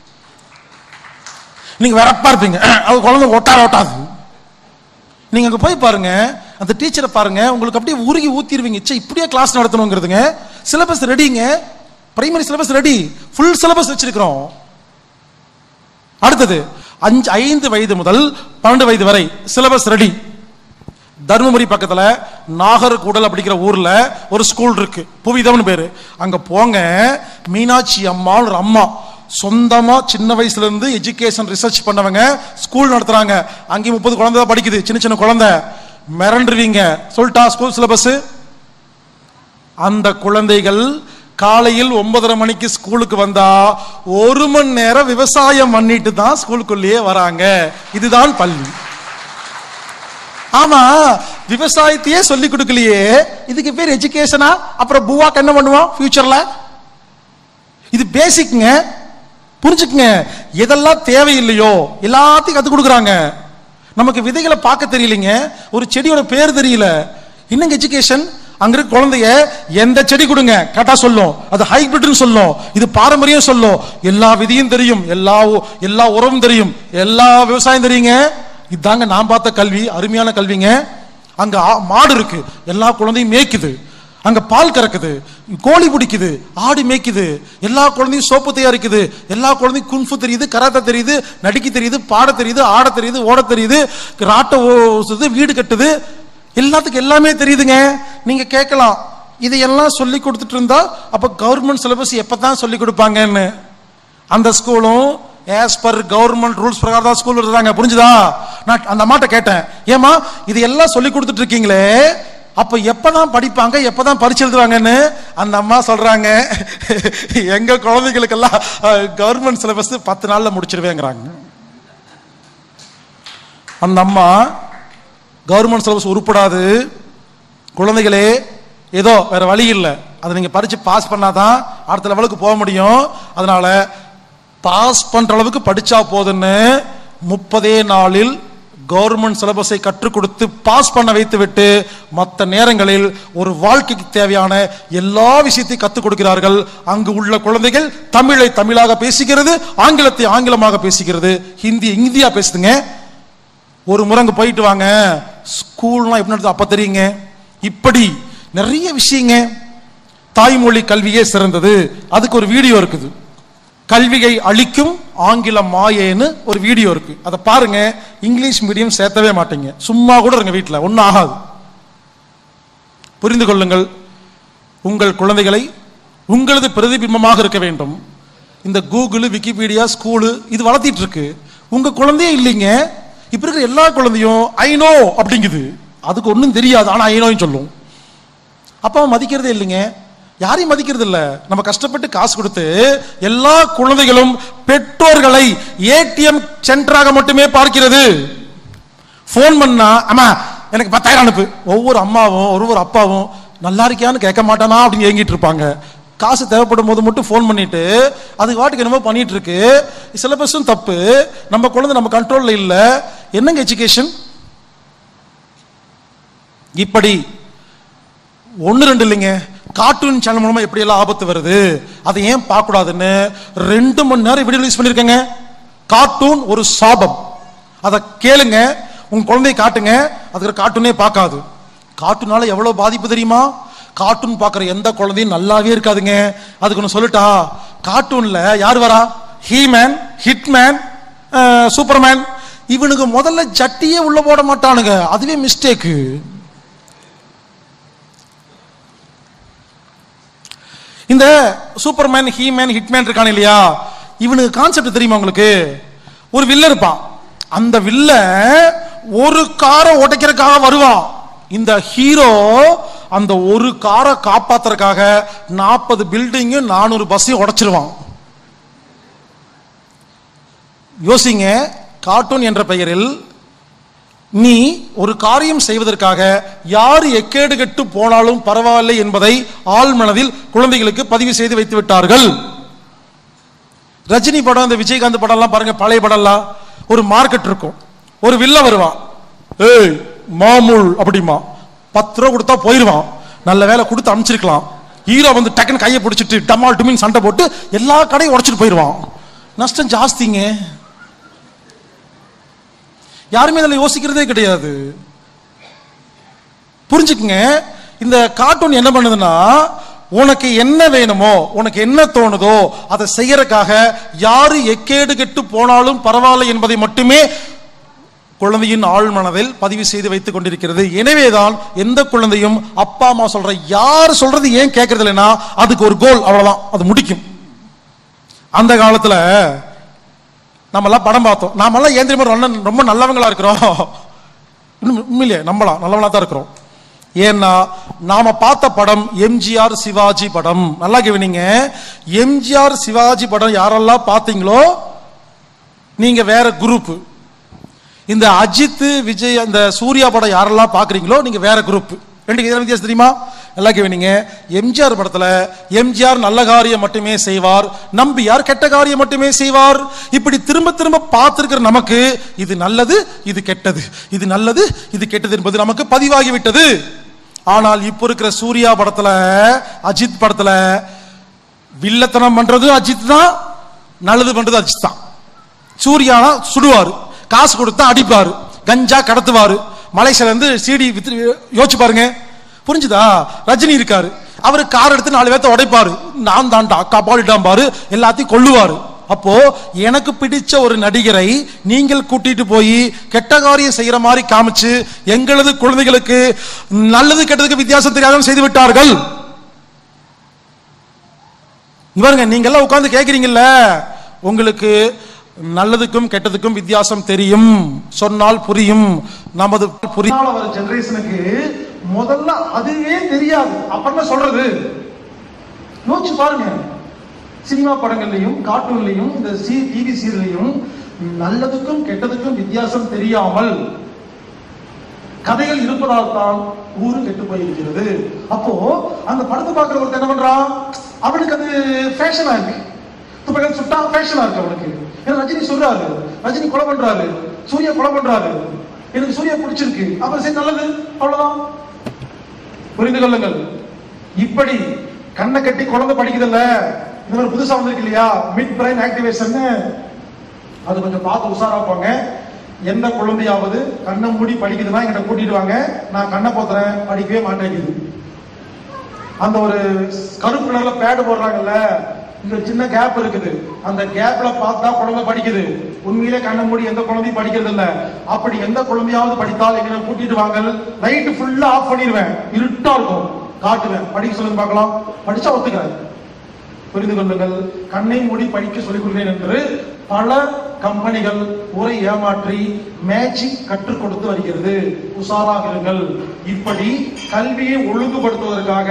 நீங்க வெறப்பா இருப்பீங்க, அது குழந்தை ஒட்டாது. நீங்க அங்க போய் பாருங்க, அந்த டீச்சரை பாருங்க, உங்களுக்கு அப்படியே உருகி ஊத்திடுவீங்க. இப்படியே கிளாஸ் நடத்தணுங்கிறதுங்க. சிலபஸ் ரெடிங்க, primary syllabus ready, full syllabus வச்சிருக்கிறோம். அடுத்தது, 5 வயது முதல் 12 வயது வரை சிலபஸ் ரெடி. தர்மபுரி பக்கத்துல நாகர்கூடல் அப்படிங்கிற ஊர்ல ஒரு ஸ்கூல் இருக்கு, புவிதம்னு பேரு. அங்க போங்க, மீனாட்சி அம்மா ஒரு அம்மா சொந்தமா சின்ன வயசுல இருந்து எஜுகேஷன் ரிசர்ச் பண்ணவங்க ஸ்கூல் நடத்துறாங்க. அங்கேயும் 30 குழந்தை தான் படிக்குது, சின்ன சின்ன குழந்தை. மிரண்டுருவீங்க. சொல்லிட்டா ஸ்கூல் சிலபஸ். அந்த குழந்தைகள் காலையில் 9:30 மணிக்கு ஸ்கூலுக்கு வந்தா 1 மணி நேரம் விவசாயம் பண்ணிட்டு தான் ஸ்கூலுக்குள்ளேயே வராங்க. இதுதான் பள்ளி. ஆமா, விவசாயத்தையே சொல்லி கொடுக்கலையே, இதுக்கு பேர் எஜுகேஷனா? அப்புறம் பூவாக்கு என்ன பண்ணுவோம் ஃபியூச்சர்ல? இது பேசிக்ங்க, புரிஞ்சுக்குங்க. எதெல்லாம் தேவையில்லையோ எல்லாத்தையும் கத்து கொடுக்குறாங்க. நமக்கு விதைகளை பார்க்க தெரியலங்க, ஒரு செடியோட பேர் தெரியல, என்னங்க எஜுகேஷன்? அங்க இருக்க குழந்தைய எந்த செடி கொடுங்க கேட்டா சொல்லும், அது ஹைபிரிட்னு சொல்லும், இது பாரம்பரியம் சொல்லும். எல்லா விதியும் தெரியும், எல்லா உறவும் தெரியும், எல்லா விவசாயம் தெரியுங்க. இதாங்க நான் பார்த்த கல்வி, அருமையான கல்விங்க. அங்க மாடு இருக்கு, எல்லா குழந்தையும் மேய்க்குது. அங்க பால் கறக்குது, கோழி பிடிக்குது, ஆடு மேய்க்குது, எல்லா குழந்தையும் சோப்பு தயாரிக்குது, எல்லா குழந்தையும் குன்ஃபு தெரியுது, கராத்தே தெரியுது, நடிக்க தெரியுது, பாட தெரியுது, ஆட தெரியுது, ஓட தெரியுது, ராட்டை ஓசுது, வீடு கட்டுது, எல்லாத்துக்கும் எல்லாமே தெரியுதுங்க. நீங்க கேட்கலாம், இதையெல்லாம் சொல்லி கொடுத்துட்டு இருந்தா அப்ப கவர்மெண்ட் சிலபஸ் எப்பதான் சொல்லி கொடுப்பாங்கன்னு. அந்த ஸ்கூலும் ஆஸ் பர் கவர்மெண்ட் ரூல்ஸ் பிரகாரம் தான் ஸ்கூல் இருந்தாங்க. புரிஞ்சுதா? நான் அந்த அம்மாட்ட கேட்டேன், ஏமா இது எல்லாம் சொல்லி கொடுத்துட்டு இருக்கீங்களே, அப்ப எப்பதான் படிப்பாங்க, எப்பதான் பரிட்சை எழுதுவாங்கன்னு. அந்த அம்மா சொல்றாங்க, எங்க குழந்தைகளுக்கெல்லாம் கவர்மெண்ட் சிலபஸ் 10 நாள்ல முடிச்சிருவேங்கிறாங்க. அந்த அம்மா கவர்மெண்ட் சிலபஸ் உருப்படாது குழந்தைகளே, ஏதோ வேற வழி இல்லை, அதை நீங்க பரிச்சு பாஸ் பண்ணாதான் அடுத்த லெவலுக்கு போக முடியும். அதனால பாஸ் பண்ற அளவுக்கு படிச்சா போதுன்னு 30 நாளில் கவர்மெண்ட் சிலபஸை கற்றுக் கொடுத்து பாஸ் பண்ண வைத்து விட்டு மற்ற நேரங்களில் ஒரு வாழ்க்கைக்கு தேவையான எல்லா விஷயத்தையும் கற்றுக் கொடுக்கிறார்கள். அங்கு உள்ள குழந்தைகள் தமிழை தமிழாக பேசுகிறது, ஆங்கிலத்தை ஆங்கிலமாக பேசுகிறது, ஹிந்தி இந்தியா பேசுதுங்க. ஒரு முறை அங்க போயிட்டு வாங்க, ஸ்கூல்லாம் எப்படி நடத்துது அப்ப தெரியுங்க. இப்படி நிறைய விஷயங்க. தாய்மொழி கல்வியே சிறந்தது, அதுக்கு ஒரு வீடியோ இருக்குது. கல்வியை அளிக்கும் ஆங்கில மாயேன்னு ஒரு வீடியோ இருக்கு, அதை பாருங்க. இங்கிலீஷ் மீடியம் சேர்த்தவே மாட்டீங்க, சும்மா கூட இருங்க வீட்டில், ஒன்றும் ஆகாது. புரிந்து கொள்ளுங்கள், உங்கள் குழந்தைகளை உங்களது பிரதிபிம்பமாக இருக்க வேண்டும். இந்த கூகுள், விக்கிபீடியா, ஸ்கூலு இது வளர்த்திட்டு இருக்கு. உங்க குழந்தையே இல்லைங்க. இப்ப இருக்கிற எல்லா குழந்தையும் ஐநோ அப்படிங்குது, அதுக்கு ஒன்றும் தெரியாது, ஆனா ஐநோன்னு சொல்லும். அப்ப மதிக்கிறதே இல்லைங்க, யாரையும் மதிக்கிறது இல்ல. நம்ம கஷ்டப்பட்டு காசு கொடுத்து எல்லா குழந்தைகளும் பெற்றோர்களை ஏடிஎம் சென்டராக மட்டுமே பார்க்கிறது. போன் பண்ணா அம்மா எனக்கு 10,000 அனுப்பு, ஒவ்வொரு அம்மாவும் ஒவ்வொரு அப்பாவும் நல்லா இருக்கியான்னு கேட்க மாட்டானா அப்படின்னு ஏங்கிட்டு இருப்பாங்க. காசு தேவைப்படும் போது மட்டும் போன் பண்ணிட்டு அதுக்கு வாட்டுக்கு என்னமோ பண்ணிட்டு இருக்கு. சிலபஸும் தப்பு, நம்ம குழந்தை நம்ம கண்ட்ரோல்ல இல்ல. என்னங்க எஜுகேஷன்? இப்படி 1-2 இல்லைங்க, கார்ட்டூன் சேனல் மூலமா எப்படி எல்லாம் ஆபத்து வருது, அதை ஏன் பார்க்க கூடாதுன்னு 2 மணி நேரம் வீடியோ ரிலீஸ் பண்ணிருக்கேங்க. கார்ட்டூன் ஒரு சாபம், அதை கேளுங்க, உங்க குழந்தையை காட்டுங்க, அதுக்கு கார்ட்டூனே பார்க்காது. கார்ட்டூனால எவ்வளவு பாதிப்பு தெரியுமா? கார்ட்டூன் பார்க்குற எந்த குழந்தையும் நல்லாவே இருக்காதுங்க. அதுக்கு ஒன்று சொல்லிட்டா, கார்ட்டூன்ல யார் வரா? Heman, Hitman, Superman. இவனுக்கு முதல்ல ஜட்டியே உள்ள போட மாட்டானுங்க, அதுவே மிஸ்டேக்கு. இந்த சூப்பர்மேன், ஹீமேன், ஹிட்மேன் இருக்கான் இல்லையா, இவனுக்கு கான்செப்ட் தெரியுமா உங்களுக்கு? ஒரு வில்ல இருப்பான், அந்த வில்ல ஒரு காரை உடைக்கிறதுக்காக வருவான். இந்த ஹீரோ அந்த ஒரு காரை காப்பாத்துறதுக்காக 40 பில்டிங் 400 பஸ்ஸையும் உடைச்சிருவான். யோசிங்க, கார்ட்டூன் என்ற பெயரில் நீ ஒரு காரியம் செய்வதற்காக யாரு எக்கேடு கெட்டு போனாலும் பரவாயில்லை என்பதை ஆள் மனதில் குழந்தைகளுக்கு பதிவு செய்து வைத்து விட்டார்கள். ரஜினி படம், இந்த விஜயகாந்த் படம் எல்லாம் பாருங்க, பழைய படம்லாம் ஒரு மார்க்கெட் இருக்கும், ஒரு வில்ல வருவான், ஏய் மாமூல் அப்படிமா 10 ரூபா கொடுத்தா போயிருவான். நல்ல வேலை கொடுத்து அனுப்பிச்சிருக்கலாம். ஹீரோ வந்து டக்குன்னு கையை பிடிச்சிட்டு டமால் டுமின் சண்டை போட்டு எல்லா கடையும் உடைச்சிட்டு போயிருவான். நஷ்டம் ஜாஸ்திங்க. யாருமே அதில் யோசிக்கிறதே கிடையாது. புரிஞ்சுக்குங்க, இந்த கார்ட்டூன் என்ன பண்ணுதுன்னா, உனக்கு என்ன வேணுமோ, உனக்கு என்ன தோணுதோ அதை செய்யறதுக்காக யாரு எக்கேடு கெட்டு போனாலும் பரவாயில்லை என்பதை மட்டுமே குழந்தையின் ஆழ் மனதில் பதிவு செய்து வைத்துக் கொண்டிருக்கிறது. எனவேதான் எந்த குழந்தையும் அப்பா அம்மா சொல்ற யார் சொல்றது ஏன் கேட்கறது இல்லைன்னா அதுக்கு ஒரு கோல், அவ்வளவுதான், அது முடிக்கும். அந்த காலத்துல நம்மெல்லாம் படம் பார்த்தோம், நாமெல்லாம் ஏன் தெரியுமா ரொம்ப நல்லவங்களா இருக்கிறோம்? உண்மையிலே நம்பலாம், நல்லவங்களா தான் இருக்கிறோம். ஏன்னா நாம பார்த்த படம் எம்ஜிஆர் சிவாஜி படம். நல்லா கவனிங்க, எம்ஜிஆர் சிவாஜி படம் யாரெல்லாம் பார்த்தீங்களோ நீங்க வேற குரூப். இந்த அஜித், விஜய், அந்த சூர்யா படம் யாரெல்லாம் பாக்குறீங்களோ நீங்க வேற குரூப். ரெண்டுக்கு எதிரான வித்தியாசம் தெரியுமா? நல்லா கவனிங்க, எம்ஜிஆர் படத்துல எம்ஜிஆர் நல்ல காரியம் மட்டுமே செய்வார், நம்பியார் கெட்ட காரியம் மட்டுமே செய்வார். இப்படி திரும்ப திரும்ப பார்த்திருக்கிற நமக்கு இது நல்லது, இது கெட்டது, இது நல்லது, இது கெட்டது என்பது நமக்கு பதிவாகிவிட்டது. ஆனால் இப்ப இருக்கிற சூர்யா படத்துல, அஜித் படத்துல வில்லத்தனம் பண்றது அஜித் தான், நல்லது பண்றது அஜித் தான். சூர்யானா சுடுவாரு, காசு கொடுத்தா அடிப்பாரு, கஞ்சா கடத்துவாரு, மலேசியால இருந்து சிடி யோசிச்சு பாருங்க. புரிஞ்சுதா? ரஜினி இருக்காரு, அவரு கார் எடுத்து 4 பேர்த்த உடைப்பாரு, நான் தான்டா காப்பாடிட்டான் பாரு, எல்லாத்தையும் கொல்லுவாரு. அப்போ எனக்கு பிடிச்ச ஒரு நடிகரை நீங்கள் கூட்டிட்டு போய் கெட்ட காரியம் செய்யற மாதிரி காமிச்சு எங்களது குழந்தைகளுக்கு நல்லது கெட்டதுக்கு வித்தியாசம் தெரியாத செய்து விட்டார்கள். இவருங்க நீங்க எல்லாம் உட்கார்ந்து கேக்குறீங்கல்ல, உங்களுக்கு நல்லதுக்கும் கெட்டதுக்கும் வித்தியாசம் தெரியும், சொன்னால் புரியும். நமது புரியாத ஜெனரேஷனுக்கு முதல்ல அதுவே தெரியாது. அப்புறம் சொல்றது யோசிச்சு பாருங்க. சினிமா படங்கள்லையும் கார்ட்டூன்லையும் இந்த டிவி சீரியலையும் நல்லதுக்கும் கெட்டதுக்கும் வித்தியாசம் தெரியாமல் கதைகள் இருப்பதால் தான் ஊரு கெட்டு போயிருக்கிறது. அப்போ அந்த படத்தை பார்க்கிற ஒருத்தர் என்ன பண்றான், அவனுக்கு அது ஃபேஷனா இருக்கு. துப்பாக்கி சுட்டா ஃபேஷனா இருக்கு அவனுக்கு. ஏன்னா ரஜினி சொல்றாரு, ரஜினி கொலை பண்றாரு, சூர்யா கொலை பண்றாரு, எனக்கு சூர்யா பிடிச்சிருக்கு, அப்ப சரி நல்லது, அவ்வளவுதான். புரிந்து கொள்ளுங்கள். இப்படி கண்ணை கட்டி குழந்தை படிக்குதுல்ல, இந்த மாதிரி புதுசா வந்திருக்கு இல்லையா மிட் பிரைன் ஆக்டிவேஷன், அது கொஞ்சம் பார்த்து உஷாரா போங்க. எந்த குழந்தையாவது கண்ணை மூடி படிக்குதுன்னா என்கிட்ட கூட்டிட்டு வாங்க, நான் கண்ணை போத்துறேன், படிக்கவே மாட்டேங்குது. அந்த ஒரு கருப்பு கலர்ல பேடு போடுறாங்கல்ல, இங்க சின்ன கேப் இருக்குது, அந்த கேப்ல பார்த்தா குழந்தை படிக்குது. உண்மையிலே கண்ணை மூடி எந்த குழந்தையும் படிக்கிறது இல்ல. அப்படி எந்த குழந்தையாவது படித்தால் எங்களை கூட்டிட்டு வாங்க, லைட் ஃபுல்லா ஆஃப் பண்ணிடுவேன், இருட்டா இருக்கும், காட்டுவேன், படிக்க சொல்லுங்க பார்க்கலாம். படிச்சா ஒத்துக்கிறேன். புரிந்து கொள்ளுங்கள். கண்ணை மூடி படிக்க சொல்லிக் கொள்கிறேன் என்று பல கம்பெனிகள் ஊரை ஏமாற்றி மேஜிக் கற்றுக் கொடுத்து வருகிறது. உஷாராக இருங்கள். இப்படி கல்வியை ஒழுங்குபடுத்துவதற்காக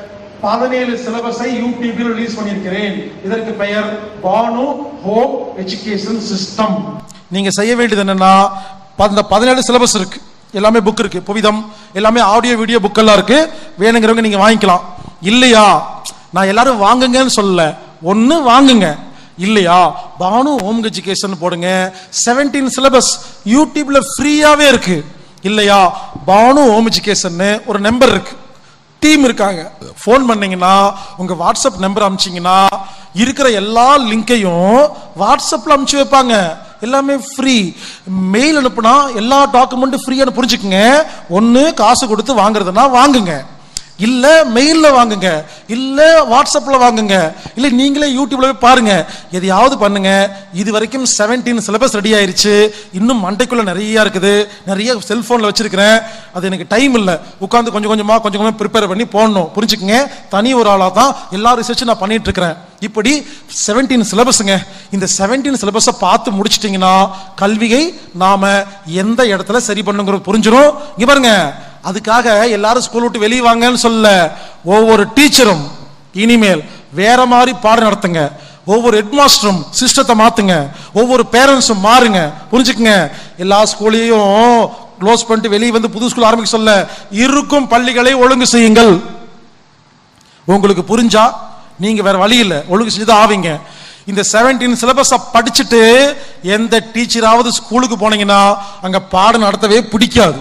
17 சிலபஸை யூடியூபில் ரிலீஸ் பண்ணியிருக்கிறேன். இதற்கு பெயர் பானு ஹோம் எஜுகேஷன் சிஸ்டம். நீங்க செய்ய வேண்டியது என்னன்னா, 17 சிலபஸ் இருக்கு, எல்லாமே புக் இருக்கு, புவிதம் எல்லாமே ஆடியோ வீடியோ புக் எல்லாம் இருக்கு. வேணுங்கிறவங்க நீங்க வாங்கிக்கலாம். இல்லையா, நான் எல்லாரும் வாங்குங்கன்னு சொல்லல, ஒன்னு வாங்குங்க. இல்லையா, பானு ஹோம் எஜுகேஷன் போடுங்க. 17 சிலபஸ் யூடியூப்ல ஃப்ரீயாவே இருக்கு. இல்லையா, பானு ஹோம் எஜுகேஷன் ஒரு நம்பர் இருக்கு, டீம் இருக்காங்க. போன் பண்ணீங்கன்னா உங்க வாட்ஸ்அப் நம்பர் அனுப்பிச்சீங்கன்னா இருக்கிற எல்லா லிங்கையும் வாட்ஸ்அப்ல அனுப்பிச்சு வைப்பாங்க. எல்லாமே ஃப்ரீ. மெயில் அனுப்புனா எல்லா டாக்குமெண்ட்டும் ஃப்ரீன்னு புரிஞ்சுக்குங்க. ஒன்னு காசு கொடுத்து வாங்குறதுன்னா வாங்குங்க, இல்ல மெயில்ல வாங்குங்க, இல்ல வாட்ஸ்அப்ல வாங்குங்க, இல்ல நீங்களே யூடியூப்ல போய் பாருங்க, எதையாவது பண்ணுங்க. இது வரைக்கும் 17 சிலபஸ் ரெடி ஆயிருச்சு. இன்னும் மண்டைக்குள்ள நிறைய இருக்குது, நிறைய செல்போன்ல வச்சிருக்கிறேன். அது எனக்கு டைம் இல்ல, உட்கார்ந்து கொஞ்சம் கொஞ்சமா ப்ரிப்பேர் பண்ணி போடணும். புரிஞ்சுக்குங்க. தனி ஒரு ஆளா தான் எல்லா ரிசர்ச்சும் நான் பண்ணிட்டு இருக்கிறேன். இப்படி 17 சிலபஸ்ங்க. இந்த 17 சிலபஸை பார்த்து முடிச்சிட்டீங்கன்னா கல்வியை நாம எந்த இடத்துல சரி பண்ணுங்கிறது புரிஞ்சிடும். இங்க பாருங்க, அதுக்காக எல்லாரும் ஸ்கூல் விட்டு வெளியே வாங்கன்னு சொல்ல. ஒவ்வொரு டீச்சரும் இனிமேல் வேற மாதிரி பாடம் நடத்துங்க. ஒவ்வொரு ஹெட்மாஸ்டரும் சிஸ்டத்தை மாத்துங்க. ஒவ்வொரு பேரண்ட்ஸும் மாறுங்க. புரிஞ்சுக்குங்க. எல்லா ஸ்கூலையும் க்ளோஸ் பண்ணிட்டு வெளியே வந்து புது ஸ்கூல் ஆரம்பிக்க சொல்ல. இருக்கும் பள்ளிகளை ஒழுங்கு செய்யுங்கள். உங்களுக்கு புரிஞ்சா நீங்க வேற வழி இல்லை, ஒழுங்கு செஞ்சுதான் ஆவீங்க. இந்த 17 சிலபஸை படிச்சுட்டு எந்த டீச்சராவது ஸ்கூலுக்கு போனீங்கன்னா அங்க பாடம் நடத்தவே பிடிக்காது.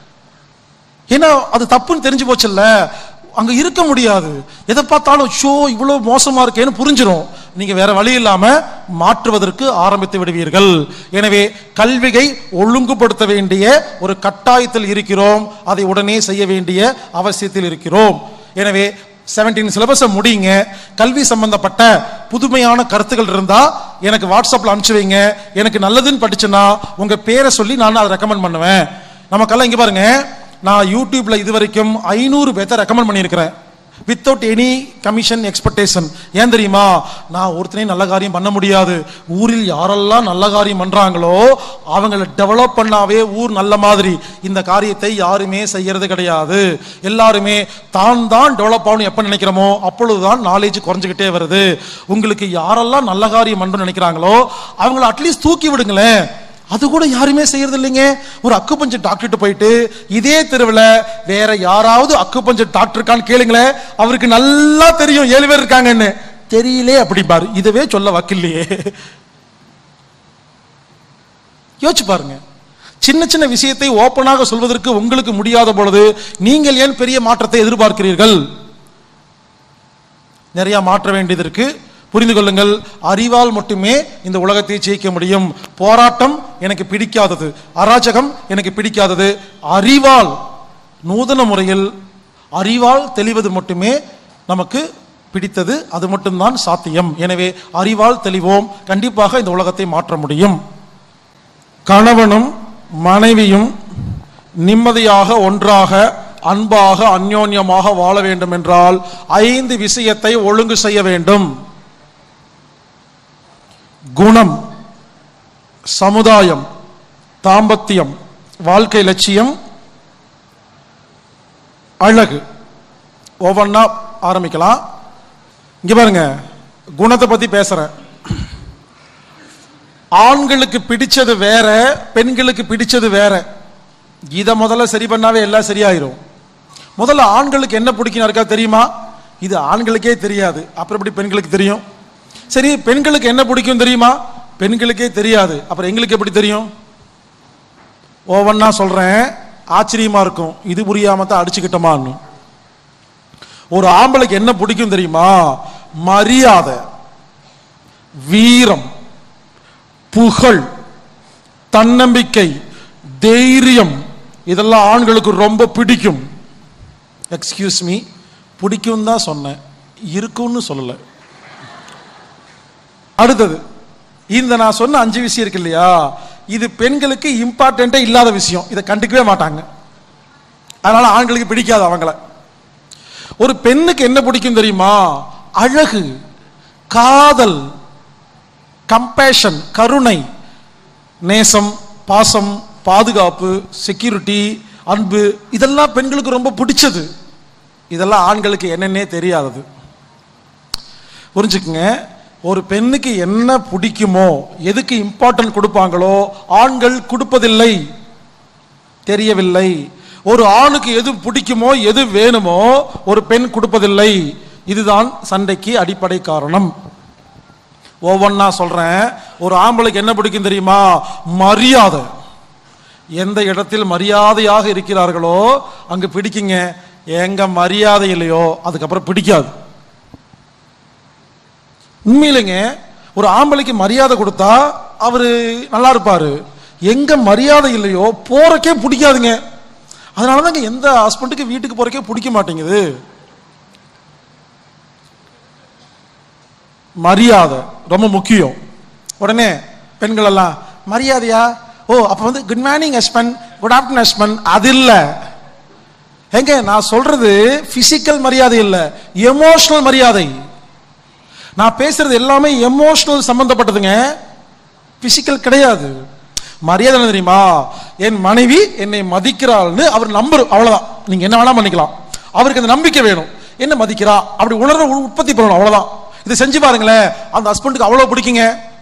ஏன்னா அது தப்புன்னு தெரிஞ்சு போச்சுல்ல, அங்க இருக்க முடியாது. எதை பார்த்தாலும் ஷோ இவ்வளவு மோசமா இருக்கேன்னு புரிஞ்சிடும். நீங்க வேற வழி இல்லாம மாற்றுவதற்கு ஆரம்பித்து விடுவீர்கள். எனவே கல்வியை ஒழுங்குபடுத்த வேண்டிய ஒரு கட்டாயத்தில் இருக்கிறோம். அதை உடனே செய்ய வேண்டிய அவசியத்தில் இருக்கிறோம். எனவே 17 சிலபஸை முடிங்க. கல்வி சம்பந்தப்பட்ட புதுமையான கருத்துக்கள் இருந்தா எனக்கு வாட்ஸ்அப்ல அனுப்பிச்சு வைங்க. எனக்கு நல்லதுன்னு படிச்சுன்னா உங்க பேரை சொல்லி நான் அதை ரெக்கமெண்ட் பண்ணுவேன். நமக்கெல்லாம் இங்க பாருங்க, நான் யூடியூப்ல இது வரைக்கும் 500 பேர்த்த ரெக்கமெண்ட் பண்ணியிருக்கிறேன் வித்தவுட் எனி கமிஷன் எக்ஸ்பெக்டேஷன். ஏன் தெரியுமா, நான் ஒருத்தனையும் நல்ல காரியம் பண்ண முடியாது. ஊரில் யாரெல்லாம் நல்ல காரியம் பண்றாங்களோ அவங்களை டெவலப் பண்ணாவே ஊர் நல்ல மாதிரி. இந்த காரியத்தை யாருமே செய்யறது கிடையாது. எல்லாருமே தான் டெவலப் ஆகணும் எப்ப நினைக்கிறோமோ அப்பொழுதுதான் நாலேஜ் குறைஞ்சுக்கிட்டே வருது. உங்களுக்கு யாரெல்லாம் நல்ல காரியம் பண்ணணும்னு நினைக்கிறாங்களோ அவங்களை அட்லீஸ்ட் தூக்கி விடுங்களேன். அது கூட யாருமே செய்யறது இல்லைங்க. ஒரு அக்குபஞ்சர் டாக்டர் போயிட்டு இதே தெருவில் வேற யாராவது அக்குபஞ்சர் டாக்டர் இருக்கான்னு கேளுங்களேன், அவருக்கு நல்லா தெரியும் 7 பேர் இருக்காங்கன்னு. தெரியலே அப்படி பாரு, இதவே சொல்ல வக்கில்லையே. யோசிச்சு பாருங்க. சின்ன சின்ன விஷயத்தை ஓப்பனாக சொல்வதற்கு உங்களுக்கு முடியாத பொழுது நீங்கள் ஏன் பெரிய மாற்றத்தை எதிர்பார்க்கிறீர்கள்? நிறைய மாற்ற வேண்டியது இருக்கு. புரிந்து கொள்ளுங்கள். அறிவால் மட்டுமே இந்த உலகத்தை ஜெயிக்க முடியும். போராட்டம் எனக்கு பிடிக்காதது, அராஜகம் எனக்கு பிடிக்காதது. அறிவால் நூதன முறையில் அறிவால் தெளிவது மட்டுமே நமக்கு பிடித்தது, அது மட்டும்தான் சாத்தியம். எனவே அறிவால் தெளிவோம், கண்டிப்பாக இந்த உலகத்தை மாற்ற முடியும். கணவனும் மனைவியும் நிம்மதியாக ஒன்றாக அன்பாக அந்யோன்யமாக வாழ வேண்டும் என்றால் 5 விஷயத்தை ஒழுங்கு செய்ய வேண்டும். குணம், சமுதாயம், தாம்பத்தியம், வாழ்க்கை லட்சியம், அழகு. ஒவ்வொன்றா ஆரம்பிக்கலாம். இங்க பாருங்க, குணத்தை பத்தி பேசுறேன். ஆண்களுக்கு பிடிச்சது வேற, பெண்களுக்கு பிடிச்சது வேற. இதை முதல்ல சரி பண்ணாவே எல்லாம் சரியாயிரும். முதல்ல ஆண்களுக்கு என்ன பிடிக்கும் இருக்கா தெரியுமா? இது ஆண்களுக்கே தெரியாது, அப்புறம் எப்படி பெண்களுக்கு தெரியும்? சரி, பெண்களுக்கு என்ன பிடிக்கும் தெரியுமா? பெண்களுக்கே தெரியாது, அப்புறம் எங்களுக்கு எப்படி தெரியும்? ஒவ்வொன்னா சொல்றேன், ஆச்சரியமா இருக்கும். இது புரியாம தான் அடிச்சுக்கிட்டோமான்னு. ஒரு ஆம்பளைக்கு என்ன பிடிக்கும் தெரியுமா? மரியாதை, வீரம், புகழ், தன்னம்பிக்கை, தைரியம். இதெல்லாம் ஆண்களுக்கு ரொம்ப பிடிக்கும். எக்ஸ்கியூஸ் மீ, பிடிக்கும் தான் சொன்னேன், இருக்கும்னு சொல்லல. அடுத்தது, இந்த நான் சொன்ன 5 விஷயம் இருக்கு இல்லையா, இது பெண்களுக்கு இம்பார்ட்டன்டே இல்லாத விஷயம். இதை கண்டுக்கவே மாட்டாங்க, அதனால ஆண்களுக்கு பிடிக்காது அவங்கள. ஒரு பெண்ணுக்கு என்ன பிடிக்கும் தெரியுமா? அழகு, காதல், கம்பேஷன், கருணை, நேசம், பாசம், பாதுகாப்பு, செக்யூரிட்டி, அன்பு. இதெல்லாம் பெண்களுக்கு ரொம்ப பிடிச்சது. இதெல்லாம் ஆண்களுக்கு என்னன்னே தெரியாதது. புரிஞ்சுக்குங்க, ஒரு பெண்ணுக்கு என்ன பிடிக்குமோ, எதுக்கு இம்பார்ட்டன்ட் கொடுப்பாங்களோ ஆண்கள் கொடுப்பதில்லை, தெரியவில்லை. ஒரு ஆணுக்கு எது பிடிக்குமோ, எது வேணுமோ ஒரு பெண் கொடுப்பதில்லை. இதுதான் சண்டைக்கு அடிப்படை காரணம். ஒவ்வொன்னா சொல்றேன். ஒரு ஆம்பளைக்கு என்ன பிடிக்கும் தெரியுமா? மரியாதை. எந்த இடத்தில் மரியாதையாக இருக்கிறார்களோ அங்கு பிடிக்குங்க. எங்க மரியாதை இல்லையோ அதுக்கப்புறம் பிடிக்காது. உண்மையிலேங்க, ஒரு ஆம்பளைக்கு மரியாதை கொடுத்தா அவரு நல்லா இருப்பாரு. எங்க மரியாதை இல்லையோ போறக்கே பிடிக்காதுங்க. அதனாலதாங்க எந்த ஹஸ்பண்டுக்கு வீட்டுக்கு போறக்கே பிடிக்க மாட்டேங்குது. மரியாதை ரொம்ப முக்கியம். உடனே பெண்கள் எல்லாம் மரியாதையா? ஓ, அப்ப வந்து good morning husband, good afternoon husband. அது இல்ல எங்க, நான் சொல்றது பிசிக்கல் மரியாதை இல்ல, எமோஷனல் மரியாதை. நான் பேசுறது எல்லாமே எமோஷனல் சம்பந்தப்பட்டதுங்க, பிசிக்கல் கிடையாது. மரியாதை என்ன தெரியுமா? என் மனைவி என்னை மதிக்கிறாள்னு அவர் நம்புற, அவ்வளவுதான். நீங்க என்ன வேணா பண்ணிக்கலாம், அவருக்கு அந்த நம்பிக்கை வேணும். என்ன மதிக்கிறா அப்படி உணர்ற உற்பத்தி பண்ணணும், அவ்வளவுதான். இதை செஞ்சு பாருங்களேன், அந்த ஹஸ்பண்டுக்கு அவ்வளவு பிடிக்குங்க.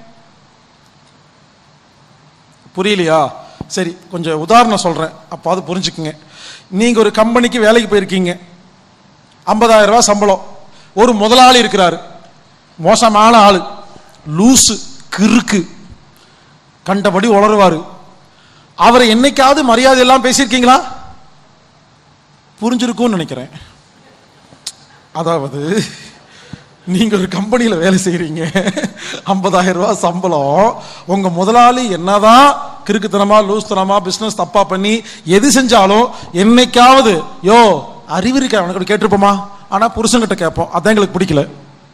புரியலையா? சரி, கொஞ்சம் உதாரணம் சொல்றேன், அப்போ அது புரிஞ்சுக்குங்க. நீங்க ஒரு கம்பெனிக்கு வேலைக்கு போயிருக்கீங்க, 50,000 ரூபாய் சம்பளம். ஒரு முதலாளி இருக்கிறாரு, மோசமான ஆளு, லூசு, கிறுக்கு, கண்டபடி உளருவாரு. அவரை என்னைக்காவது மரியாதை எல்லாம் பேசியிருக்கீங்களா? புரிஞ்சிருக்கும்னு நினைக்கிறேன். அதாவது நீங்க ஒரு கம்பெனியில வேலை செய்யறீங்க, 50,000 ரூபாய் சம்பளம். உங்க முதலாளி என்னதான் கிறுக்குத்தனமா, லூஸ்தனமா, பிசினஸ் தப்பா பண்ணி எது செஞ்சாலும் என்னைக்காவது யோ அறிவு இருக்க உனக்கு கேட்டிருப்போமா? ஆனா புருஷன்கிட்ட கேட்போம், அதான் எங்களுக்கு பிடிக்கல.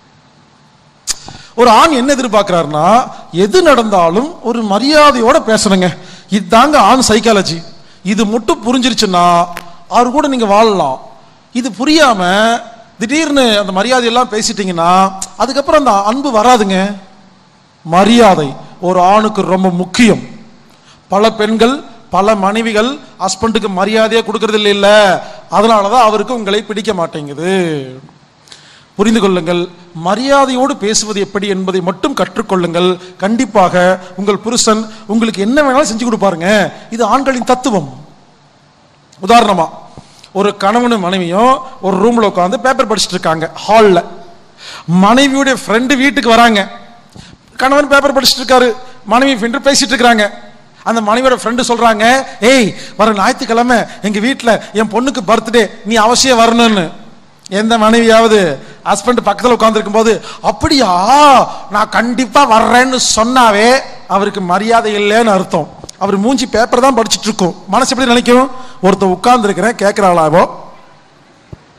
ஒரு ஆண் என்ன எதிர்பார்க்கிறாருன்னா, எது நடந்தாலும் ஒரு மரியாதையோட பேசணுங்க. இதுதாங்க ஆண் சைக்காலஜி. இது மட்டும் புரிஞ்சிருச்சுன்னா அவர் கூட நீங்க வாழலாம். இது புரியாம திடீர்னு அந்த மரியாதையெல்லாம் பேசிட்டீங்கன்னா அதுக்கப்புறம் அந்த அன்பு வராதுங்க. மரியாதை ஒரு ஆணுக்கு ரொம்ப முக்கியம். பல பெண்கள், பல மனைவிகள் ஹஸ்பண்டுக்கு மரியாதையை கொடுக்கறது இல்ல, அதனாலதான் அவருக்கு உங்களை பிடிக்க மாட்டேங்குது. புரிந்து கொள்ளுங்கள், மரியாதையோடு பேசுவது எப்படி என்பதை மட்டும் கற்றுக்கொள்ளுங்கள். கண்டிப்பாக உங்கள் புருஷன் உங்களுக்கு என்ன வேணாலும் செஞ்சு கொடுப்பாருங்க. இது ஆண்களின் தத்துவம். உதாரணமா, ஒரு கணவனும் மனைவியும் ஒரு ரூம்ல உட்காந்து பேப்பர் படிச்சுட்டு இருக்காங்க ஹால்ல. மனைவியுடைய ஃப்ரெண்டு வீட்டுக்கு வராங்க. கணவன் பேப்பர் படிச்சுட்டு இருக்காரு, மனைவி ஃப்ரெண்டு பேசிட்டு இருக்காங்க. அந்த மனைவியோட ஃப்ரெண்டு சொல்றாங்க, ஏய் வர ஞாயிற்றுக்கிழமை எங்க வீட்டுல என் பொண்ணுக்கு பர்த்டே, நீ அவசியம் வரணும்னு. எந்த மனைவியாவது ஹஸ்பண்ட் பக்கத்தில் உட்கார்ந்து இருக்கும் போது அப்படியா நான் கண்டிப்பா வர்றேன்னு சொன்னாவே அவருக்கு மரியாதை இல்லைன்னு அர்த்தம். அவர் மூஞ்சி பேப்பர் தான் படிச்சுட்டு இருக்கும், மனசு எப்படி நினைக்கும்? ஒருத்தர் உட்கார்ந்து இருக்கிறேன் கேட்கிறாளாவோ,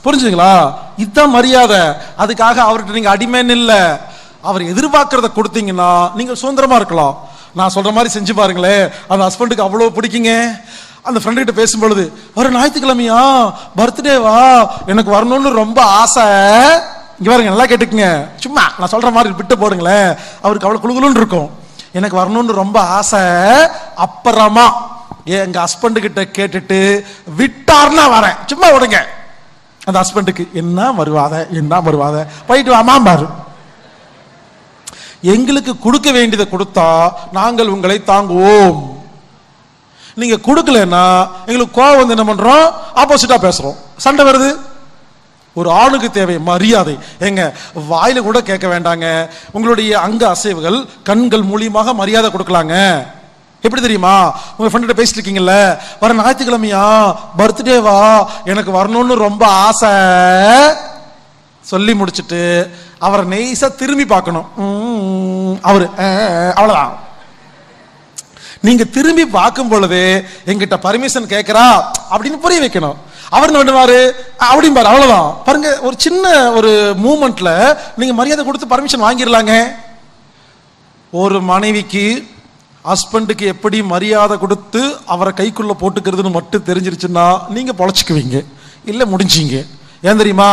புரிஞ்சுங்களா? இதுதான் மரியாதை. அதுக்காக அவர்கிட்ட நீங்க அடிமைன்னு இல்ல, அவர் எதிர்பார்க்கறத கொடுத்தீங்கன்னா நீங்க சுதந்திரமா இருக்கலாம். நான் சொல்ற மாதிரி செஞ்சு பாருங்களேன். அந்த ஹஸ்பண்டுக்கு அவ்வளவு பிடிக்குங்க. அந்த ஃப்ரெண்டு கிட்ட பேசும்பொழுது, வர ஞாயிற்றுக்கிழமையா பர்த்டேவா, எனக்கு வரணும்னு ரொம்ப ஆசை. இங்க பாருங்க, நல்லா கேட்டுக்குங்க, சும்மா நான் சொல்ற மாதிரி விட்டு போடுங்களேன். அவருக்கு அவ்வளவு குழுகுலுன்னு இருக்கும். எனக்கு வரணும்னு ரொம்ப ஆசை. அப்புறமா எங்க ஹஸ்பண்டு கிட்ட கேட்டுட்டு விட்டார்னா வரேன். சும்மா விடுங்க. அந்த ஹஸ்பண்டுக்கு என்ன வருவாத போயிட்டு வாமா பாரு. எங்களுக்கு கொடுக்க வேண்டியதை கொடுத்தா நாங்கள் உங்களை தாங்குவோம். நீங்க கொடுக்கலன்னா எங்களுக்கு கோவம் வந்து என்ன பண்றோம், ஆப்போசிட்டா பேசுறோம், சண்டை வருது. ஒரு ஆணுக்கு தேவை மரியாதை. எங்க வாயில கூட கேட்க வேண்டாங்க, உங்களுடைய அங்க அசைவுகள் கண்கள் மூலியமாக மரியாதை கொடுக்கலாங்க. எப்படி தெரியுமா? உங்க ஃப்ரெண்ட் பேசிட்டு இருக்கீங்கல்ல, வர ஞாயிற்றுக்கிழமையா பர்த்டேவா, எனக்கு வரணும்னு ரொம்ப ஆசை சொல்லி முடிச்சுட்டு அவரை நெய்ஸா திரும்பி பார்க்கணும். அவரு அவ்வளவுதான். நீங்க திரும்பி பார்க்கும் பொழுது எங்கிட்ட பர்மிஷன் கேட்கிறா அப்படின்னு புரிய வைக்கணும். அவர் என்ன பண்ணுவாரு அப்படிம்பாரு, அவ்வளவுதான். பாருங்க, ஒரு சின்ன ஒரு மூமெண்ட்ல நீங்க மரியாதை கொடுத்து பர்மிஷன் வாங்கிடலாங்க. ஒரு மனைவிக்கு ஹஸ்பண்டுக்கு எப்படி மரியாதை கொடுத்து அவரை கைக்குள்ள போட்டுக்கிறதுன்னு மட்டும் தெரிஞ்சிருச்சுன்னா நீங்க பொழைச்சுக்குவீங்க, இல்ல முடிஞ்சீங்க. ஏன் தெரியுமா?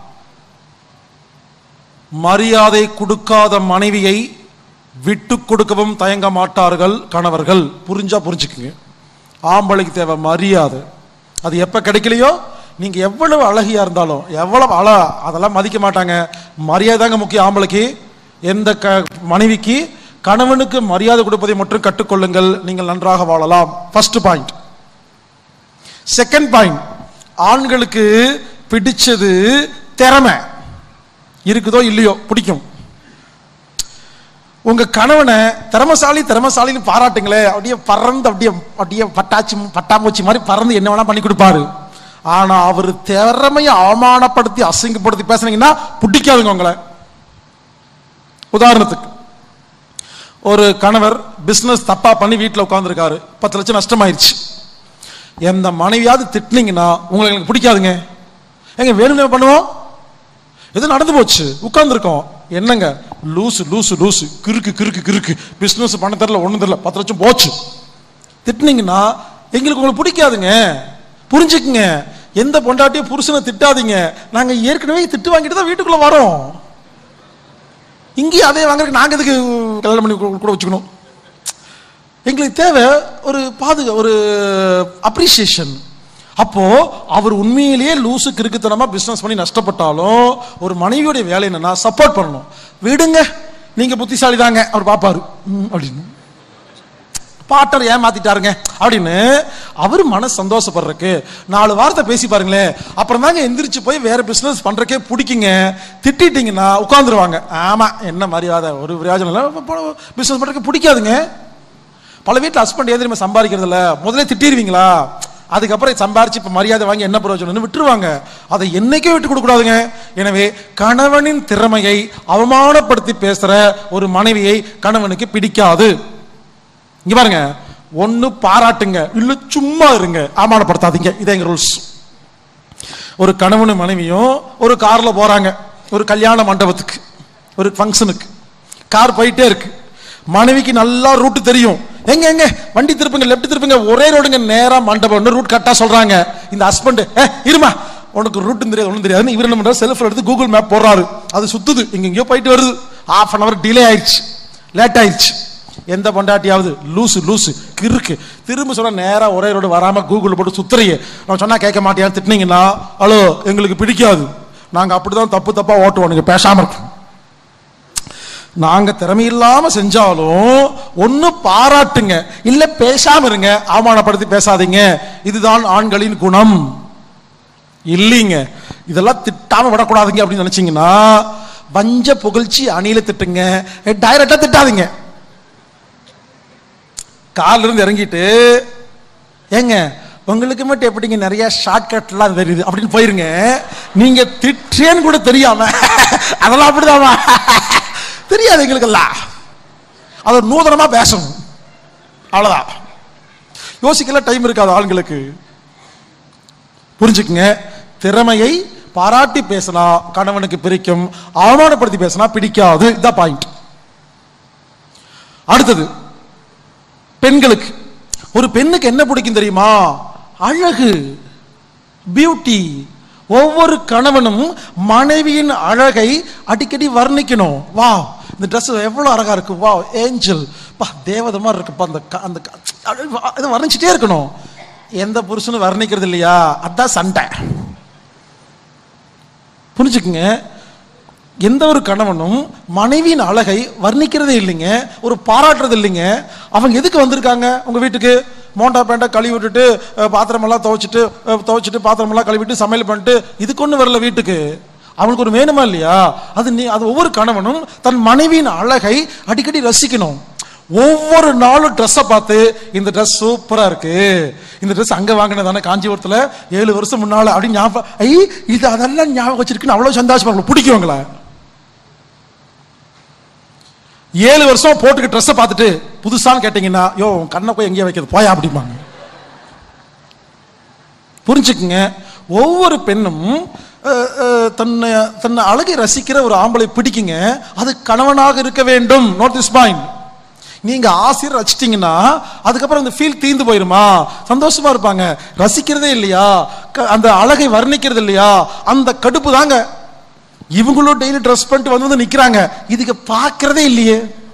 மரியாதை கொடுக்காத மனைவியை விட்டு கொடுக்கவும் தயங்க மாட்டார்கள் கணவர்கள். புரிஞ்சா புரிஞ்சுக்குங்க. ஆம்பளைக்கு தேவை மரியாதை. அது எப்ப கிடைக்கலையோ, நீங்க எவ்வளவு அழகியா இருந்தாலும் எவ்வளவு அதெல்லாம் மதிக்க மாட்டாங்க. மரியாதை தாங்க முக்கியம் ஆம்பளைக்கு. எந்த மனைவிக்கு கணவனுக்கு மரியாதை கொடுப்பதை மட்டும் கற்றுக்கொள்ளுங்கள், நீங்கள் நன்றாக வாழலாம். First point. செகண்ட் பாயிண்ட், ஆண்களுக்கு பிடிச்சது திறமை. இருக்குதோ இல்லையோ பிடிக்கும். உங்க கணவனை திறமசாலின்னு பாராட்டுங்களே, அப்படியே பறந்து அப்படியே பட்டாம்பூச்சி மாதிரி பறந்து என்ன வேணா பண்ணி கொடுப்பாரு. ஆனா அவர் திறமையை அவமானப்படுத்தி அசிங்கப்படுத்தி பேசுனீங்கன்னா பிடிக்காதுங்க உங்களை. உதாரணத்துக்கு, ஒரு கணவர் பிசினஸ் தப்பா பண்ணி வீட்டில் உட்கார்ந்துருக்காரு, 10 லட்சம் நஷ்டமாயிருச்சு. எந்த மனைவியாவது திட்டினீங்கன்னா உங்களுக்கு எனக்கு பிடிக்காதுங்க. எங்க வேணும்னு பண்ணுவோம், எது நடந்து போச்சு, உட்கார்ந்துருக்கோம், என்னங்க லூசு லூசு லூசு கிறுக்கு கிறுக்கு கிறுக்கு, பிசினஸ் பண்ண தெரியல, ஒன்றும் தெரியல, 10 லட்சம் போச்சு. திட்டினீங்கன்னா எங்களுக்கு உங்களுக்கு பிடிக்காதுங்க. புரிஞ்சுக்குங்க. எந்த பொண்டாட்டியும் புருஷனை திட்டாதீங்க. நாங்க ஏற்கனவே திட்டு வாங்கிட்டு தான் வீட்டுக்குள்ள வரோம். இங்கேயும் அதே வாங்குறதுக்கு நாங்க எதுக்கு கல்யாணம் பண்ணி கூட வச்சுக்கணும்? எங்களுக்கு தேவை ஒரு அப்ரிசியேஷன். அப்போ அவர் உண்மையிலேயே லூசு கிறுக்குத்தனமா பிசினஸ் பண்ணி நஷ்டப்பட்டாலும் ஒரு மனைவியோட வேலை என்னன்னா சப்போர்ட் பண்ணணும். விடுங்க, நீங்க புத்திசாலி தாங்க, அவர் பாப்பாரு அப்படின்னு, பாட்டர் ஏமாத்திட்டாருங்க அப்படின்னு அவர் மனசு சந்தோஷப்படுறதுக்கு 4 வார்த்தை பேசி பாருங்களேன். அப்புறம் தாங்க எந்திரிச்சு போய் வேற பிசினஸ் பண்றக்கே பிடிக்குங்க. திட்டிட்டீங்கன்னா உட்காந்துருவாங்க. ஆமா, என்ன மரியாதை, ஒரு பிரயோஜனம் இல்லை, பிசினஸ் பண்றதுக்கு பிடிக்காதுங்க. பல வீட்டில் ஹஸ்பண்ட் ஏன் தெரியுமா சம்பாதிக்கிறது இல்லை, முதல்ல திட்டிடுவீங்களா, அதுக்கப்புறம் சம்பாரிச்சு இப்ப மரியாதை வாங்கி என்ன பிரயோஜனம்னு விட்டுருவாங்க. அதை என்னைக்கே விட்டு கொடுக்க கூடாதுங்க. எனவே கணவனின் திறமையை அவமானப்படுத்தி பேசுற ஒரு மனைவியை கணவனுக்கு பிடிக்காது. இங்க பாருங்க, ஒண்ணு பாராட்டுங்க, இல்ல சும்மா இருங்க, அவமானப்படுத்தாதீங்க. இது எங்க ரூல்ஸ். ஒரு கணவனும் மனைவியும் ஒரு கார்ல போறாங்க, ஒரு கல்யாண மண்டபத்துக்கு, ஒரு ஃபங்க்ஷனுக்கு. கார் போயிட்டே இருக்கு. மனைவிக்கு நல்லா ரூட் தெரியும். எங்க எங்க வண்டி திருப்புங்க, லெஃப்ட் திருப்புங்க, ஒரே ரோடுங்க, நேரா மண்டபம், ரூட் கரெக்டா சொல்றாங்க. இந்த ஹஸ்பண்ட் இருமா, உனக்கு ரூட் தெரியாது ஒன்றும் தெரியாது, இவர் என்ன பண்றாரு, செல்ஃப்ல எடுத்து கூகுள் மேப் போடுறாரு. அது சுத்துது, இங்கெங்கயோ போயிட்டு வருது. 1/2 hour டிலே ஆயிடுச்சு, லேட் ஆயிடுச்சு. எந்த பொண்டாட்டியாவது லூசு லூசு கிறுக்கு திரும்ப சொன்னா நேரா ஒரே ரோடு வராம கூகுள் போட்டு சுத்துறையே, நான் சொன்னா கேட்க மாட்டேன்னு திட்டினீங்கன்னா ஹலோ எங்களுக்கு பிடிக்காது. நாங்க அப்படிதான் தப்பு தப்பா ஓட்டுவோம், நீங்க பேசாம இருக்கும். நாங்க திறமையில்லாம செஞ்சாலும் ஒண்ணு பாராட்டுங்க, இல்ல பேசாம இருங்க, அவமானப்படுத்தி பேசாதீங்க. இதுதான் ஆண்களின் குணம். இல்லீங்க, இதெல்லாம் திட்டாம விடக்கூடாதுங்க அப்படின்னு நினைச்சீங்கன்னா வஞ்ச புகழ்ச்சி அணியில திட்டுங்க, டைரக்டா திட்டாதீங்க. கார்ல இருந்து இறங்கிட்டு ஏங்க உங்களுக்கு மட்டும் எப்படிங்க நிறைய ஷார்ட்கட்லாம் தெரியுது அப்படின்னு போயிருங்க. நீங்க திட்டேன்னு கூட தெரியாம அதெல்லாம் அப்படிதாமா தெரியாது எங்களுக்கெல்லாம். அது நூதனமா பேசணும், அவ்வளவுதான். யோசிக்கல டைம் இருக்காது ஆண்களுக்கு. புரிஞ்சுக்குங்க, திறமையை பாராட்டி பேசினா கணவனுக்கு பிடிக்கும், அவமானப்படுத்தி பேசினா பிடிக்காது. இதான் பாயிண்ட். அடுத்தது பெண்களுக்கு. ஒரு பெண்ணுக்கு என்ன பிடிக்கும் தெரியுமா? அழகு, பியூட்டி. ஒவ்வொரு கணவனும் மனைவியின் அழகை அடிக்கடி வர்ணிக்கணும். வா, இந்த ட்ரெஸ் எவ்வளவு அழகா இருக்கு, வா ஏஞ்சல், பா தேவதை மாதிரி இருக்குப்பா, அந்த வர்ணிச்சுட்டே இருக்கணும். எந்த புருஷனும் வர்ணிக்கிறது இல்லையா? அதான் சண்டை. புரிஞ்சுக்குங்க, எந்த ஒரு கணவனும் மனைவியின் அழகை வர்ணிக்கிறதே இல்லைங்க, ஒரு பாராட்டுறது இல்லைங்க. அவங்க எதுக்கு வந்திருக்காங்க உங்க வீட்டுக்கு? மோண்டா பேண்டா கழுவி விட்டுட்டு பாத்திரமெல்லாம் துவைச்சிட்டு பாத்திரமெல்லாம் கழுவிட்டு சமையல் பண்ணிட்டு இதுக்கு ஒன்று வரல வீட்டுக்கு. அவங்களுக்கு ஒரு வேணுமா இல்லையா? அது ஒவ்வொரு கணவனும் தன் மனைவியின் அழகை அடிக்கடி ரசிக்கணும். ஒவ்வொரு நாளும் ட்ரெஸ்ஸை பார்த்து இந்த ட்ரெஸ் சூப்பரா இருக்கு, இந்த ட்ரெஸ் அங்க வாங்கினதானே காஞ்சிபுரத்துல 7 வருஷம் முன்னால அப்படின்னு ஞாபகம், இது அதெல்லாம் ஞாபகம் வச்சிருக்குன்னு அவ்வளவு சந்தோஷமா பிடிக்குவங்களா? 7 வருஷம் போட்டுக்கு ட்ரெஸ்ஸை பார்த்துட்டு புதுசான்னு கேட்டீங்கன்னா, யோ கண்ணை போய் எங்கேயா வைக்கிறது போயா அப்படிம்பாங்க. புரிஞ்சுக்குங்க, ஒவ்வொரு பெண்ணும் தன்னை அழகை ரசிக்கிற ஒரு ஆம்பளை பிடிக்குங்க. அது கணவனாக இருக்க வேண்டும். Note this point. நீங்க ஆசிரியர் ரசிச்சிட்டீங்கன்னா அதுக்கப்புறம் அந்த ஃபீல் தீந்து போயிருமா? சந்தோஷமா இருப்பாங்க. ரசிக்கிறதே இல்லையா, அந்த அழகை வர்ணிக்கிறது இல்லையா, அந்த கடுப்பு தாங்க. இவங்களும் டெய்லி ட்ரெஸ் பண்ணிட்டு வந்து நிக்கிறாங்க, இதுக்கு பார்க்கறதே இல்லையே.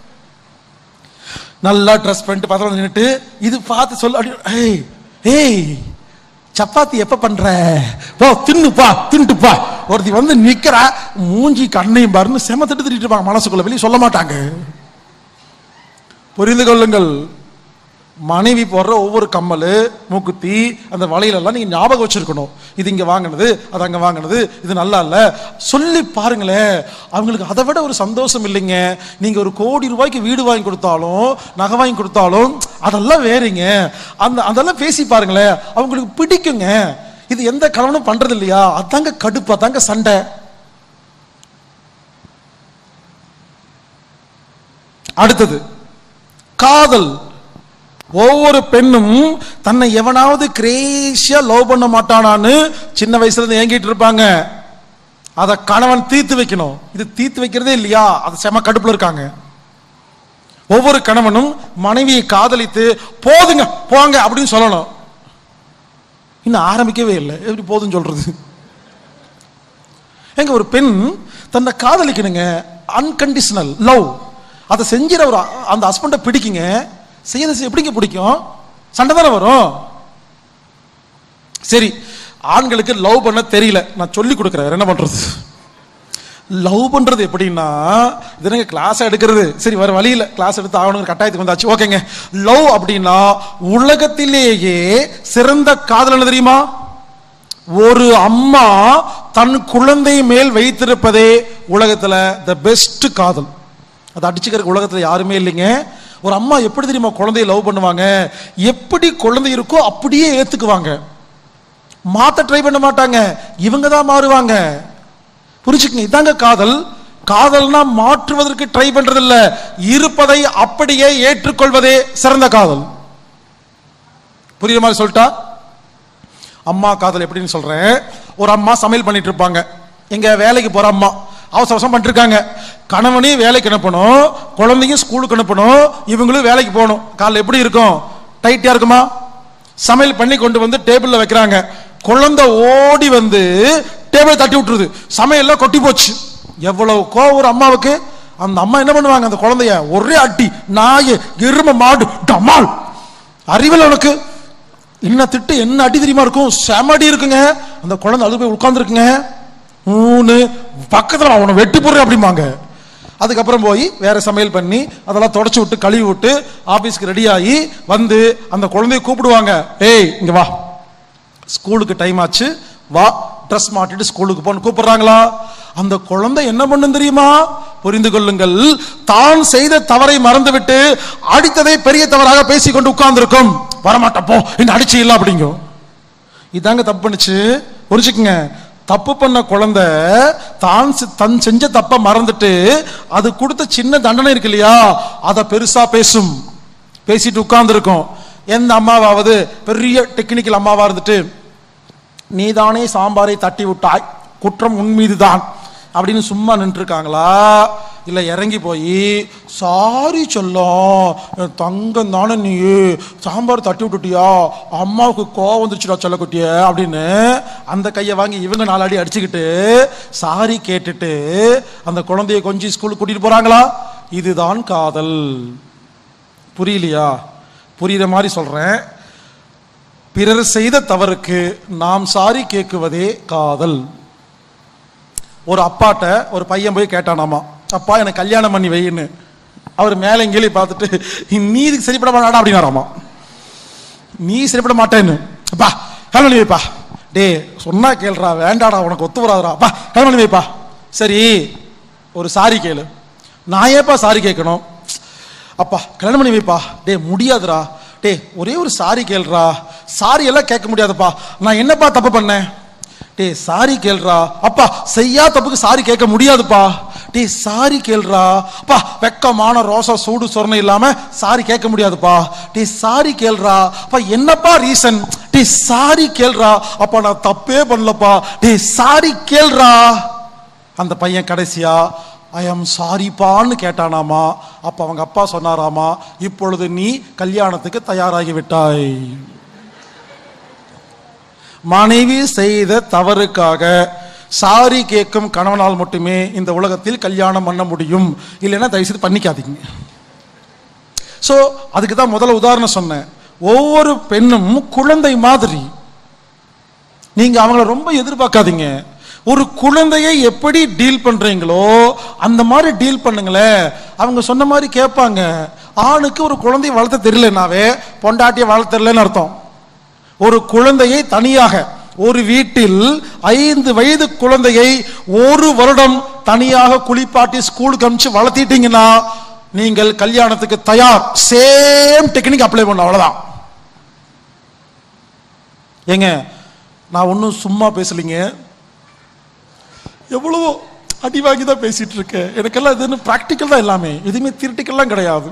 நல்லா ட்ரெஸ் பண்ணிட்டு பத்திரம் நின்றுட்டு இது பார்த்து சொல்ல, ஏய் சப்பாத்தி எப்ப பண்ற, போ தின்னுப்பா தின்னுட்டுப்பா. ஒருத்தி வந்து நிக்கிறா, மூஞ்சி கண்ணையும் பாருன்னு செமத்திட்டு திட்டு இருப்பாங்க மனசுக்குள்ள, வெளியே சொல்ல மாட்டாங்க. புரிந்து கொள்ளுங்கள், மனைவி போடுற ஒவ்வொரு கம்மல் மூக்குத்தி அந்த வளையலெல்லாம் நீங்க ஞாபகம் வச்சிருக்கணும். இது இங்க வாங்கினது, அது அங்க வாங்கினது, இது நல்லா இல்ல சொல்லி பாருங்களேன். அவங்களுக்கு அதை விட ஒரு சந்தோஷம் இல்லைங்க. நீங்க ஒரு கோடி ரூபாய்க்கு வீடு வாங்கி கொடுத்தாலும் நகை வாங்கி கொடுத்தாலும் அதெல்லாம் வேறீங்க. அதெல்லாம் பேசி பாருங்களேன், அவங்களுக்கு பிடிக்குங்க. இது எந்த கணவனும் பண்றது இல்லையா? அதாங்க கடுப்பு, அதாங்க சண்டை. அடுத்தது காதல். ஒவ்வொரு பெண்ணும் தன்னை எவனாவது கிரேசியா லவ் பண்ண மாட்டானான்னு சின்ன வயசுல இருந்து ஏங்கிட்டு இருப்பாங்க. அத கணவன் தீர்த்து வைக்கணும். இது தீர்த்து வைக்கிறதே இல்லையா, அது செம கடுப்புல இருக்காங்க. ஒவ்வொரு கணவனும் மனைவியை காதலித்து போதுங்க போங்க அப்படின்னு சொல்லணும். இன்னும் ஆரம்பிக்கவே இல்லை, எப்படி போதுன்னு சொல்றது? எங்க ஒரு பெண் தன்னை காதலிக்கணுங்க, அன்கண்டிஷனல் லவ். அதை செஞ்சிட ஒரு அந்த ஹஸ்பண்டை பிடிக்குங்க. செய்யறது எப்படிங்க பிடிக்கும்? சண்டை தானே வரும். சரி, ஆண்களுக்கு லவ் பண்ண தெரியல, நான் சொல்லி கொடுக்குறேன் என்ன பண்றது. லவ் பண்றது எப்படின்னா, இது கிளாஸ் எடுக்கிறது, சரி வர வழியில் கிளாஸ் எடுத்து ஆகணும் கட்டாயத்துக்கு வந்தாச்சு, ஓகேங்க. லவ் அப்படின்னா உலகத்திலேயே சிறந்த காதல் என்ன தெரியுமா? ஒரு அம்மா தன் குழந்தை மேல் வைத்திருப்பதே உலகத்துல த பெஸ்ட் காதல். அதை அடிச்சுக்கிறதுக்கு உலகத்துல யாருமே இல்லைங்க. ஒரு அம்மா எப்படி தெரியுமா குழந்தைய லவ் பண்ணுவாங்க? எப்படி குழந்தை இருக்கோ அப்படியே ஏத்துக்குவாங்க, மாத்த ட்ரை பண்ண மாட்டாங்க, இவங்க தான் மாறுவாங்க. புரிச்சுக்கங்க, இதாங்க காதல். காதல்னா மாற்றுவதற்கு ட்ரை பண்றது இல்ல, இருப்பதை அப்படியே ஏற்றுக்கொள்வதே சிறந்த காதல். புரியுற மாதிரி சொல்லிட்டா? அம்மா காதல் எப்படின்னு சொல்றேன். ஒரு அம்மா சமையல் பண்ணிட்டு இருப்பாங்க, எங்க வேலைக்கு போற அம்மா அவசர அவசரம் பண்ணிட்டு இருக்காங்க. கணவனையும் வேலைக்கு அனுப்பணும், குழந்தையும் ஸ்கூலுக்கு அனுப்பணும், இவங்களும் வேலைக்கு போகணும். காலைல எப்படி இருக்கும்? டைட்டா இருக்குமா? சமையல் பண்ணி கொண்டு வந்து டேபிள்ல வைக்கிறாங்க. குழந்தை ஓடி வந்து டேபிள் தட்டி விட்டுருது, சமையல்லாம் கொட்டி போச்சு. எவ்வளவு கோவம் ஒரு அம்மாவுக்கு. அந்த அம்மா என்ன பண்ணுவாங்க? அந்த குழந்தைய ஒரே அடி, நாய் எரும மாடு டமால், அறிவில் உனக்கு என்ன திட்டு, என்ன அடி தெரியுமா இருக்கும்? செமடி இருக்குங்க. அந்த குழந்தை அழுது போய் உட்கார்ந்து இருக்குங்க. பக்கத்துல அவனை வெட்டி போடுற அப்படிம்பாங்க. அதுக்கப்புறம் போய் வேற சமையல் பண்ணி அதெல்லாம் தொடச்சு விட்டு கழுவி விட்டு ஆபீஸ்க்கு ரெடி ஆகி வந்து அந்த குழந்தைய கூப்பிடுவாங்க. ஏய் இங்க வா, ஸ்கூலுக்கு டைம் ஆச்சு, வா ட்ரெஸ் மாட்டிட்டு ஸ்கூலுக்கு போன்னு கூப்பிடுறாங்களா? அந்த குழந்தை என்ன பண்ணும் தெரியுமா? புரிந்து கொள்ளுங்கள், தான் செய்த தவறை மறந்துவிட்டு அடித்ததை பெரிய தவறாக பேசிக்கொண்டு உட்கார்ந்து இருக்கும். வரமாட்டப்போ இந்த அடிச்சு இல்ல அப்படிங்கும். இதாங்க தப்பு பண்ணுச்சு. புரிச்சுக்குங்க, தப்பு பண்ண குழந்தை தன் செஞ்ச தப்ப மறந்துட்டு அது கொடுத்த சின்ன தண்டனை இருக்கு இல்லையா, அதை பெருசா பேசும், பேசிட்டு உட்கார்ந்து இருக்கும். எந்த அம்மாவாவது பெரிய டெக்னிக்கல் அம்மாவா இருந்துட்டு, நீதானே சாம்பாரை தட்டி விட்டாய், குற்றம் உன் மீது தான் அப்படின்னு சும்மா நின்று இருக்காங்களா, இல்லை இறங்கி போய் சாரி சொல்லும் தங்கம் தானே நீ சாம்பார் தட்டி விட்டுட்டியா, அம்மாவுக்கு கோவம் வந்துருச்சுடா சொல்லக்குட்டிய அப்படின்னு அந்த கையை வாங்கி இவங்க 4 அடி அடிச்சுக்கிட்டு சாரி கேட்டுட்டு அந்த குழந்தைய கொஞ்சம் ஸ்கூலுக்கு கூட்டிட்டு போறாங்களா? இதுதான் காதல். புரியலையா? புரியுற மாதிரி சொல்றேன். பிறர் செய்த தவறுக்கு நாம் சாரி கேட்குவதே காதல். ஒரு அப்பாட்ட ஒரு பையன் போய் கேட்டானாமா, அப்பா எனக்கு கல்யாணம் பண்ணி வைன்னு. அவர் மேலே இங்கே பார்த்துட்டு நீ இதுக்கு சரிப்பட மாட்டா அப்படின்னாராமா. நீ சரிப்பட மாட்டேன்னு, அப்பா கல்யாணம் பண்ணி வைப்பா. டே சொன்னா கேள்றா, வேண்டாடா உனக்கு ஒத்து வராதரா, அப்பா கல்யாணம் பண்ணி வைப்பா. சரி ஒரு சாரி கேளு. நான் ஏப்பா சாரி கேட்கணும்? அப்பா கல்யாணம் பண்ணி வைப்பா. டே முடியாதுரா, டே ஒரே ஒரு சாரி கேள்றா. சாரி எல்லாம் கேட்க முடியாதுப்பா, நான் என்னப்பா தப்பு பண்ணேன்? டே சாரி கேள்றா. அப்பா செய்யா தப்புக்கு சாரி கேட்க முடியாதுப்பா. டே சாரி கேள்றா. அப்பா வெக்கமான ரோசா சூடு சொரணை இல்லாம சாரி கேட்க முடியாதுப்பா. டே சாரி கேள்றா. அப்பா என்னப்பா ரீசன்? டே சாரி கேள்றா. அப்பா நான் தப்பே பண்ணலப்பா. டே சாரி கேள்றா. அந்த பையன் கடைசியா ஐ ஆம் சாரிப்பான்னு கேட்டானாமா. அப்ப அவங்க அப்பா சொன்னாராமா, இப்பொழுது நீ கல்யாணத்துக்கு தயாராகி விட்டாய். மனைவி செய்த தவறுக்காக சாரி கேட்கும் கணவனால் மட்டுமே இந்த உலகத்தில் கல்யாணம் பண்ண முடியும். இல்லைன்னா தயவு செய்து பண்ணிக்காதீங்க. ஸோ அதுக்கு தான் முதல்ல உதாரணம் சொன்னேன். ஒவ்வொரு பெண்ணும் குழந்தை மாதிரி. நீங்க அவங்கள ரொம்ப எதிர்பார்க்காதீங்க. ஒரு குழந்தையை எப்படி டீல் பண்றீங்களோ அந்த மாதிரி டீல் பண்ணுங்களேன். அவங்க சொன்ன மாதிரி கேட்பாங்க. ஆணுக்கு ஒரு குழந்தையை வளர்த்த தெரியலனாவே பொண்டாட்டியை வளர்த்த தெரியலன்னு அர்த்தம். ஒரு குழந்தையை தனியாக ஒரு வீட்டில் 5 வயது குழந்தையை 1 வருடம் தனியாக குளிப்பாட்டி ஸ்கூலுக்கு அனுப்பிச்சு வளர்த்திட்டீங்கன்னா நீங்கள் கல்யாணத்துக்கு தயார். சேம் டெக்னிக் அப்ளை பண்ண, அவ்வளவுதான். ஏங்க நான் ஒன்றும் சும்மா பேசலிங்க, எவ்வளவோ அடி வாங்கி தான் பேசிட்டு இருக்கேன். எனக்கெல்லாம் இது பிராக்டிக்கல் தான், எல்லாமே எதுவுமே தியரிட்டிக்கல்லாம் கிடையாது.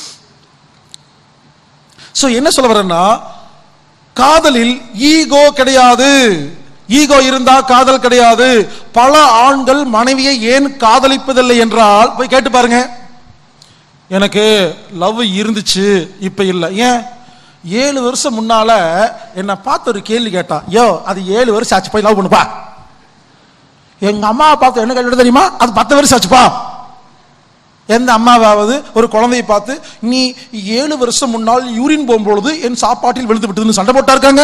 ஸோ என்ன சொல்ல வரேன்னா, காதலில் ஈகோ கிடையாது. ஈகோ இருந்தா காதல் கிடையாது. பல ஆண்கள் மனைவியை ஏன் காதலிப்பதில்லை என்றால் போய் கேட்டு பாருங்க. எனக்கு லவ் இருந்துச்சு இப்ப இல்லை. ஏன்? 7 வருஷம் முன்னால என்ன பார்த்து ஒரு கேள்வி கேட்டா, யோ அது 7 வருஷம் ஆச்சு, போய் லவ் பண்ணுப்பா. எங்க அம்மாவை பார்த்து என்ன கேட்டு தெரியுமா, அது 10 வருஷம் ஆச்சுப்பா. எந்த அம்மாவாவது ஒரு குழந்தையை பார்த்து நீ 7 வருஷம் முன்னால் யூரின் போகும்பொழுது என் சாப்பாட்டில் விழுந்து விட்டதுன்னு சண்டை போட்டா இருக்காங்க?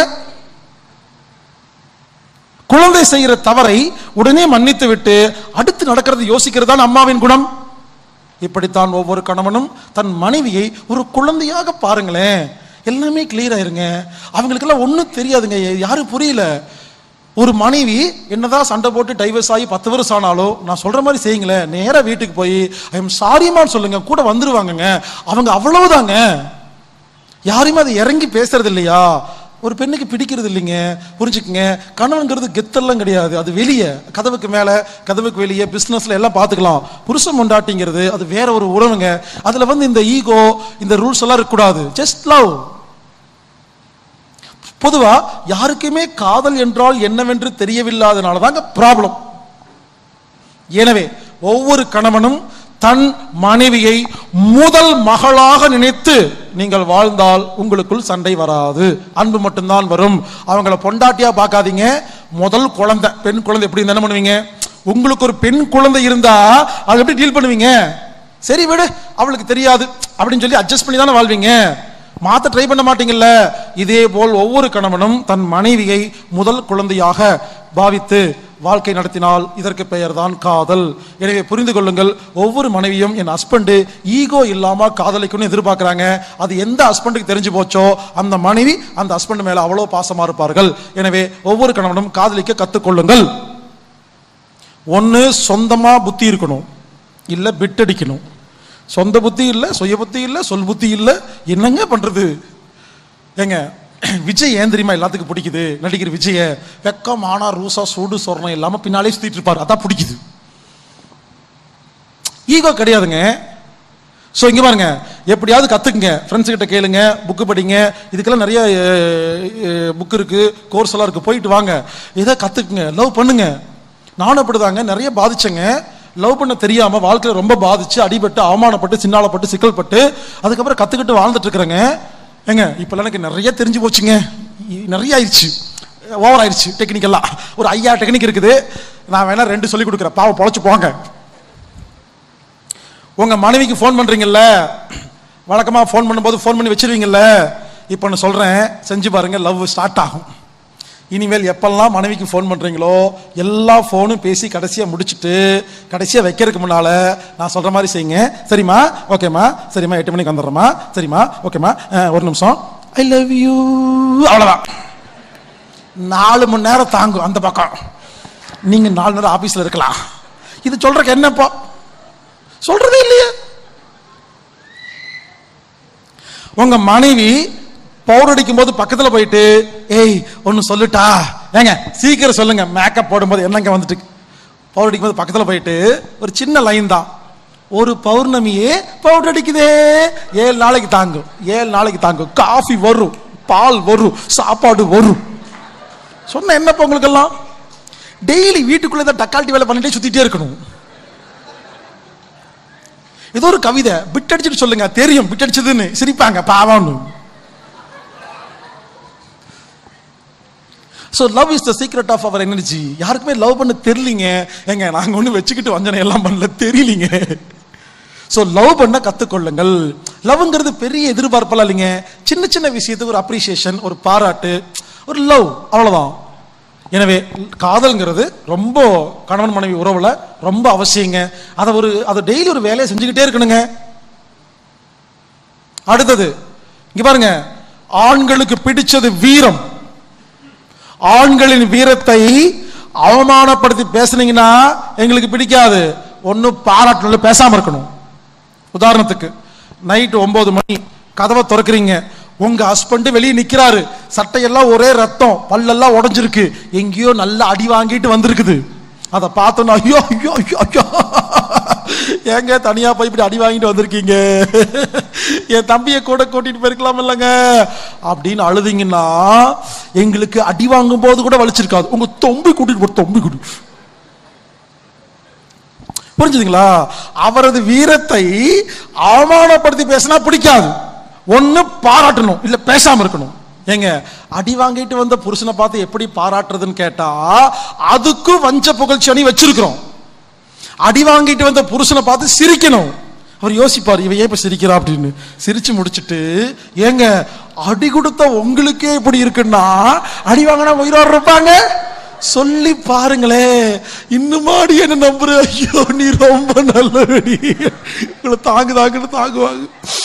குழந்தை செய்கிற தவறை உடனே மன்னித்து விட்டு அடுத்து நடக்கிறது யோசிக்கிறது தான் அம்மாவின் குணம். இப்படித்தான் ஒவ்வொரு கணவனும் தன் மனைவியை ஒரு குழந்தையாக பாருங்களேன். எல்லாமே கிளியர் ஆயிருங்க. அவங்களுக்கெல்லாம் ஒன்றும் தெரியாதுங்க, யாரும் புரியல. ஒரு மனைவி என்னதான் சண்டை போட்டு டைவர்ஸ் ஆகி 10 வருஷம் ஆனாலும் நான் சொல்ற மாதிரி செய்யுங்களேன். நேராக வீட்டுக்கு போய் ஐ எம் சாரிமான்னு சொல்லுங்க, கூட வந்துருவாங்கங்க. அவங்க அவ்வளவுதாங்க. யாருமே அதை இறங்கி பேசுறது இல்லையா? ஒரு பெண்ணுக்கு பிடிக்கிறது இல்லைங்க. புரிஞ்சுக்குங்க, கணவன்கிறது கெத்தெல்லாம் கிடையாது. அது வெளியே, கதவுக்கு மேலே கதவுக்கு வெளியே பிஸ்னஸ்ல எல்லாம் பார்த்துக்கலாம். புருஷன் பொண்டாட்டிங்கிறது அது வேற ஒரு உறவுங்க. அதுல இந்த ஈகோ இந்த ரூல்ஸ் எல்லாம் இருக்கக்கூடாது. Just love. பொதுவா யாருக்குமே காதல் என்றால் என்னவென்று தெரியவில்லாதனால தாங்க ப்ராப்ளம். எனவே ஒவ்வொரு கணவனும் தன் மனைவியை முதல் மகளாக நினைத்து நீங்கள் வாழ்ந்தால் உங்களுக்குள் சண்டை வராது, அன்பு மட்டும்தான் வரும். அவங்கள பொண்டாட்டியா பார்க்காதீங்க. முதல் குழந்தை, பெண் குழந்தை எப்படி என்ன பண்ணுவீங்க? உங்களுக்கு ஒரு பெண் குழந்தை இருந்தா அதை எப்படி டீல் பண்ணுவீங்க? சரி விடு, அவளுக்கு தெரியாது அப்படின்னு சொல்லி அட்ஜஸ்ட் பண்ணி தானே வாழ்வீங்க. மாத்த ட்ரை பண்ண மாட்டீங்கல்ல. இதே போல் ஒவ்வொரு கணவனும் தன் மனைவியை முதல் குழந்தையாக பாவித்து வாழ்க்கை நடத்தினால் இதற்கு பெயர் தான் காதல். எனவே புரிந்து கொள்ளுங்கள், ஒவ்வொரு மனைவியும் என் ஹஸ்பண்டு ஈகோ இல்லாம காதலிக்கணும்னு எதிர்பார்க்கிறாங்க. அது எந்த ஹஸ்பண்டுக்கு தெரிஞ்சு போச்சோ அந்த மனைவி அந்த ஹஸ்பண்ட் மேல அவ்வளவு பாசமா இருப்பார்கள். எனவே ஒவ்வொரு கணவனும் காதலிக்க கத்துக்கொள்ளுங்கள். ஒன்னு சொந்தமா புத்தி இருக்கணும், இல்ல பிட்டடிக்கணும். சொந்த புத்தி இல்லை, சுய புத்தி இல்லை, சொல் புத்தி இல்லை, என்னங்க பண்றது? ஏங்க விஜய் ஏன் தெரியுமா எல்லாத்துக்கும் பிடிக்குது? நடிகர் விஜய வெக்கம் ஆனா ரூசா சூடு சொரணம் இல்லாம பின்னாலே சுத்திட்டு இருப்பாரு, அதான் பிடிக்குது. ஈகோ கிடையாதுங்க. ஸோ இங்க பாருங்க, எப்படியாவது கத்துக்குங்க, ஃப்ரெண்ட்ஸ் கிட்ட கேளுங்க, புக்கு படிங்க. இதுக்கெல்லாம் நிறைய புக் இருக்கு, கோர்ஸ் எல்லாம் இருக்கு, போயிட்டு வாங்க, இதை கத்துக்குங்க, லவ் பண்ணுங்க. நானும் அப்படிதாங்க நிறைய பாதிச்சேங்க. லவ் பண்ண தெரியாம வாழ்க்கையில ரொம்ப பாதிச்சு, அடிபட்டு, அவமானப்பட்டு, சின்னாலப்பட்டு, சிக்கல்பட்டு, அதுக்கப்புறம் கத்துக்கிட்டு வாழ்ந்துட்டு இருக்கிறேங்க. ஏங்க இப்பெல்லாம் எனக்கு நிறைய தெரிஞ்சு போச்சுங்க. நிறைய ஆயிடுச்சு, ஓவர் ஆயிடுச்சு. டெக்னிக்கெல்லாம் ஒரு 5000 டெக்னிக் இருக்குது. நான் வேணா 2 சொல்லி கொடுக்குறேன், பாவம் பொழைச்சு போங்க. உங்க மனைவிக்கு ஃபோன் பண்றீங்கல்ல, வழக்கமா ஃபோன் பண்ணும்போது ஃபோன் பண்ணி வச்சிருவீங்கல்ல, இப்போ நான் சொல்றேன், செஞ்சு பாருங்க, லவ் ஸ்டார்ட் ஆகும். இனிமேல் எப்பெல்லாம் மனைவிக்கு ஃபோன் பண்றீங்களோ எல்லா ஃபோனும் பேசி கடைசியா முடிச்சுட்டு கடைசியா வைக்கிறதுக்கு முன்னால நான் சொல்ற மாதிரி செய்யுங்க. சரிம்மா, ஓகேம்மா, சரிம்மா, 8 மணிக்கு வந்துடுறேம்மா, சரிம்மா, ஓகேம்மா, ஒரு நிமிஷம், ஐ லவ் யூ, அவ்வளவுதான். 4 மணி நேரம் தாங்கும் அந்த பக்கம். நீங்க 4 நேரம் ஆபீஸ்ல இருக்கலாம். இது சொல்றதுக்கு என்னப்பா, சொல்றதே இல்லையே. உங்க மனைவி பவுடர் அடிக்கும் போது பக்கத்துல போயிட்டு, ஏய் ஒன்னு சொல்லுட்டா, ஏங்க சீக்கிரம் சொல்லுங்க, மேக்கப் போடும்போது என்னங்க வந்துட்டு, பவுடர் அடிக்கும் போது பக்கத்துல போயிட்டு ஒரு சின்ன லைன் தான், ஒரு பௌர்ணமியே பவுடர் அடிக்குதே, 7 நாளைக்கு தாங்கும், 7 நாளைக்கு தாங்கும். காஃபி வரும், பால் வரும், சாப்பாடு வரும். சொன்ன என்னப்பா உங்களுக்கெல்லாம்? டெய்லி வீட்டுக்குள்ள தான் டக்கால்ட்டி வேலை பண்ணிட்டே சுத்திட்டே இருக்கணும். ஏதோ ஒரு கவிதை பிட் அடிச்சுட்டு சொல்லுங்க, தெரியும் பிட் அடிச்சதுன்னு, சிரிப்பாங்க பாவம்னு. So love is the secret of our energy. யாருக்குமே லவ் பண்ண தெரியலீங்க. ஏங்க நாங்க ஒண்ணு வச்சுக்கிட்டு வஞ்சனை எல்லாம் பண்ணல, தெரியலீங்க. ஸோ லவ் பண்ண கத்துக்கொள்ளுங்கள். லவ்ங்கிறது பெரிய எதிர்பார்ப்பெல்லாம் இல்லைங்க. சின்ன சின்ன விஷயத்துக்கு ஒரு அப்ரிசியேஷன், ஒரு பாராட்டு, ஒரு லவ், அவ்வளவுதான். எனவே காதல்ங்கிறது ரொம்ப கணவன் மனைவி உறவுல ரொம்ப அவசியங்க. அதை டெய்லி ஒரு வேலையை செஞ்சுக்கிட்டே இருக்கணுங்க. அடுத்தது இங்க பாருங்க, ஆண்களுக்கு பிடிச்சது வீரம். ஆண்களின் வீரத்தை அவமானப்படுத்தி பேசுனீங்கன்னா எங்களுக்கு பிடிக்காது. ஒன்னு பாராட்டணும், பேசாம இருக்கணும். உதாரணத்துக்கு நைட் 9 மணி கதவை திறக்கிறீங்க, உங்க ஹஸ்பண்ட் வெளியே நிக்கிறாரு, சட்டையெல்லாம் ஒரே ரத்தம், பல்லெல்லாம் உடைஞ்சிருக்கு, எங்கேயோ நல்லா அடி வாங்கிட்டு வந்திருக்குது. அதை பார்த்தோன்னா ஐயோ ஐயோ ஐயோ ஐயோ, ஏங்க தனியா போய் இப்படி அடி வாங்கிட்டு வந்திருக்கீங்க, என் தம்பியை கூட கூட்டிட்டு போயிருக்கலாம் இல்லைங்க அப்படின்னு அழுதிங்கன்னா எங்களுக்கு அடி வாங்கும் போது கூட வலிச்சிருக்காது. உங்க தொம்பி கூட்டிட்டு போ, தொம்பி கூட்டி. புரிஞ்சுதுங்களா? அவரது வீரத்தை அவமானப்படுத்தி பேசினா பிடிக்காது. ஒன்னு பாராட்டணும், இல்ல பேசாம இருக்கணும். ஏங்க அடி வாங்கிட்டு வந்த புருஷனை பார்த்து எப்படி பாராட்டுறதுன்னு கேட்டா அதுக்கு வஞ்ச புகழ்ச்சி அணி வச்சிருக்கிறோம். அடி வாங்கிட்டு வந்த புருஷனை பார்த்து சிரிக்கணும். அவர் யோசிப்பார், இவ ஏன் இப்ப சிரிக்கிறா அப்படின்னு. சிரிச்சு முடிச்சுட்டு, ஏங்க அடி கொடுத்த உங்களுக்கே இப்படி இருக்குன்னா அடி வாங்கினா உயிரோடு இருப்பாங்க சொல்லி பாருங்களே. இன்னுமாடி என்ன நம்புற? ஐயோ நீ ரொம்ப நல்லடி, தாங்குதாங்கன்னு தாங்குவாங்க.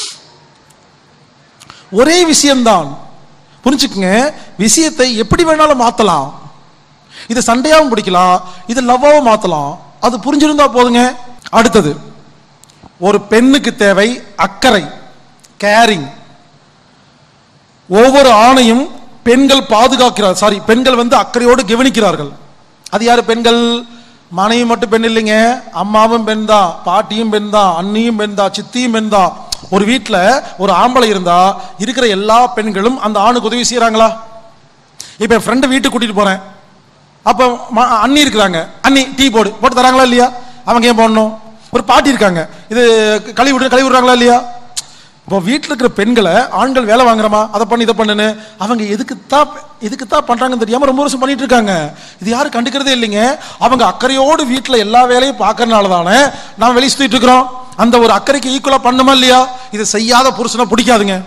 ஒரே விஷயம்தான், புரிஞ்சுக்குங்க. விஷயத்தை எப்படி வேணாலும் மாத்தலாம். இது சண்டையாவும் பிடிக்கலாம், இது லவ்வாவும் மாத்தலாம். அது புரிஞ்சிருந்தா போதுங்க. அடுத்தது, ஒரு பெண்ணுக்கு தேவை அக்கறை, கேரிங். ஒவ்வொரு ஆணையும் பெண்கள் பாதுகாக்கிறார், பெண்கள் அக்கறையோடு கவனிக்கிறார்கள். அது யாரு? பெண்கள். மனைவி மட்டும் பெண் இல்லைங்க, அம்மாவும் பெண் தான், பாட்டியும் பெண் தான், அண்ணியும் பெண் தான், சித்தியும் பெண் தான். ஒரு வீட்டில் ஒரு ஆம்பளை இருந்தா இருக்கிற எல்லா பெண்களும் அந்த ஆணுக்கு உதவி செய்யறாங்களா? இப்ப என் ஃப்ரெண்டு வீட்டுக்கு கூட்டிட்டு போறேன், அப்ப அண்ணி இருக்கிறாங்க, அண்ணி டீ போட்டு தராங்களா இல்லையா? அவங்க ஏன் போடணும்? ஒரு பாட்டி இருக்காங்க, இது கழுவி விடுறாங்களா இல்லையா? இப்போ வீட்டில் இருக்கிற பெண்களை ஆண்கள் வேலை வாங்குறமா, அதை பண்ணி இதை பண்ணுன்னு அவங்க எதுக்குத்தான் பண்றாங்கன்னு தெரியாம ரொம்ப வருஷம் பண்ணிட்டு இருக்காங்க. இது யாரும் கண்டுக்கிறதே இல்லைங்க. அவங்க அக்கறையோடு வீட்டில் எல்லா வேலையும் பார்க்கறதுனால தானே நாம் வெளியே சுத்திட்டு இருக்கிறோம். அந்த ஒரு அக்கறைக்கு ஈக்குவலா பண்ணுமா இல்லையா? இது செய்யாத புருஷனை பிடிக்காதுங்க.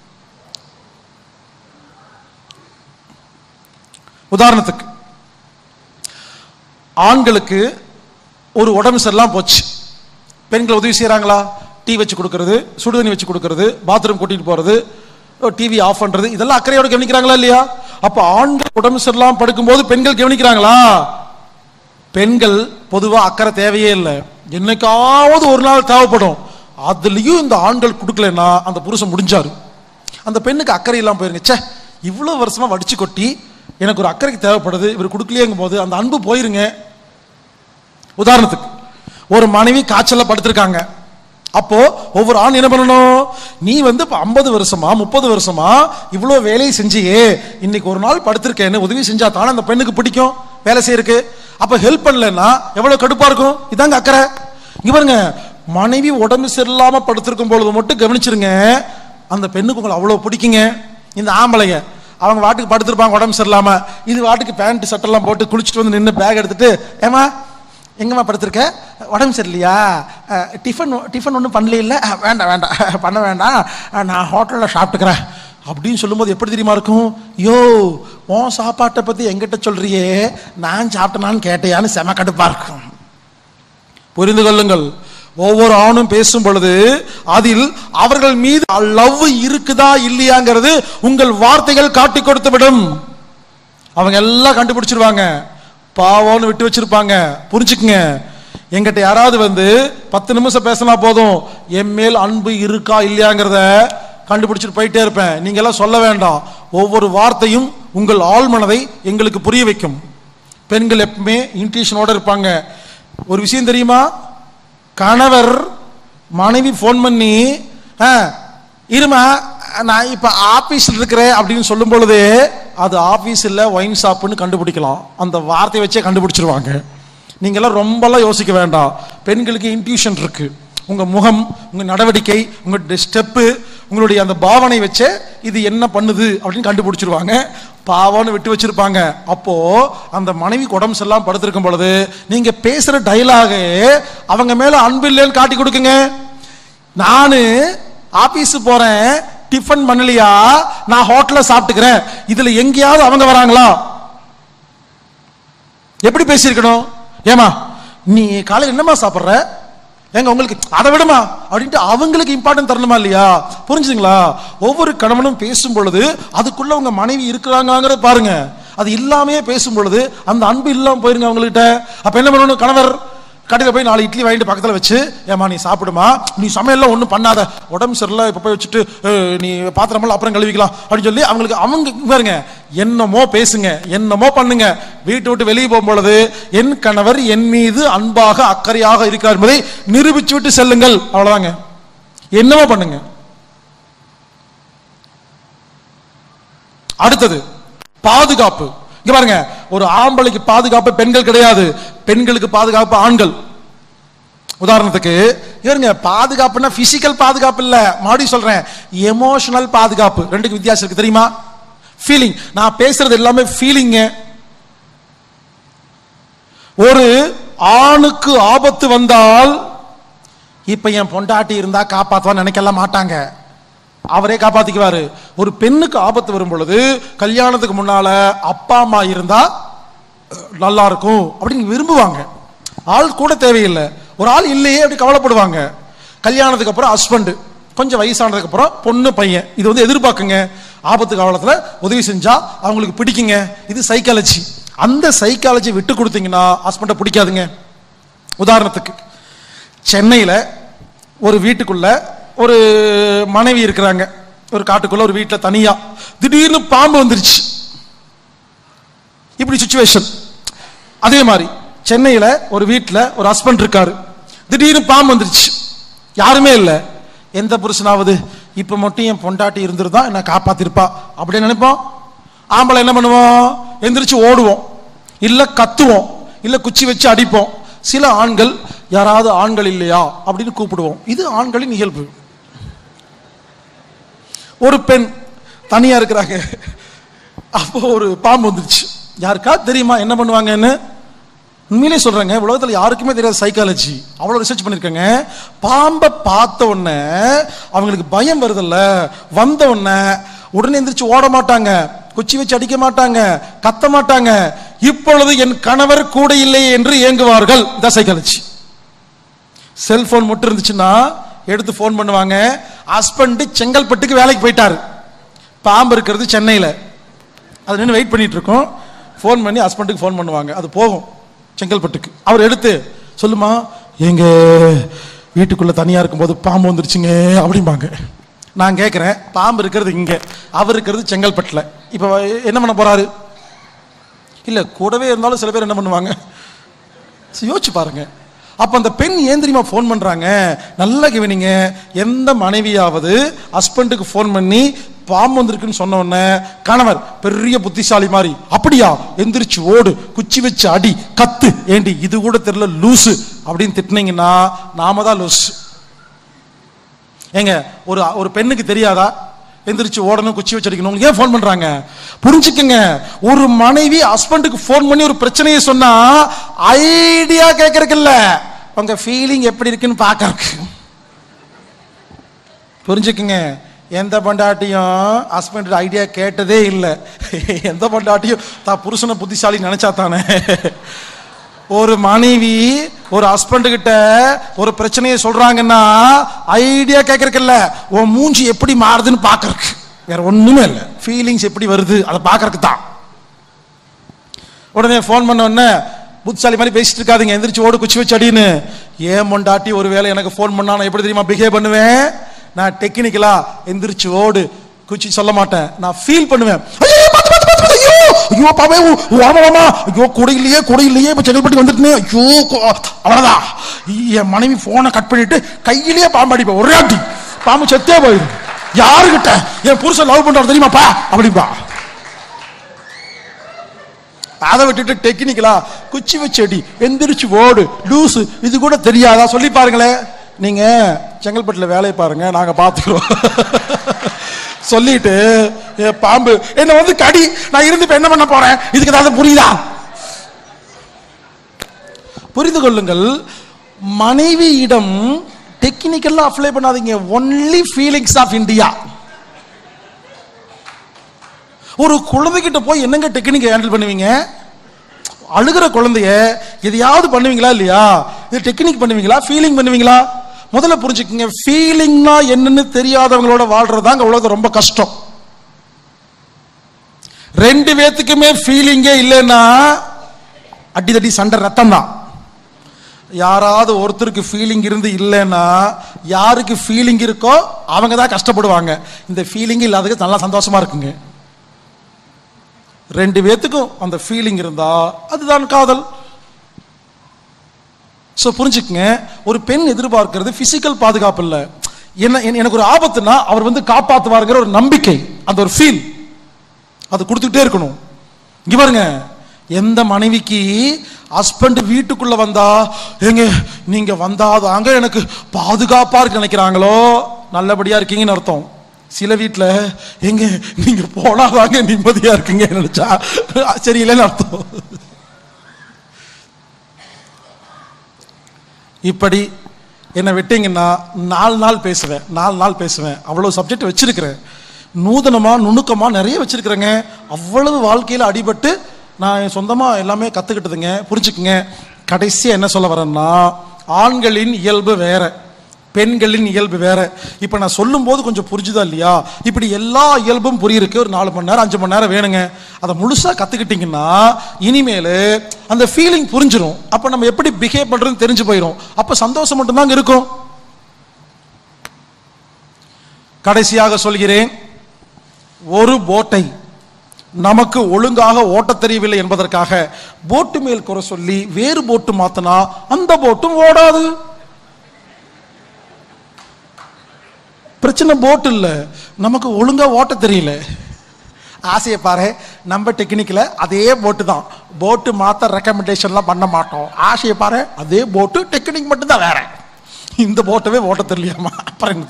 உதாரணத்துக்கு, ஆண்களுக்கு ஒரு உடம்பு சரியில்லாம போச்சு, பெண்கள் உதவி செய்யறாங்களா? டீ வச்சு கொடுக்கறது, சுடுதண்ணி வச்சு கொடுக்கறது, பாத்ரூம் கூட்டிட்டு போறது, டிவி ஆஃப் பண்றது, இதெல்லாம் அக்கறையோட கவனிக்கிறாங்களா இல்லையா? அப்ப ஆண்கள் உடம்பு சரியில்லாம படுக்கும்போது பெண்கள் கவனிக்கிறாங்களா? பெண்கள் பொதுவா அக்கறை தேவையே இல்லை, என்னைக்காவது ஒரு நாள் தேவைப்படும். அதுலயும் இந்த ஆண்கள் கொடுக்கலன்னா அந்த புருஷன் முடிஞ்சாரு. அந்த பெண்ணுக்கு அக்கறை இல்லாம போயிருங்க. சே, இவ்வளவு வருஷமா வடிச்சு கொட்டி எனக்கு ஒரு அக்கறைக்கு தேவைப்படுது, இவர் கொடுக்கலையேங்கும் போது அந்த அன்பு போயிருங்க. உதாரணத்துக்கு, ஒரு மனைவி காய்ச்சல படுத்திருக்காங்க. அப்போ ஒவ்வொரு ஆண் என்ன பண்ணணும்? நீ 50 வருஷமா 30 வருஷமா இவ்வளவு வேலையை செஞ்சியே, இன்னைக்கு ஒரு நாள் படுத்திருக்கேன்னு உதவி செஞ்சா தானே அந்த பெண்ணுக்கு பிடிக்கும். வேலை செய்யறதுக்கு. அப்ப ஹெல்ப் பண்ணலன்னா எவ்வளவு கடுப்பா இருக்கும். இதாங்க அக்கறை. இங்க பாருங்க, மனைவி உடம்பு சரியில்லாம படுத்திருக்கும் பொழுது மட்டும் கவனிச்சிருங்க, அந்த பெண்ணுக்கு உங்களை அவ்வளவு பிடிக்குங்க. இந்த ஆம்பளைங்க அவங்க வாட்டுக்கு படுத்திருப்பாங்க உடம்பு சரியில்லாம, இது வாட்டுக்கு பேண்ட் சட்டெல்லாம் போட்டு குளிச்சுட்டு வந்து நின்று பேக் எடுத்துட்டு, ஏமா எங்கம்மா படுத்திருக்க, உடம்பு சரியில்லையா, டிஃபன் ஒன்றும் பண்ணல, வேண்டாம் வேண்டாம் பண்ண வேண்டாம், நான் ஹோட்டலில் சாப்பிட்டுக்கிறேன் அப்படின்னு சொல்லும்போது எப்படி தெரியுமா இருக்கும்? யோ, உன் சாப்பாட்டை பற்றி எங்கிட்ட சொல்றியே, நான் சாப்பிட்டேனான்னு கேட்டையான்னு செம கடுப்பா இருக்கும். புரிந்து கொள்ளுங்கள், ஒவ்வொரு ஆணும் பேசும் பொழுது அதில் அவர்கள் மீது லவ் இருக்குதா இல்லையாங்கிறது உங்கள் வார்த்தைகள் காட்டி கொடுத்து விடும். அவங்க எல்லாம் கண்டுபிடிச்சிருவாங்க, பாவம்னு விட்டு வச்சிருப்பாங்க. புரிஞ்சுக்குங்க, எங்கிட்ட யாராவது வந்து 10 நிமிஷம் பேசினா போதும் என் மேல் அன்பு இருக்கா இல்லையாங்கிறத கண்டுபிடிச்சிட்டு போயிட்டே இருப்பேன். நீங்க எல்லாம் சொல்ல வேண்டாம், ஒவ்வொரு வார்த்தையும் உங்கள் ஆழ்மனதை எங்களுக்கு புரிய வைக்கும். பெண்கள் எப்பவுமே இன்ட்யூஷனோட இருப்பாங்க. ஒரு விஷயம் தெரியுமா, கணவர் மனைவி போன் பண்ணி இருமா நான் இப்ப ஆபீஸ்ல இருக்கிறேன் அப்படின்னு சொல்லும் பொழுது அது ஆபீஸ் இல்ல ஒயின் ஷாப்னு கண்டுபிடிக்கலாம். அந்த வார்த்தையை வச்சே கண்டுபிடிச்சிருவாங்க. நீங்க எல்லாம் ரொம்பலாம் யோசிக்க வேண்டாம், பெண்களுக்கு இன்ட்யூஷன் இருக்கு. உங்க முகம், உங்க நடவடிக்கை, உங்க ஸ்டெப்பு, உங்களுடைய அந்த பாவனை வச்சே இது என்ன பண்ணுது அப்படின்னு கண்டுபிடிச்சிருவாங்க. பாவம்னு விட்டு வச்சிருப்பாங்க. அப்போ அந்த மனைவி உடம்பு சரியில்லாம படுத்திருக்கும் பொழுது நீங்க பேசுற டயலாக அவங்க மேல அன்பு இல்லைன்னு காட்டி கொடுக்குங்க. நானு ஆபீஸ் போறேன், டிஃபன் பண்ணலையா, நான் ஹோட்டல்ல சாப்பிட்டுக்கிறேன், இதுல எங்கேயாவது அவங்க வராங்களா? எப்படி பேசியிருக்கணும்? ஏமா நீ காலையில் என்னமா சாப்பிட்ற, எங்க உங்களுக்கு அதை விடுமா அப்படின்ட்டு அவங்களுக்கு இம்பார்ட்டன்ட் தரணுமா இல்லையா? புரிஞ்சுங்களா? ஒவ்வொரு கணவனும் பேசும் பொழுது அதுக்குள்ள உங்க மனைவி இருக்கிறாங்கிறத பாருங்க. அது இல்லாமையே பேசும் பொழுது அந்த அன்பு இல்லாம போயிருங்க அவங்ககிட்ட. அப்ப என்ன பண்ணணும்? கணவர் கடையில் போய் 4 இட்லி வாங்கிட்டு பக்கத்தில் வச்சு, ஏமா நீ சாப்பிடுமா, நீ சமையல்லாம் ஒன்றும் பண்ணாத, உடம்பு சரியில்லை, இப்போ போய் வச்சுட்டு நீ பாத்திரமெல்லாம் அப்புறம் கழுவிக்கலாம் அப்படின்னு சொல்லி அவங்களுக்கு அவங்க பாருங்க என்னமோ பேசுங்க, என்னமோ பண்ணுங்க. வீட்டை விட்டு வெளியே போகும்பொழுது என் கணவர் என் மீது அன்பாக அக்கறையாக இருக்கிறார் என்பதை நிரூபிச்சு விட்டு செல்லுங்கள். அவ்வளவுதாங்க, என்னமோ பண்ணுங்க. அடுத்தது பாதுகாப்பு. இங்க பாருங்க, ஒரு ஆம்பளைக்கு பாதுகாப்பு பெண்கள் கிடையாது, பெண்களுக்கு பாதுகாப்பு ஆண்கள். உதாரணத்துக்கு இருங்க, பாதுகாப்புனா பிசிக்கல் பாதுகாப்பு இல்ல, மாடி சொல்றேன், எமோஷனல் பாதுகாப்பு. ரெண்டுக்கு வித்தியாசம் இருக்கு தெரியுமா? ஃபீலிங், நான் பேசுறது எல்லாமே ஃபீலிங். ஒரு ஆணுக்கு ஆபத்து வந்தால் இப்ப என் பொண்டாட்டி இருந்தா காப்பாத்துவான்னு நினைக்கலாம் மாட்டாங்க, அவரே காப்பாத்திக்குவாரு. ஒரு பெண்ணுக்கு ஆபத்து வரும் பொழுது கல்யாணத்துக்கு முன்னால அப்பா அம்மா இருந்தா நல்லா இருக்கும் அப்படின்னு விரும்புவாங்க. ஆள் கூட தேவையில்லை, ஒரு ஆள் இல்லையே அப்படி கவலைப்படுவாங்க. கல்யாணத்துக்கு அப்புறம் ஹஸ்பண்ட், கொஞ்சம் வயசானதுக்கு அப்புறம் பொண்ணு பையன், இது வந்து எதிர்பார்க்குங்க. ஆபத்து காலத்துல உதவி செஞ்சா அவங்களுக்கு பிடிக்குங்க. இது சைக்காலஜி. அந்த சைக்காலஜி விட்டு கொடுத்தீங்கன்னா ஹஸ்பண்டை பிடிக்காதுங்க. உதாரணத்துக்கு சென்னையில ஒரு வீட்டுக்குள்ள ஒரு மனைவி இருக்கிறாங்க, ஒரு காட்டுக்குள்ள ஒரு வீட்டில் தனியா, திடீர்னு பாம்பு வந்துருச்சு. இப்படி சிச்சுவேஷன். அதே மாதிரி சென்னையில ஒரு வீட்டில் ஒரு ஹஸ்பண்ட் இருக்காரு, திடீர்னு பாம்பு வந்துருச்சு, யாருமே இல்லை. எந்த புருஷனாவது இப்ப மட்டும் என் பொண்டாட்டி இருந்திருந்தா என்ன காப்பாத்திருப்பா அப்படின்னு நினைப்போம். ஆம்பளை என்ன பண்ணுவோம்? எந்திரிச்சு ஓடுவோம், இல்ல கத்துவோம், இல்ல குச்சி வச்சு அடிப்போம். சில ஆண்கள் யாராவது ஆண்கள் இல்லையா அப்படின்னு கூப்பிடுவோம். இது ஆண்களின் இயல்பு. ஒரு பெண் தனியா இருக்கிறாங்க, அப்போ ஒரு பாம்பு வந்துருச்சு. யாருக்கா தெரியுமா என்ன பண்ணுவாங்கன்னு? உண்மையிலே சொல்றேங்க, உலகத்தில் யாருக்குமே தெரியாத சைக்காலஜி, அவ்வளவு ரிசர்ச் பண்ணிருக்காங்க. பாம்பை பார்த்த உடனே அவங்களுக்கு பயம் வருதில்ல, வந்த உடனே உடனே எந்திரிச்சு ஓட மாட்டாங்க, குச்சி வச்சு அடிக்க மாட்டாங்க, கத்த மாட்டாங்க. இப்பொழுது என் கணவர் கூட இல்லை என்று ஏங்குவார்கள். இதான் சைக்காலஜி. செல்போன் மட்டும் இருந்துச்சுன்னா எடுத்து போன் பண்ணுவாங்க. ஹஸ்பண்ட் செங்கல்பட்டுக்கு வேலைக்கு போயிட்டாரு, பாம்பு இருக்கிறது சென்னையில், அது நின்று வெயிட் பண்ணிட்டு இருக்கோம். போன் பண்ணி ஹஸ்பண்டுக்கு போன் பண்ணுவாங்க, அது போகும் செங்கல்பட்டுக்கு. அவர் எடுத்து சொல்லுமா, எங்க வீட்டுக்குள்ள தனியா இருக்கும்போது பாம்பு வந்துருச்சுங்க அப்படிம்பாங்க. நான் கேட்கிறேன், பாம்பு இருக்கிறது இங்க, அவர் இருக்கிறது செங்கல்பட்டுல, இப்ப என்ன பண்ண போறாரு? இல்ல கூடவே இருந்தாலும் சில பேர் என்ன பண்ணுவாங்க யோசிச்சு பாருங்க. அப்ப அந்த பெண் ஏன் தெரியுமா போன் பண்றாங்க? நல்லா கவனிங்க, எந்த மனைவியாவது ஹஸ்பண்டுக்கு போன் பண்ணி பாம்பு வந்திருக்குன்னு சொன்ன உடனே கணவர் பெரிய புத்திசாலி மாதிரி, அப்படியா, எந்திரிச்சு ஓடு, குச்சி வச்சு அடி, கத்து, ஏண்டி இது கூட தெரியல லூசு அப்படின்னு திட்டினீங்கன்னா நாம தான் லூசு. ஏங்க ஒரு பெண்ணுக்கு தெரியாதா எந்திரிச்சு ஓடணும், குச்சி வச்சு அடிக்கணும்? ஏன் ஃபோன் பண்றாங்க? புரிஞ்சுக்கங்க, ஒரு மனைவி ஹஸ்பண்டுக்கு ஃபோன் பண்ணி ஒரு பிரச்சனையை சொன்னா ஐடியா கேட்கறதுக்குல்ல, உங்க ஃபீலிங் எப்படி இருக்குன்னு பாக்கறதுக்கு. புரிஞ்சுக்குங்க, எந்த பொண்டாட்டியும் ஹஸ்பண்ட் ஐடியா கேட்டதே இல்லை. எந்த பொண்டாட்டியும் தான் புருஷனை புத்திசாலி நினைச்சா தானே. ஒரு மனைவி ஒரு ஹஸ்பண்ட் கிட்ட ஒரு பிரச்சனையை சொல்றாங்கன்னா ஐடியா கேட்கறதுக்குல்ல, உன் மூஞ்சி எப்படி மாறுதுன்னு பாக்கறதுக்கு, வேற ஒண்ணுமே இல்லை. ஃபீலிங்ஸ் எப்படி வருது அதை பாக்கறதுக்கு தான். உடனே ஃபோன் பண்ண உடனே புத்திசாலி மாதிரி பேசிட்டு இருக்காதீங்க, எந்திரிச்சு ஓடு, குச்சி வச்சு அடின்னு. ஏன் பொண்டாட்டி ஒரு வேளை எனக்கு ஃபோன் பண்ணா நான் எப்படி தெரியுமா பிஹேவ் பண்ணுவேன்? நான் டெக்னிக்கலா எந்திரிச்சு ஓடு, குச்சி சொல்ல மாட்டேன், நான் ஃபீல் பண்ணுவேன். ஐயோ பாவே, ஐயோ குடையிலேயே இப்ப செங்கல்பட்டு வந்துட்டேன், ஐயோ அவ்வளவுதான். என் மனைவி போனை கட் பண்ணிட்டு கையிலேயே பாம்பு அடிப்பேன், ஒரே அடி, பாம்பு செத்தே போயிடும். யாருகிட்ட? என் புருஷன் லவ் பண்றாரு தெரியுமாப்பா அப்படிப்பா. அதை விட்டுட்டு டெக்னிக்கலா குச்சி வச்சு அடி, எந்திரிச்சு ஓடு, லூசு, இது கூட தெரியாதா? சொல்லி பாருங்களேன். நீங்க செங்கல்பட்டுல வேலையை பாருங்க, நாங்க பாத்துக்கிறோம். சொல்லிட்டு பாம்பு என்ன வந்து கடி, நான் இருந்து என்ன பண்ண போறேன், இதுக்கு ஏதாவது புரியுதா? புரிந்து கொள்ளுங்கள், மனைவியிடம் டெக்னிக்கலா அப்ளை பண்ணாதீங்க. Only feelings of India. ஒரு குழந்தைகிட்ட போய் என்னங்க டெக்னிக் ஹேண்டில் பண்ணுவீங்க? அழுகிற குழந்தைய எதையாவது பண்ணுவீங்களா இல்லையா? இது டெக்னிக் பண்ணுவீங்களா, ஃபீலிங் பண்ணுவீங்களா? முதல்ல புரிஞ்சுக்கங்க, ஃபீலிங்னா என்னன்னு தெரியாதவங்களோட வாழ்றதுதாங்க உலகம் ரொம்ப கஷ்டம். ரெண்டு பேத்துக்குமே ஃபீலிங்கே இல்லைன்னா அடிதடி சண்டை ரத்தம் தான். யாராவது ஒருத்தருக்கு ஃபீலிங் இருந்து இல்லைன்னா யாருக்கு ஃபீலிங் இருக்கோ அவங்க தான் கஷ்டப்படுவாங்க. இந்த ஃபீலிங் இல்லாததுக்கு நல்லா சந்தோஷமா இருக்குங்க. ரெண்டு பேத்துக்கும் அந்த ஃபீலிங் இருந்தா அதுதான் காதல். சோ புரிஞ்சுக்குங்க, ஒரு பெண் எதிர்பார்க்கிறது பிசிக்கல் பாதுகாப்பு இல்ல. எனக்கு ஒரு ஆபத்துனா அவர் வந்து காப்பாத்துவாருங்கிற ஒரு நம்பிக்கை, அந்த ஒரு ஃபீல், அது கொடுத்துக்கிட்டே இருக்கணும். இங்க பாருங்க, எந்த மனைவிக்கு ஹஸ்பண்ட் வீட்டுக்குள்ள வந்தா எங்க நீங்க வந்தாதாங்க எனக்கு பாதுகாப்பா இருக்கு நினைக்கிறாங்களோ நல்லபடியா இருக்கீங்கன்னு அர்த்தம். சில வீட்டுல எங்க நீங்க போனாதாங்க நிம்மதியா இருக்கீங்க நினைச்சா சரியில்லைன்னு அர்த்தம். இப்படி என்னை விட்டீங்கன்னா 4 நாள் பேசுவேன். அவ்வளவு சப்ஜெக்ட் வச்சிருக்கிறேன், நூதனமா நுணுக்கமா நிறைய வச்சிருக்கிறேங்க. அவ்வளவு வாழ்க்கையில அடிபட்டு நான் சொந்தமா எல்லாமே கத்துக்கிட்டதுங்க. புரிஞ்சுக்குங்க, கடைசியா என்ன சொல்ல வரேன்னா, ஆண்களின் இயல்பு வேற, பெண்களின் இயல்பு வேற. இப்ப நான் சொல்லும் போது கொஞ்சம் புரிஞ்சுதா இல்லையா? இப்படி எல்லா இயல்பும் புரியிருக்கு ஒரு 4 மணி நேரம் 5 மணி நேரம் வேணுங்க. அதை முழுசா கத்துக்கிட்டீங்கன்னா இனிமேல் அந்த ஃபீலிங் புரிஞ்சிடும். அப்ப நம்ம எப்படி பிஹேவ் பண்றதுன்னு தெரிஞ்சு போயிடும். அப்ப சந்தோஷம் மட்டும்தாங்க இருக்கும். கடைசியாக சொல்கிறேன், ஒரு போட்டை நமக்கு ஒழுங்காக ஓட்ட தெரியவில்லை என்பதற்காக போட்டு மேல் குறை சொல்லி வேறு போட்டு மாத்தினா அந்த போட்டும் ஓடாது. பிரச்சனை போட்டு இல்ல, நமக்கு ஒழுங்கா ஓட்ட தெரியல. ஆசையை பாரு, நம்ம டெக்னிக்கல அதே போட்டு தான், போட்டு மாத்த ரெக்கமெண்டேஷன்லாம் பண்ண மாட்டோம். ஆசையை பாரு, அதே போட்டு, டெக்னிக் மட்டும் தான் வேற. இந்த போட்டவே ஓட்ட தெரியலையாமா அப்புறம்.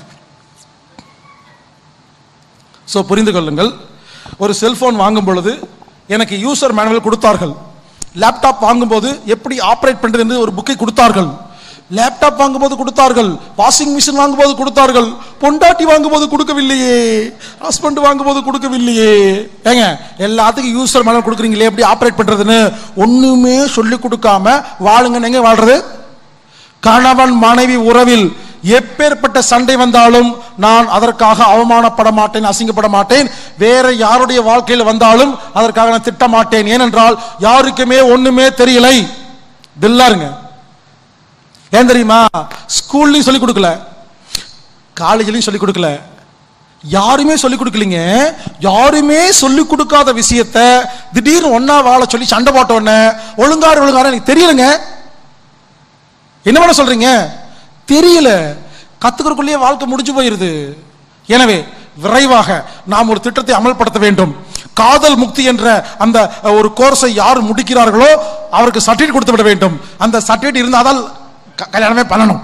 சோ புரிந்து கொள்ளுங்கள், ஒரு செல்போன் வாங்கும் பொழுது எனக்கு யூசர் மேனுவல் கொடுத்தார்கள். லேப்டாப் வாங்கும்போது எப்படி ஆபரேட் பண்றது என்று ஒரு புக்கை கொடுத்தார்கள். லேப்டாப் வாங்கும்போது கொடுத்தார்கள், வாஷிங் மிஷின் வாங்கும்போது கொடுத்தார்கள், பொண்டாட்டி வாங்கும்போது கொடுக்கவில்லையே, ஹஸ்பண்ட் வாங்கும்போது கொடுக்கவில்லையே. ஏங்க எல்லாத்துக்கும் யூசர் மேனுவல் கொடுக்குறீங்களே, எப்படி ஆபரேட் பண்றதுன்னு ஒண்ணுமே சொல்லி கொடுக்காம வாழுங்க. எங்க வாழ்றது? கணவன் மனைவி உறவில் எப்பேற்பட்ட சண்டை வந்தாலும் நான் அதற்காக அவமானப்பட மாட்டேன், அசிங்கப்பட மாட்டேன். வேற யாருடைய வாழ்க்கையில் வந்தாலும் அதற்காக நான் திட்ட மாட்டேன். ஏனென்றால் யாருக்குமே ஒண்ணுமே தெரியலை. தில்லாருங்க. ஏன் தெரியுமா? ஸ்கூல்லையும் சொல்லிக் கொடுக்கல, காலேஜ்லயும் சொல்லிக் கொடுக்கல, யாருமே சொல்லிக் கொடுக்கலீங்க. யாருமே சொல்லிக் கொடுக்காத விஷயத்த திடீர்னு ஒன்னா வாழ சொல்லி சண்டை போட்ட உடனே ஒழுங்காரு எனக்கு தெரியலங்க. என்ன பண்ண சொல்றீங்க? தெரியல. கத்துக்கிறதுக்குள்ளேயே வாழ்க்கை முடிஞ்சு போயிருது. எனவே விரைவாக நாம் ஒரு திட்டத்தை அமல்படுத்த வேண்டும். காதல் முக்தி என்ற அந்த ஒரு கோர்ஸை யார் முடிக்கிறார்களோ அவருக்கு சர்டிபிகேட் கொடுத்து விட வேண்டும். அந்த சர்டிபிகேட் இருந்தால் கல்யாணமே பண்ணணும்.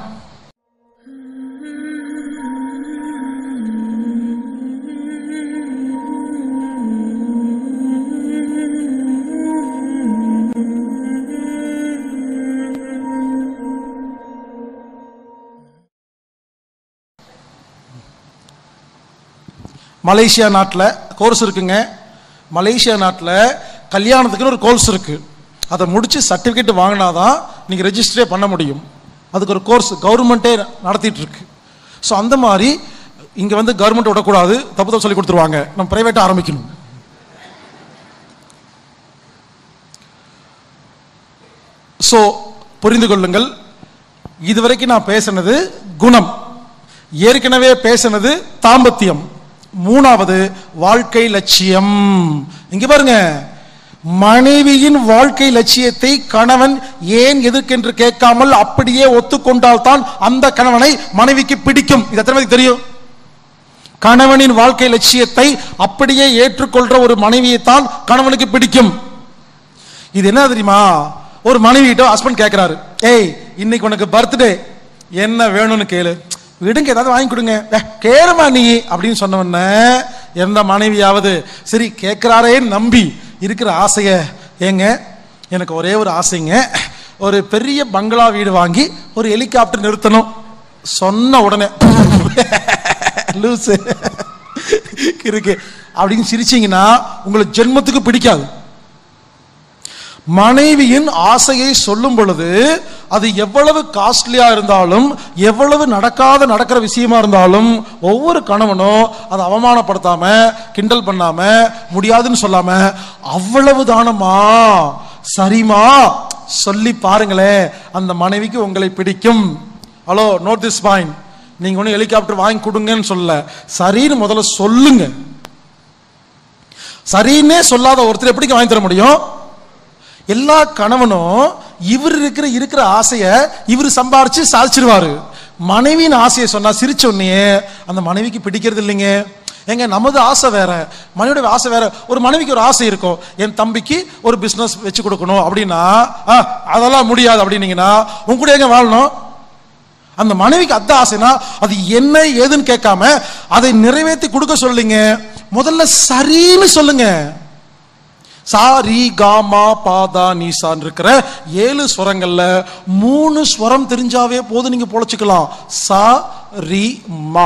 மலேசியா நாட்டில் கோர்ஸ் இருக்குங்க. மலேசியா நாட்டில் கல்யாணத்துக்குன்னு ஒரு கோர்ஸ் இருக்கு. அதை முடிச்சு சர்டிஃபிகேட் வாங்கினாதான் நீங்கள் ரெஜிஸ்டரே பண்ண முடியும். அதுக்கு ஒரு கோர்ஸ் கவர்மெண்ட்டே நடத்திட்டு இருக்கு. ஸோ அந்த மாதிரி இங்கே வந்து கவர்மெண்ட் விடக்கூடாது, தப்பு சொல்லி கொடுத்துருவாங்க. நம்ம பிரைவேட்டாக ஆரம்பிக்கணும். ஸோ புரிந்து கொள்ளுங்கள், இதுவரைக்கும் நான் பேசினது குணம், ஏற்கனவே பேசினது தாம்பத்தியம், மூணாவது வாழ்க்கை லட்சியம். இங்க பாருங்க, மனைவியின் வாழ்க்கை லட்சியத்தை கணவன் ஏன் எதற்கென்று கேட்காமல் அப்படியே ஒத்துக்கொண்டால் தான் அந்த கணவனை மனைவிக்கு பிடிக்கும். இது எத்தனை பேருக்கு தெரியும்? கணவனின் வாழ்க்கை லட்சியத்தை அப்படியே ஏற்றுக்கொள்ற ஒரு மனைவியை தான் கணவனுக்கு பிடிக்கும். இது என்ன தெரியுமா? ஒரு மனைவி கிட்ட ஹஸ்பண்ட் கேட்கிறாரு, ஏய் இன்னைக்கு உனக்கு பர்த்டே, என்ன வேணும்னு கேளு. விடுங்க, ஏதாவது வாங்கி கொடுங்க, கேளுமா நீ அப்படின்னு சொன்ன உடனே எந்த மனைவியாவது சரி கேட்கிறாரே நம்பி இருக்கிற ஆசைய, ஏங்க எனக்கு ஒரே ஒரு ஆசைங்க, ஒரு பெரிய பங்களா வீடு வாங்கி ஒரு ஹெலிகாப்டர் நிறுத்தணும் சொன்ன உடனே லூசு இருக்கு அப்படின்னு சிரிச்சீங்கன்னா உங்களுக்கு ஜென்மத்துக்கு பிடிக்காது. மனைவியின் ஆசையை சொல்லும் பொழுது அது எவ்வளவு காஸ்ட்லியா இருந்தாலும், எவ்வளவு நடக்கிற விஷயமா இருந்தாலும், ஒவ்வொரு கணவனும் அதை அவமானப்படுத்தாம, கிண்டல் பண்ணாம, முடியாதுன்னு சொல்லாம, அவ்வளவு தானமா சரிமா சொல்லி பாருங்களேன், அந்த மனைவிக்கு உங்களை பிடிக்கும். Hello, note this point. நீங்க ஒண்ணு ஹெலிகாப்டர் வாங்கி கொடுங்கன்னு சொல்ல, சரின்னு முதல்ல சொல்லுங்க. சரின்னே சொல்லாத ஒருத்தர் எப்படி வாங்கி தர முடியும்? எல்லா கணவனும் இவர் இருக்கிற ஆசைய இவர் சம்பாரிச்சு சாதிச்சிருவாரு. மனைவியின் ஆசையை சொன்னா சிரிச்ச உடனே அந்த மனைவிக்கு பிடிக்கிறது இல்லைங்க. எங்க நமது ஆசை வேற, மனைவியோட ஆசை வேற. ஒரு மனைவிக்கு ஒரு ஆசை இருக்கும், என் தம்பிக்கு ஒரு பிசினஸ் வச்சு கொடுக்கணும் அப்படின்னா, அதெல்லாம் முடியாது அப்படின்னீங்கன்னா உங்க கூட எங்க வாழணும்? அந்த மனைவிக்கு அத்த ஆசைனா அது என்ன ஏதுன்னு கேட்காம அதை நிறைவேற்றி கொடுக்க சொல்லுங்க. முதல்ல சரின்னு சொல்லுங்க. சாரி காமா பாதா நீசான் இருக்கிற 7 ஸ்வரங்கள்ல 3 ஸ்வரம் தெரிஞ்சாவே போது நீங்க பொழைச்சுக்கலாம். சா ரி மா.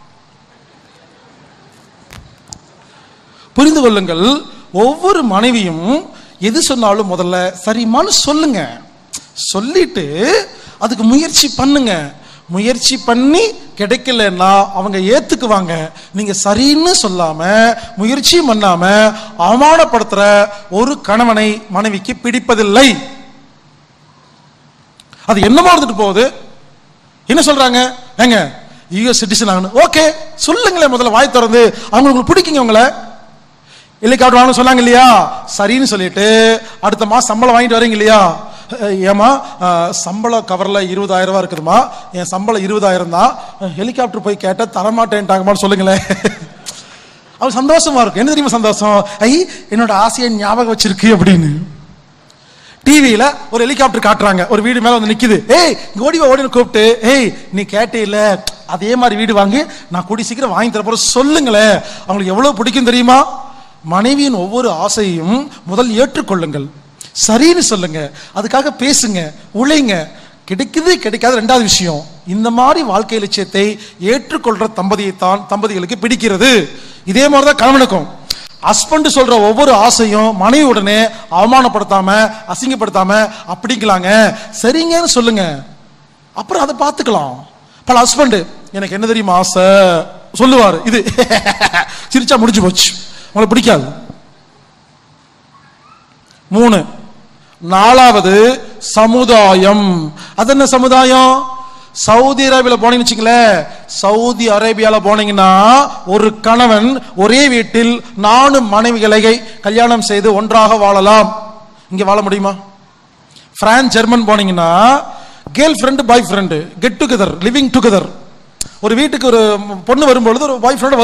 புரிந்து கொள்ளுங்கள், ஒவ்வொரு மனைவியும் எது சொன்னாலும் முதல்ல சரிமான்னு சொல்லுங்க. சொல்லிட்டு அதுக்கு முயற்சி பண்ணுங்க. முயற்சி பண்ணி கிடைக்கலன்னா அவங்க ஏத்துக்குவாங்க. நீங்க சரின்னு சொல்லாம முயற்சி பண்ணாம அவமானப்படுத்துற ஒரு கணவனை மனைவிக்கு பிடிப்பதில்லை. அது என்னமா இருந்துட்டு போகுது? என்ன சொல்றாங்க? ஏங்க யூஎஸ் சிட்டிசன் ஆகணும், ஓகே சொல்லுங்களேன் முதல்ல வாய் திறந்து. அவங்களுக்கு பிடிக்குங்க உங்களை. ஹெலிகாப்டர் வாங்கணும் சொன்னாங்க இல்லையா, சரின்னு சொல்லிட்டு அடுத்த மாசம் சம்பளம் வாங்கிட்டு வரீங்க இல்லையா, ஏமா சம்பள கவர்ல 20,000 ரூபாய் இருக்குதுமா, என் சம்பளம் 20,000 தான், ஹெலிகாப்டர் போய் கேட்ட தரமாட்டேன்ட்டாங்கம்மான்னு சொல்லுங்களேன். அவர் சந்தோஷமா இருக்கும். என்ன தெரியுமா சந்தோஷம்? என்னோட ஆசையை ஞாபகம் வச்சிருக்கு அப்படின்னு. டிவியில ஒரு ஹெலிகாப்டர் காட்டுறாங்க, ஒரு வீடு மேல வந்து நிக்குது. ஓடி கூப்பிட்டு, நீ கேட்டே இல்ல அதே மாதிரி வீடு வாங்கி நான் கூடி சீக்கிரம் வாங்கி தர போற சொல்லுங்களேன். அவங்களுக்கு எவ்வளவு பிடிக்கும் தெரியுமா? மனைவியின் ஒவ்வொரு ஆசையும் முதல் ஏற்றுக்கொள்ளுங்கள், சரின்னு சொல்லுங்க, அதுக்காக பேசுங்க, உழைங்க. கிடைக்குது கிடைக்காது ரெண்டாவது விஷயம். இந்த மாதிரி வாழ்க்கை லட்சியத்தை ஏற்றுக்கொள்ற தம்பதிகளுக்கு பிடிக்கிறது. இதே மாதிரிதான் கணவனுக்கும். ஹஸ்பண்ட் சொல்ற ஒவ்வொரு ஆசையும் மனைவி உடனே அவமானப்படுத்தாம அசிங்கப்படுத்தாம அப்படிங்களாங்க சரிங்கன்னு சொல்லுங்க, அப்புறம் அதை பார்த்துக்கலாம். பல ஹஸ்பண்ட் எனக்கு என்ன தெரியுமா ஆசை சொல்லுவாரு, இது சிரிச்சா முடிஞ்சு போச்சு, உங்களுக்கு பிடிக்காது. 3 4வது சமுதாயம். அது என்ன சமுதாயம்? சவுதி அரேபியால போனீங்கன்னு வச்சுங்களேன், சவுதி அரேபியால போனீங்கன்னா ஒரு கணவன் ஒரே வீட்டில் 4 மனைவிகளை கல்யாணம் செய்து ஒன்றாக வாழலாம். இங்க வாழ முடியுமா? பிரான்ஸ் ஜெர்மன் போனீங்கன்னா girlfriend boyfriend get together, living together. ஒரு வீட்டுக்கு ஒரு பொண்ணு வரும்பொழுது ஒரு பாய் ஃப்ரெண்ட் வரும்,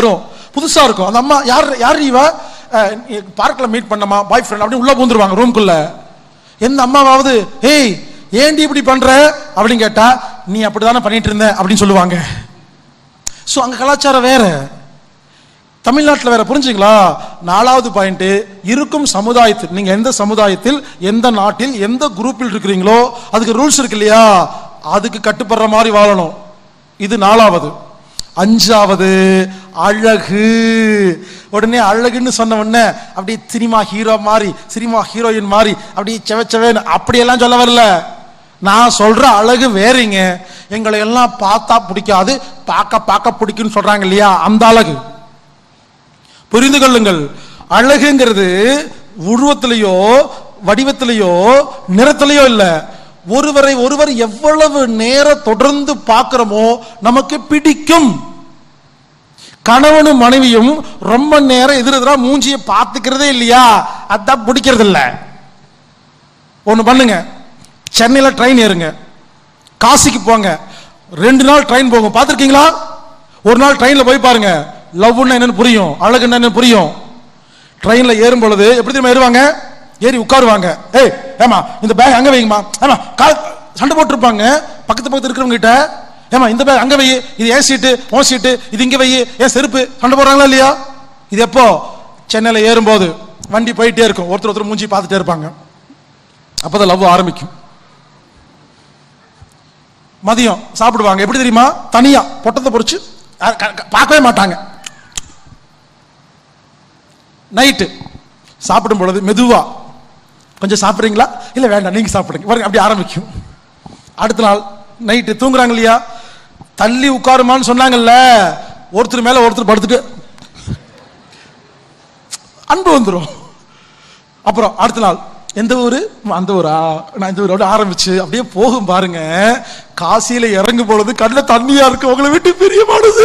புதுசா இருக்கும். அந்த அம்மா யார் இவ, பார்க்ல மீட் பண்ணமா பாய் ஃப்ரெண்ட் அப்படின்னு உள்ள பூந்துருவாங்க ரூம்குள்ள. எந்த அம்மாவாவது ஏய் ஏண்டி இப்படி பண்ற அப்படின்னு கேட்டா, நீ அப்படிதானே பண்ணிட்டு இருந்த அப்படின்னு சொல்லுவாங்க. ஸோ அங்க கலாச்சாரம் வேற, தமிழ்நாட்டில் வேற. புரிஞ்சுங்களா? 4வது பாயிண்ட், இருக்கும் சமுதாயத்தில், நீங்க எந்த சமுதாயத்தில், எந்த நாட்டில், எந்த குரூப்பில் இருக்கிறீங்களோ அதுக்கு ரூல்ஸ் இருக்கு இல்லையா, அதுக்கு கட்டுப்படுற மாதிரி வாழணும். இது 4வது. 5வது அழகு. உடனே அழகுன்னு சொன்ன உடனே அப்படி சினிமா ஹீரோ மாதிரி, சினிமா ஹீரோயின் மாதிரி அப்படி செவச்சவேன்னு அப்படியெல்லாம் சொல்ல வரல. நான் சொல்ற அழகு வேறீங்க. எங்களை எல்லாம் பார்த்தா பிடிக்காது, பார்க்க பிடிக்குன்னு சொல்றாங்க இல்லையா, அந்த அழகு. புரிந்து கொள்ளுங்கள். அழகுங்கிறது உருவத்திலேயோ வடிவத்திலேயோ நிறத்திலேயோ இல்ல, ஒருவர் எவ்வளவு நேரம் தொடர்ந்து பார்க்கிறோமோ நமக்கு பிடிக்கும். கணவனும் மனைவியும் ரொம்ப நேரம் எதிரெதிரா மூஞ்சியை பார்த்துக்கிறதே இல்லையா, அதான் பிடிக்கிறது இல்ல. ஒண்ணு பண்ணுங்க, சென்னையில் ட்ரெயின் ஏறுங்க, காசிக்கு போங்க, 2 நாள் ட்ரெயின் போகும். பார்த்துருக்கீங்களா? ஒரு நாள் ட்ரெயின்ல போய் பாருங்க, லவ்னா என்னன்னு புரியும், அழகுன்னா என்னன்னு புரியும். ட்ரெயின்ல ஏறும் பொழுது எப்படி தெரியுமா ஏறுவாங்க? ஏறி உட்காருவாங்க. ஏய் ஏமா இந்த பேக் அங்க வைங்கம்மா, ஏமா சண்டை போட்டு இருப்பாங்க பக்கத்து இருக்கிறவங்க கிட்ட. ஏமா இந்த பேக் அங்க வை, இது ஏன் சீட்டு ஓ சீட்டு, இது இங்க வை, ஏன் செருப்பு, சண்டை போடுறாங்களா இல்லையா? இது எப்போ? சென்னையில் ஏறும்போது. வண்டி போயிட்டே இருக்கும், ஒருத்தர் மூஞ்சி பார்த்துட்டே இருப்பாங்க. அப்பதான் லவ் ஆரம்பிக்கும். மதியம் சாப்பிடுவாங்க, எப்படி தெரியுமா? தனியா பொட்டத்தை பொறிச்சு பார்க்கவே மாட்டாங்க. நைட்டு சாப்பிடும் பொழுது மெதுவா, கொஞ்சம் சாப்பிட்றீங்களா, இல்ல வேண்டாம் நீங்க சாப்பிடுங்க, அப்படி ஆரம்பிக்கும். அடுத்த நாள் நைட்டு தூங்குறாங்க இல்லையா, தள்ளி உட்காருமான்னு சொன்னாங்கல்ல, ஒருத்தர் மேல ஒருத்தர் படுத்துட்டு அன்பு வந்துடும். அப்புறம் அடுத்த நாள் எந்த ஊரு, அந்த ஊரா, நான் இந்த ஊரோட ஆரம்பிச்சு அப்படியே போகும் பாருங்க. காசியில இறங்கும் பொழுது கண்ணில் தண்ணியா இருக்கு, உங்களை விட்டு பிரியமானது.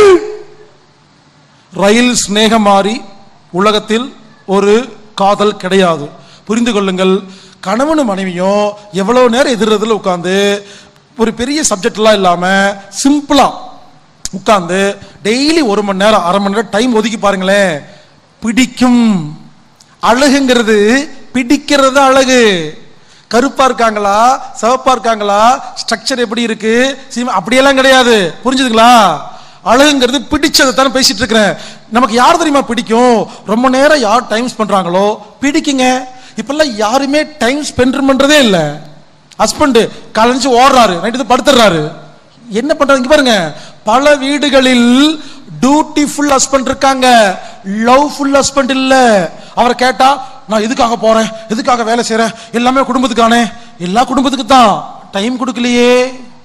ரயில் ஸ்நேகம் மாறி உலகத்தில் ஒரு காதல் கிடையாது. புரிந்து கொள்ளுங்கள். கணவனும் மனைவியும் எவ்வளவு நேரம் எதிர்றதுல உட்கார்ந்து ஒரு பெரிய சப்ஜெக்ட் எல்லாம் இல்லாம சிம்பிளா உட்கார்ந்து டெய்லி 1 மணி நேரம் 1/2 மணி நேரம் டைம் ஒதுக்கி பாருங்களேன், பிடிக்கும். அழகுங்கிறது பிடிக்கிறது அழகு. கருப்பா இருக்காங்களா, சிவப்பா இருக்காங்களா, ஸ்ட்ரக்சர் எப்படி இருக்கு, அப்படியெல்லாம் கிடையாது. புரிஞ்சுதுங்களா? அழகுங்கிறது பிடிச்சதை தானே பேசிட்டு இருக்கிறேன். நமக்கு யார் தெரியுமா பிடிக்கும்? ரொம்ப நேரம் யார் டைம் ஸ்பெண்ட் பண்றாங்களோ பிடிக்குங்க. இப்பெல்லாம் யாருமே டைம் ஸ்பெண்ட் பண்றதே இல்ல. ஹஸ்பண்ட் காலைஞ்சு ஓடுறாரு, நைட்டு படுத்துறாரு, என்ன பண்றாங்க பாருங்க. பல வீடுகளில் டியூட்டிஃபுல் ஹஸ்பண்ட் இருக்காங்க, லவ்ஃபுல் ஹஸ்பண்ட் இல்ல. அவரை கேட்டா, நான் எதுக்காக போறேன், எதுக்காக வேலை செய்யறேன், எல்லாமே குடும்பத்துக்கானே. எல்லா குடும்பத்துக்கு தான், டைம் கொடுக்கலையே.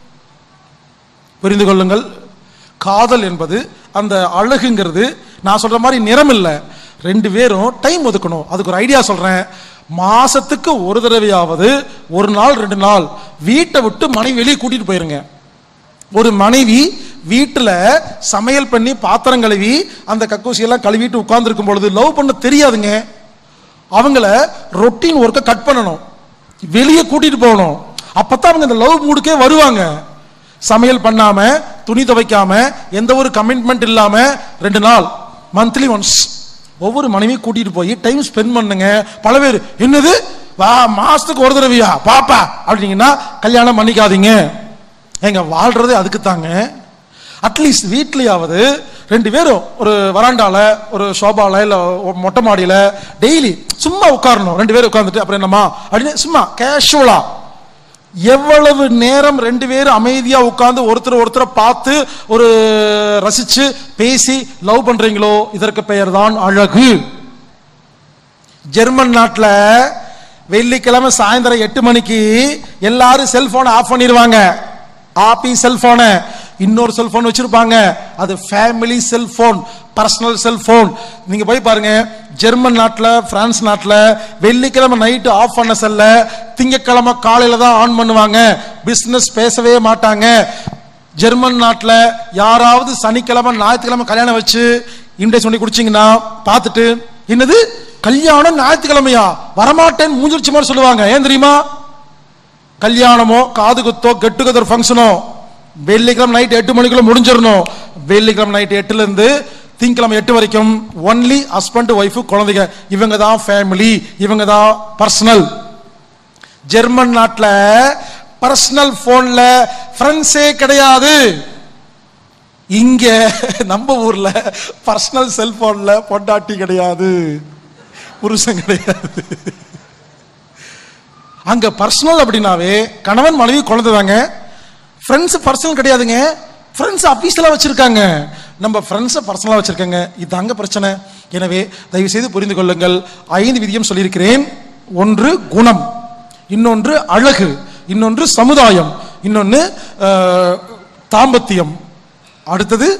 புரிந்து கொள்ளுங்கள். காதல் என்பது, அந்த அழகுங்கிறது நான் சொல்ற மாதிரி நிறம் இல்ல, 2 பேரும் டைம் ஒதுக்கணும். அதுக்கு ஒரு ஐடியா சொல்றேன். மாசத்துக்கு ஒரு தடவையாவது 1 நாள் 2 நாள் வீட்டை விட்டு மனைவி வெளியே கூட்டிட்டு போயிருங்க. ஒரு மனைவி வீட்டுல சமையல் பண்ணி பாத்திரம் கழுவி அந்த கக்கூசி எல்லாம் கழுவிட்டு உட்கார்ந்து இருக்கும் பொழுது லவ் பண்ண தெரியாதுங்க. அவங்கள ரொட்டீன் ஒர்க்கை கட் பண்ணணும், வெளியே கூட்டிட்டு போகணும். அப்பதான் அவங்க இந்த லவ் மூடுக்கே வருவாங்க. சமையல் பண்ணாம, துணி துவைக்காம, எந்த ஒரு கமிட்மெண்ட் இல்லாம 2 நாள் மந்த்லி ஒன்ஸ் ஒவ்வொரு மனைவி கூட்டிட்டு போய் டைம் ஸ்பெண்ட் பண்ணுங்க. பல பேர் என்னது வா மாசத்துக்கு ஒரு தடவையா பாப்பா அப்படின்னா கல்யாணம் பண்ணிக்காதீங்க. எங்க வாழ்றதே அதுக்கு தாங்க. அட்லீஸ்ட் வீட்லயாவது 2 பேரும் ஒரு வராண்டால, ஒரு சோபால, இல்ல மொட்டை மாடியில டெய்லி சும்மா உட்காரணும். 2 பேரும் உட்கார்ந்துட்டு அப்புறம் என்னமா அப்படின்னு சும்மா கேஷுவலா எவ்வளவு நேரம் 2 பேரும் அமைதியா உட்கார்ந்து ஒருத்தரை பார்த்து ஒரு ரசிச்சு பேசி லவ் பண்றீங்களோ இதற்கு பெயர் தான் அழகு. ஜெர்மன் நாட்டில் வெள்ளிக்கிழமை சாயந்தரம் 8 மணிக்கு எல்லாரும் செல்போனை ஆஃப் பண்ணிடுவாங்க. ஆபீஸ் செல்போன, இன்னொரு செல்போன் வச்சிருப்பாங்க, அது ஃபேமிலி செல்போன், பர்சனல் செல்போன். நீங்க போய் பாருங்க, ஜெர்மன் நாட்டில், பிரான்ஸ் நாட்டில் வெள்ளிக்கிழமை நைட்டு ஆஃப் பண்ண செல்ல திங்கக்கிழமை காலையில தான் ஆன் பண்ணுவாங்க. பிசினஸ் பேசவே மாட்டாங்க. ஜெர்மன் நாட்டில் யாராவது சனிக்கிழமை ஞாயிற்றுக்கிழமை கல்யாணம் வச்சு இன்டெக்ஸ் பண்ணி குடிச்சிங்கன்னா பார்த்துட்டு, என்னது கல்யாணம் ஞாயிற்றுக்கிழமையா, வரமாட்டேன்னு மூஞ்சிருச்சு மாதிரி சொல்லுவாங்க. ஏன் தெரியுமா? கல்யாணமோ காது குத்தோ கெட் டுகெதர் ஃபங்க்ஷனோ வெள்ளிக்கிழமை நைட் 8 மணிக்குள்ள முடிஞ்சிடணும். வெள்ளிக்கிழமை நைட் 8ல இருந்து திங்கக்கிழமை 8 வரைக்கும் ஒன்லி ஹஸ்பண்ட் ஒய்ஃப் குழந்தைங்க, இவங்க தான் ஃபேமிலி, இவங்க தான் பர்சனல். ஜெர்மன் நாட்டில் பர்சனல் போன்ல ஃப்ரெண்ட்ஸே கிடையாது. இங்க நம்ம ஊர்ல பர்சனல் செல்போன்ல பொண்டாட்டி கிடையாது, புருஷன் கிடையாது. அங்க பர்சனல் அப்படின்னாவே கணவன் மனைவி குழந்தை தாங்க. ஃப்ரெண்ட்ஸ் பர்சனல் கிடையாதுங்க. ஃப்ரெண்ட்ஸ் ஆபீஸ்ல வச்சிருக்காங்க, நம்ம ஃப்ரெண்ட்ஸை பர்சனலா வச்சிருக்காங்க. இதாங்க பிரச்சனை. எனவே தயவு செய்து புரிந்து கொள்ளுங்கள். 5 விதியம் சொல்லியிருக்கிறேன். ஒன்று குணம், இன்னொன்று அழகு, இன்னொன்று சமுதாயம், இன்னொன்று தாம்பத்தியம், அடுத்தது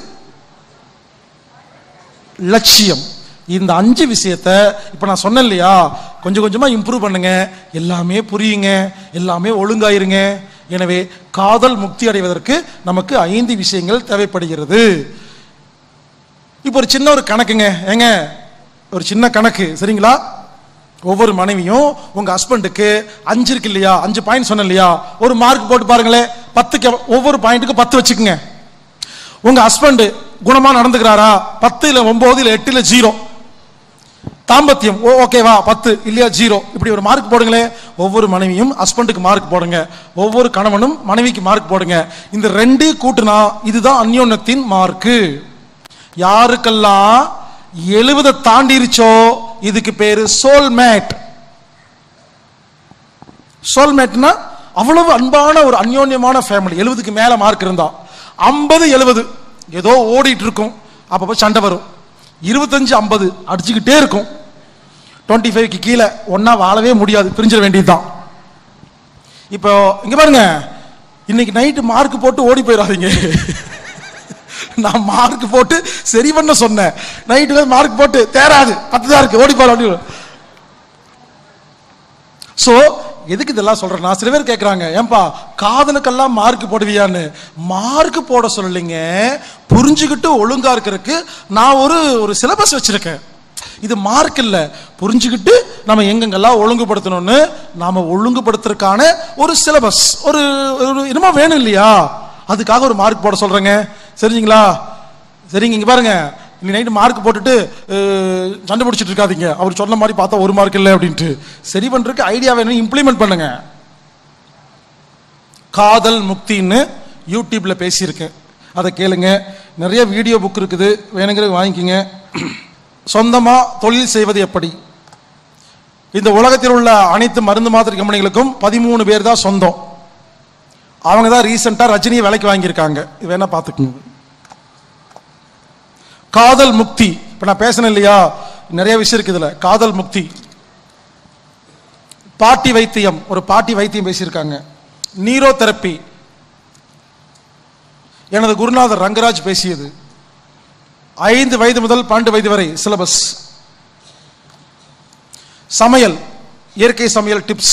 லட்சியம். இந்த 5 விஷயத்தை இப்ப நான் சொன்னேன் இல்லையா, கொஞ்சம் கொஞ்சமா இம்ப்ரூவ் பண்ணுங்க, எல்லாமே புரியுங்க, எல்லாமே ஒழுங்காயிருங்க. எனவே காதல் முக்தி அடைவதற்கு நமக்கு 5 விஷயங்கள் தேவைப்படுகிறது. இப்போ ஒரு சின்ன ஒரு கணக்குங்க, ஏங்க ஒரு சின்ன கணக்கு சரிங்களா? ஒவ்வொரு மனைவியும் உங்க ஹஸ்பண்டுக்கு 5 இருக்கு இல்லையா, 5 பாயிண்ட் சொன்ன இல்லையா, ஒரு மார்க் போட்டு பாருங்களேன். 10க்கு ஒவ்வொரு பாயிண்ட்டுக்கு 10 வச்சுக்கோங்க. உங்க ஹஸ்பண்ட் குணமா நடந்துக்கிறாரா? 10 இல்ல 9 இல்ல 8 இல்ல 0. தாம்பத்தியம் ஓகேவா? 10 இல்லையா 0. இப்படி ஒரு மார்க் போடுங்களேன். ஒவ்வொரு மனைவியும் ஹஸ்பண்டுக்கு மார்க் போடுங்க, ஒவ்வொரு கணவனும் மனைவிக்கு மார்க் போடுங்க. இந்த 2 கூட்டுனா இதுதான் அந்யோன்யத்தின் மார்க்கு. யாருக்கெல்லாம் 70 தாண்டிருச்சோ இதுக்கு பேரு சோல்மேட். சோல்மேட்னா அவ்வளவு அன்பான ஒரு அந்யோன்யமான ஃபேமிலி. 70க்கு மேல மார்க் இருந்தா, 50 70 ஏதோ ஓடிட்டு இருக்கும், அப்பப்போ சண்டை வரும். 25 50 அடிச்சுக்கிட்டே இருக்கும். 25க்கு கீழே ஒன்னா வாழவே முடியாது, பிரிஞ்சிட வேண்டியதுதான். இப்போ இங்க பாருங்க, இன்னைக்கு நைட்டு மார்க் போட்டு ஓடி போயிடாதீங்க. நான் மார்க் போட்டு சரி பண்ண சொன்னேன், நைட்டு மார்க் போட்டு தேராது 10 தான் இருக்கு ஓடி போயிடும். சோ எதுக்கு இதெல்லாம் சொல்றேன்னா, சில பேர் கேட்கறாங்க, ஏன்பா காதலுக்கெல்லாம் மார்க் போடுவியான்னு. மார்க் போட சொல்லலைங்க, புரிஞ்சுக்கிட்டு ஒழுங்கா இருக்கிறதுக்கு நான் ஒரு சிலபஸ் வச்சிருக்கேன். இது மார்க் இல்ல, புரிஞ்சுக்கிட்டு நம்ம எங்கெங்கெல்லாம் ஒழுங்குபடுத்தணும்னு நாம ஒழுங்குபடுத்துறதுக்கான ஒரு சிலபஸ், ஒரு என்னமோ வேணும் இல்லையா, அதுக்காக ஒரு மார்க் போட சொல்றேங்க. சரிங்களா? சரிங்க. இங்க பாருங்க, நீ நைட்டு மார்க் போட்டுட்டு சண்டை பிடிச்சிட்டு இருக்காதீங்க. அவர் சொன்ன மாதிரி பார்த்தா 1 மார்க் இல்லை அப்படின்ட்டு. சரி பண்றதுக்கு ஐடியா வேணும், இம்ப்ளிமெண்ட் பண்ணுங்க. காதல் முக்தின்னு யூடியூப்ல பேசியிருக்கேன், அதை கேளுங்க. நிறைய வீடியோ புக் இருக்குது, வேணுங்கிறது வாங்கிக்கிங்க. சொந்தமா தொழில் செய்வது எப்படி? இந்த உலகத்தில் உள்ள அனைத்து மருந்து மாத்திரை கம்பெனிகளுக்கும் 13 பேர் தான் சொந்தம். அவங்க தான் ரீசெண்டா ரஜினியை விலைக்கு வாங்கியிருக்காங்க. இது வேணா பாத்துக்கோங்க. காதல் முக்தி இப்ப நான் பேசணும் இல்லையா, நிறைய விஷயம் இருக்கு இதுல. காதல் முக்தி, பாட்டி வைத்தியம், ஒரு பாட்டி வைத்தியம் பேசியிருக்காங்க. நீரோ தெரப்பி எனது குருநாதர் ரங்கராஜ் பேசியது. 5 வயது முதல் 12 வயது வரை சிலபஸ். சமையல், இயற்கை சமையல் டிப்ஸ்.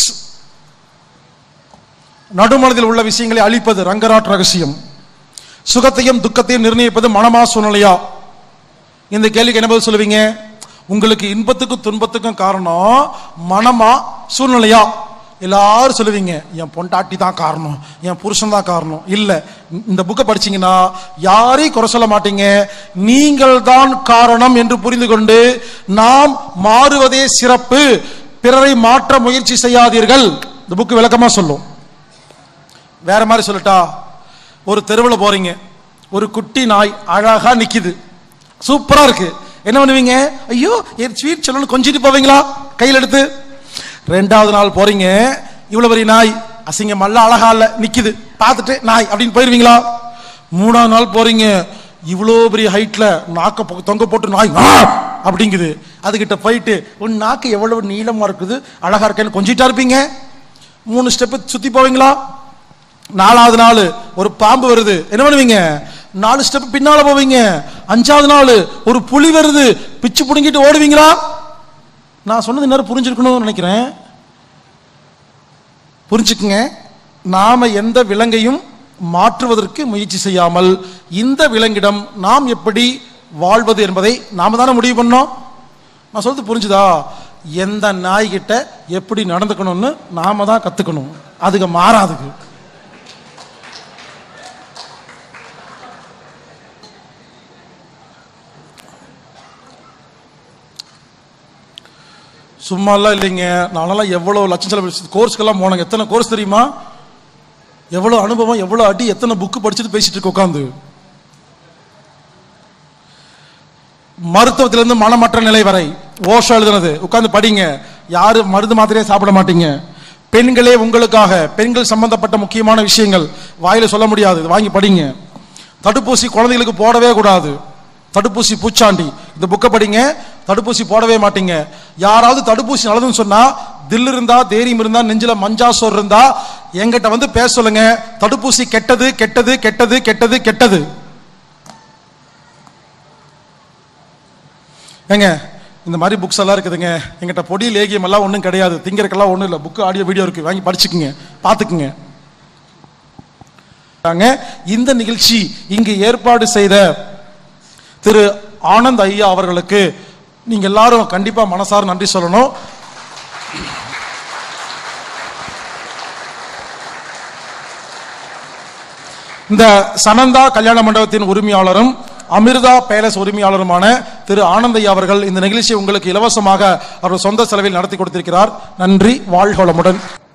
நடுமனதில் உள்ள விஷயங்களை அழிப்பது ரங்கராட் ரகசியம். சுகத்தையும் துக்கத்தையும் நிர்ணயிப்பது மனமா சூழ்நிலையா? இந்த கேள்விக்கு என்ன பதில் சொல்லுவீங்க? உங்களுக்கு இன்பத்துக்கும் துன்பத்துக்கும் காரணம் மனமா சூழ்நிலையா? எல்லாரும் சொல்லுவீங்க, என் பொண்டாட்டி தான் காரணம், என் புருஷன் தான் காரணம். இல்ல, இந்த புக்கை படிச்சீங்கன்னா யாரையும் குறை சொல்ல மாட்டீங்க, நீங்கள் தான் காரணம் என்று புரிந்து கொண்டு நாம் மாறுவதே சிறப்பு, பிறரை மாற்ற முயற்சி செய்யாதீர்கள். இந்த புக்கு விளக்கமா சொல்லும். வேற மாதிரி சொல்லட்டா, ஒரு தெருவில் போறீங்க, ஒரு குட்டி நாய் அழகா நிக்குது, சூப்பரா இருக்கு. என்ன பண்ணுவீங்க? ஐயோ என் ஸ்வீட் சொல்லணும் கொஞ்சிட்டு போவீங்களா கையில் எடுத்து? 2வது நாள் போறீங்க, இவ்வளவு பெரிய நாய் அசிங்கம் அல்ல, அழகா இல்ல, நிக்குது, பார்த்துட்டு நாய் அப்படின்னு போயிருவீங்களா? 3வது நாள் போறீங்க, இவ்வளோ பெரிய ஹைட்ல நாக்க தொங்க போட்டு நாய் அப்படிங்குது, அதுகிட்ட போயிட்டு உன் நாக்கு எவ்வளவு நீளமா இருக்குது, அழகா இருக்கேன்னு கொஞ்சிட்டா இருப்பீங்க. 3 ஸ்டெப் சுத்தி போவீங்களா? 4வது நாள் ஒரு பாம்பு வருது, என்ன பண்ணுவீங்க? 4 ஸ்டெப் பின்னால போவீங்க. 5வது நாள் ஒரு புலி வருது, பிச்சு புடுங்கிட்டு ஓடுவீங்களா? நான் சொன்னது நேரம் புரிஞ்சிருக்கணும்னு நினைக்கிறேன். புரிஞ்சுக்குங்க. நாம எந்த விலங்கையும் மாற்றுவதற்கு முயற்சி செய்யாமல் இந்த விலங்கிடம் நாம் எப்படி வாழ்வது என்பதை நாம தானே முடிவு பண்ணோம். நான் சொல்றது புரிஞ்சுதா? எந்த நாய்கிட்ட எப்படி நடந்துக்கணும்னு நாம தான் கத்துக்கணும், அதுக்கு மாறாதுக்கு. சும்மாலாம் இல்லைங்க. நானெல்லாம் எவ்வளோ லட்சம் செலவு கோர்ஸ்க்கெல்லாம் போனாங்க. எத்தனை கோர்ஸ் தெரியுமா? எவ்வளோ அனுபவம், எவ்வளோ அடி, எத்தனை புக்கு படிச்சுட்டு பேசிட்டு இருக்க உட்காந்து. மருத்துவத்திலிருந்து மனமற்ற நிலை வரை ஓஷோ எழுதுனது உட்கார்ந்து படிங்க. யாரு மருந்து மாத்திரையே சாப்பிட மாட்டீங்க. பெண்களே உங்களுக்காக, பெண்கள் சம்பந்தப்பட்ட முக்கியமான விஷயங்கள் வாயில சொல்ல முடியாது, வாங்கி படிங்க. தடுப்பூசி குழந்தைகளுக்கு போடவே கூடாது, தடுப்பூசி பூச்சாண்டி. இந்த புக்கை படிங்க. தடுப்பூசி போடவே மாட்டீங்க. யாராவது தடுப்பூசி நல்லதுன்னு சொன்னா, தில் இருந்தா, தைரியம் இருந்தா, நெஞ்சில மஞ்சாசோர் இருந்தா என்கிட்ட வந்து பேச சொல்லுங்க. தடுப்பூசி கெட்டது கெட்டது கெட்டது கெட்டது கெட்டது. ஏங்க இந்த மாதிரி புக்ஸ் எல்லாம் இருக்குதுங்க. எங்கிட்ட பொடி லேகியம் எல்லாம் ஒன்றும் கிடையாது, திங்கறக்கெல்லாம் ஒன்றும் இல்லை. புக்கு ஆடியோ வீடியோ இருக்கு, வாங்கி படிச்சுக்குங்க, பார்த்துக்குங்க. இந்த நிகழ்ச்சி இங்கு ஏற்பாடு செய்த திரு ஆனந்த் ஐயா அவர்களுக்கு நீங்க எல்லாரும் கண்டிப்பா மனசார நன்றி சொல்லணும். இந்த சனந்தா கல்யாண மண்டபத்தின் உரிமையாளரும் அமிர்தா பேலஸ் உரிமையாளருமான திரு ஆனந்த் ஐயா அவர்கள் இந்த நிகழ்ச்சியை உங்களுக்கு இலவசமாக அவர் சொந்த செலவில் நடத்தி கொடுத்திருக்கிறார். நன்றி, வாழ்க வளமுடன்.